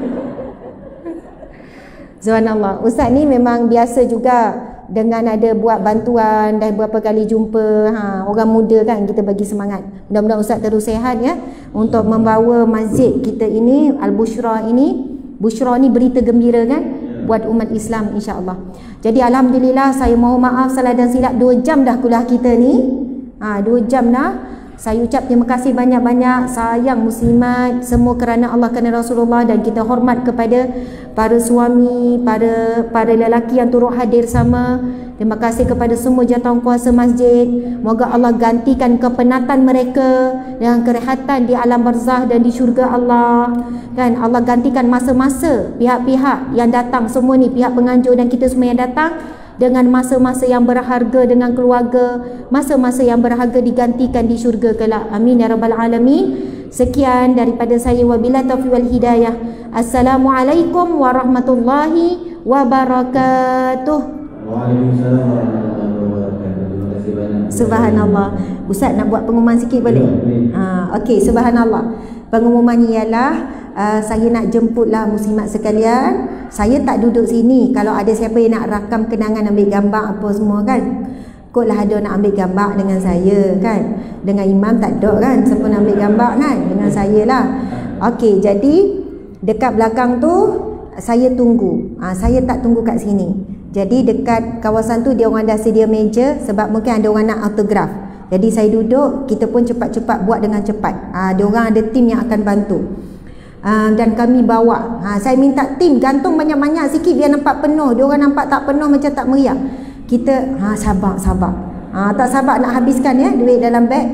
Subhanallah. Ustaz ni memang biasa juga dengan ada buat bantuan, dah berapa kali jumpa orang muda kan, kita bagi semangat. Mudah-mudahan Ustaz terus sihat ya untuk membawa masjid kita ini Al-Bushra ini. Bushra ni berita gembira kan buat umat Islam insya-Allah. Jadi alhamdulillah, saya mohon maaf salah dan silap 2 jam dah kuliah kita ni. 2 jam dah. Saya ucap terima kasih banyak-banyak, sayang muslimat semua kerana Allah, kerana Rasulullah, dan kita hormat kepada para suami, para lelaki yang turut hadir sama. Terima kasih kepada semua jawatankuasa masjid. Moga Allah gantikan kepenatan mereka dengan kerehatan di alam barzah dan di syurga Allah. Kan Allah gantikan masa-masa pihak-pihak yang datang semua ni, pihak penganjur dan kita semua yang datang, dengan masa-masa yang berharga dengan keluarga, masa-masa yang berharga digantikan di syurga kelak. Amin ya rabbal alamin. Sekian daripada saya, wabillahi taufiq wal hidayah. Assalamualaikum warahmatullahi wabarakatuh. Waalaikumsalam warahmatullahi wabarakatuh. Terima kasih banyak. Subhanallah. Ustaz nak buat pengumuman sikit boleh? Okey, subhanallah. Pengumuman ialah saya nak jemputlah muslimat sekalian. Saya tak duduk sini. Kalau ada siapa yang nak rakam kenangan, ambil gambar apa semua kan, kotlah ada nak ambil gambar dengan saya kan. Dengan imam tak ada kan, siapa nak ambil gambar kan, dengan saya lah. Okey, jadi dekat belakang tu saya tunggu. Saya tak tunggu kat sini. Jadi dekat kawasan tu dia orang dah sedia meja, sebab mungkin ada orang nak autograf. Jadi saya duduk, kita pun cepat-cepat buat dengan cepat. Dia orang ada tim yang akan bantu. Dan kami bawa, saya minta tim gantung banyak-banyak sikit biar nampak penuh. Dia orang nampak tak penuh macam tak meriah. Kita sabar. Tak sabar nak habiskan ya duit dalam beg.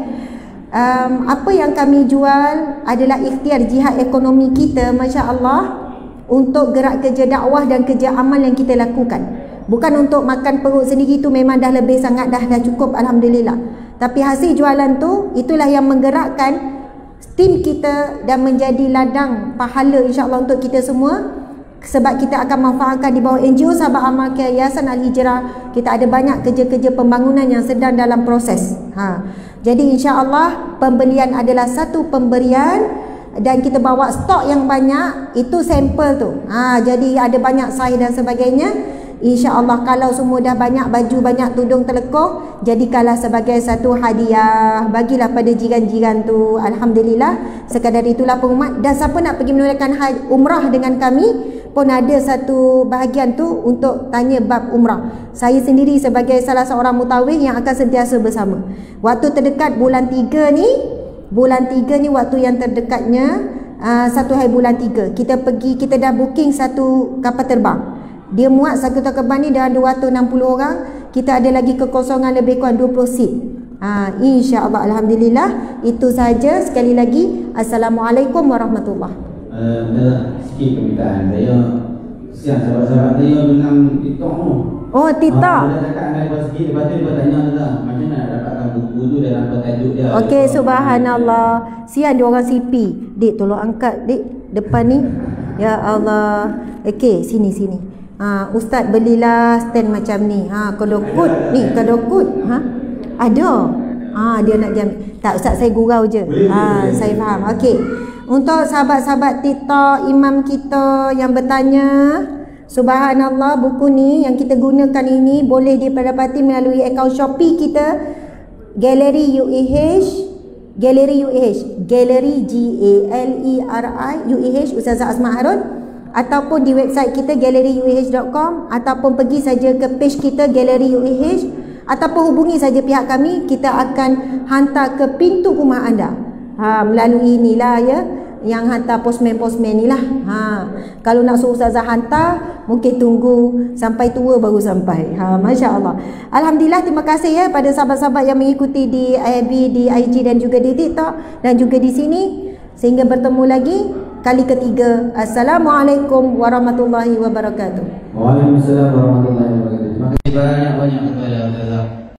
Apa yang kami jual adalah ikhtiar jihad ekonomi kita, masya-Allah, untuk gerak kerja dakwah dan kerja amal yang kita lakukan. Bukan untuk makan perut sendiri, tu memang dah lebih sangat, dah cukup alhamdulillah. Tapi hasil jualan tu itulah yang menggerakkan tim kita dan menjadi ladang pahala insya-Allah untuk kita semua, sebab kita akan manfaatkan di bawah NGO Sahabat Amal Yayasan Al-Hijrah. Kita ada banyak kerja-kerja pembangunan yang sedang dalam proses. Jadi insya-Allah pembelian adalah satu pemberian dan kita bawa stok yang banyak, itu sampel tu. Jadi ada banyak saiz dan sebagainya. InsyaAllah kalau semua dah banyak baju, banyak tudung telekoh, jadikanlah sebagai satu hadiah, bagilah pada jiran-jiran tu. Alhamdulillah, sekadar itulah pengumuman. Dan siapa nak pergi menunaikan umrah dengan kami pun ada satu bahagian tu untuk tanya bab umrah. Saya sendiri sebagai salah seorang mutawif yang akan sentiasa bersama. Waktu terdekat bulan 3 ni waktu yang terdekatnya, 1 hari bulan 3 kita pergi, kita dah booking satu kapal terbang. Dia muat satu terbang ni dalam 260 orang. Kita ada lagi kekosongan lebih kurang 20 seat. InsyaAllah, alhamdulillah. Itu saja. Sekali lagi, Assalamualaikum warahmatullahi. Sikit permintaan saya. Siap sahabat-sahabat saya dalam TikTok tu. Oh, TikTok. Dia cakap dengan lepas sikit, lepas tu dia tanya lah, macam mana nak dapatkan buku tu dan apa tajuk dia. Okey, subhanallah. Sian dia orang CP. Dik, tolong angkat dik depan ni. Ya Allah. Okey, sini. Ustaz belilah stand macam ni. Kedokut ni, kedokut. Ada. Dia nak jamin. Tak, Ustaz saya gurau je. Boleh. Saya faham. Okey. Untuk sahabat-sahabat TikTok, imam kita yang bertanya, subhanallah, buku ni yang kita gunakan ini boleh didapati melalui akaun Shopee kita, Galeri UAH, Galeri UAH, Galeri GALERI UAH Ustazah Asma Harun, ataupun di website kita galeriuah.com, ataupun pergi saja ke page kita Galeri UAH, ataupun hubungi saja pihak kami, kita akan hantar ke pintu rumah anda. Melalui inilah ya, yang hantar postman-postman ni lah. Kalau nak suruh Ustazah hantar, mungkin tunggu sampai tua baru sampai. Masya Allah. Alhamdulillah, terima kasih ya pada sahabat-sahabat yang mengikuti di FB, di IG dan juga di TikTok dan juga di sini. Sehingga bertemu lagi kali ketiga. Assalamualaikum warahmatullahi wabarakatuh. Waalaikumsalam warahmatullahi wabarakatuh. Terima kasih banyak-banyak kepada Ustazah.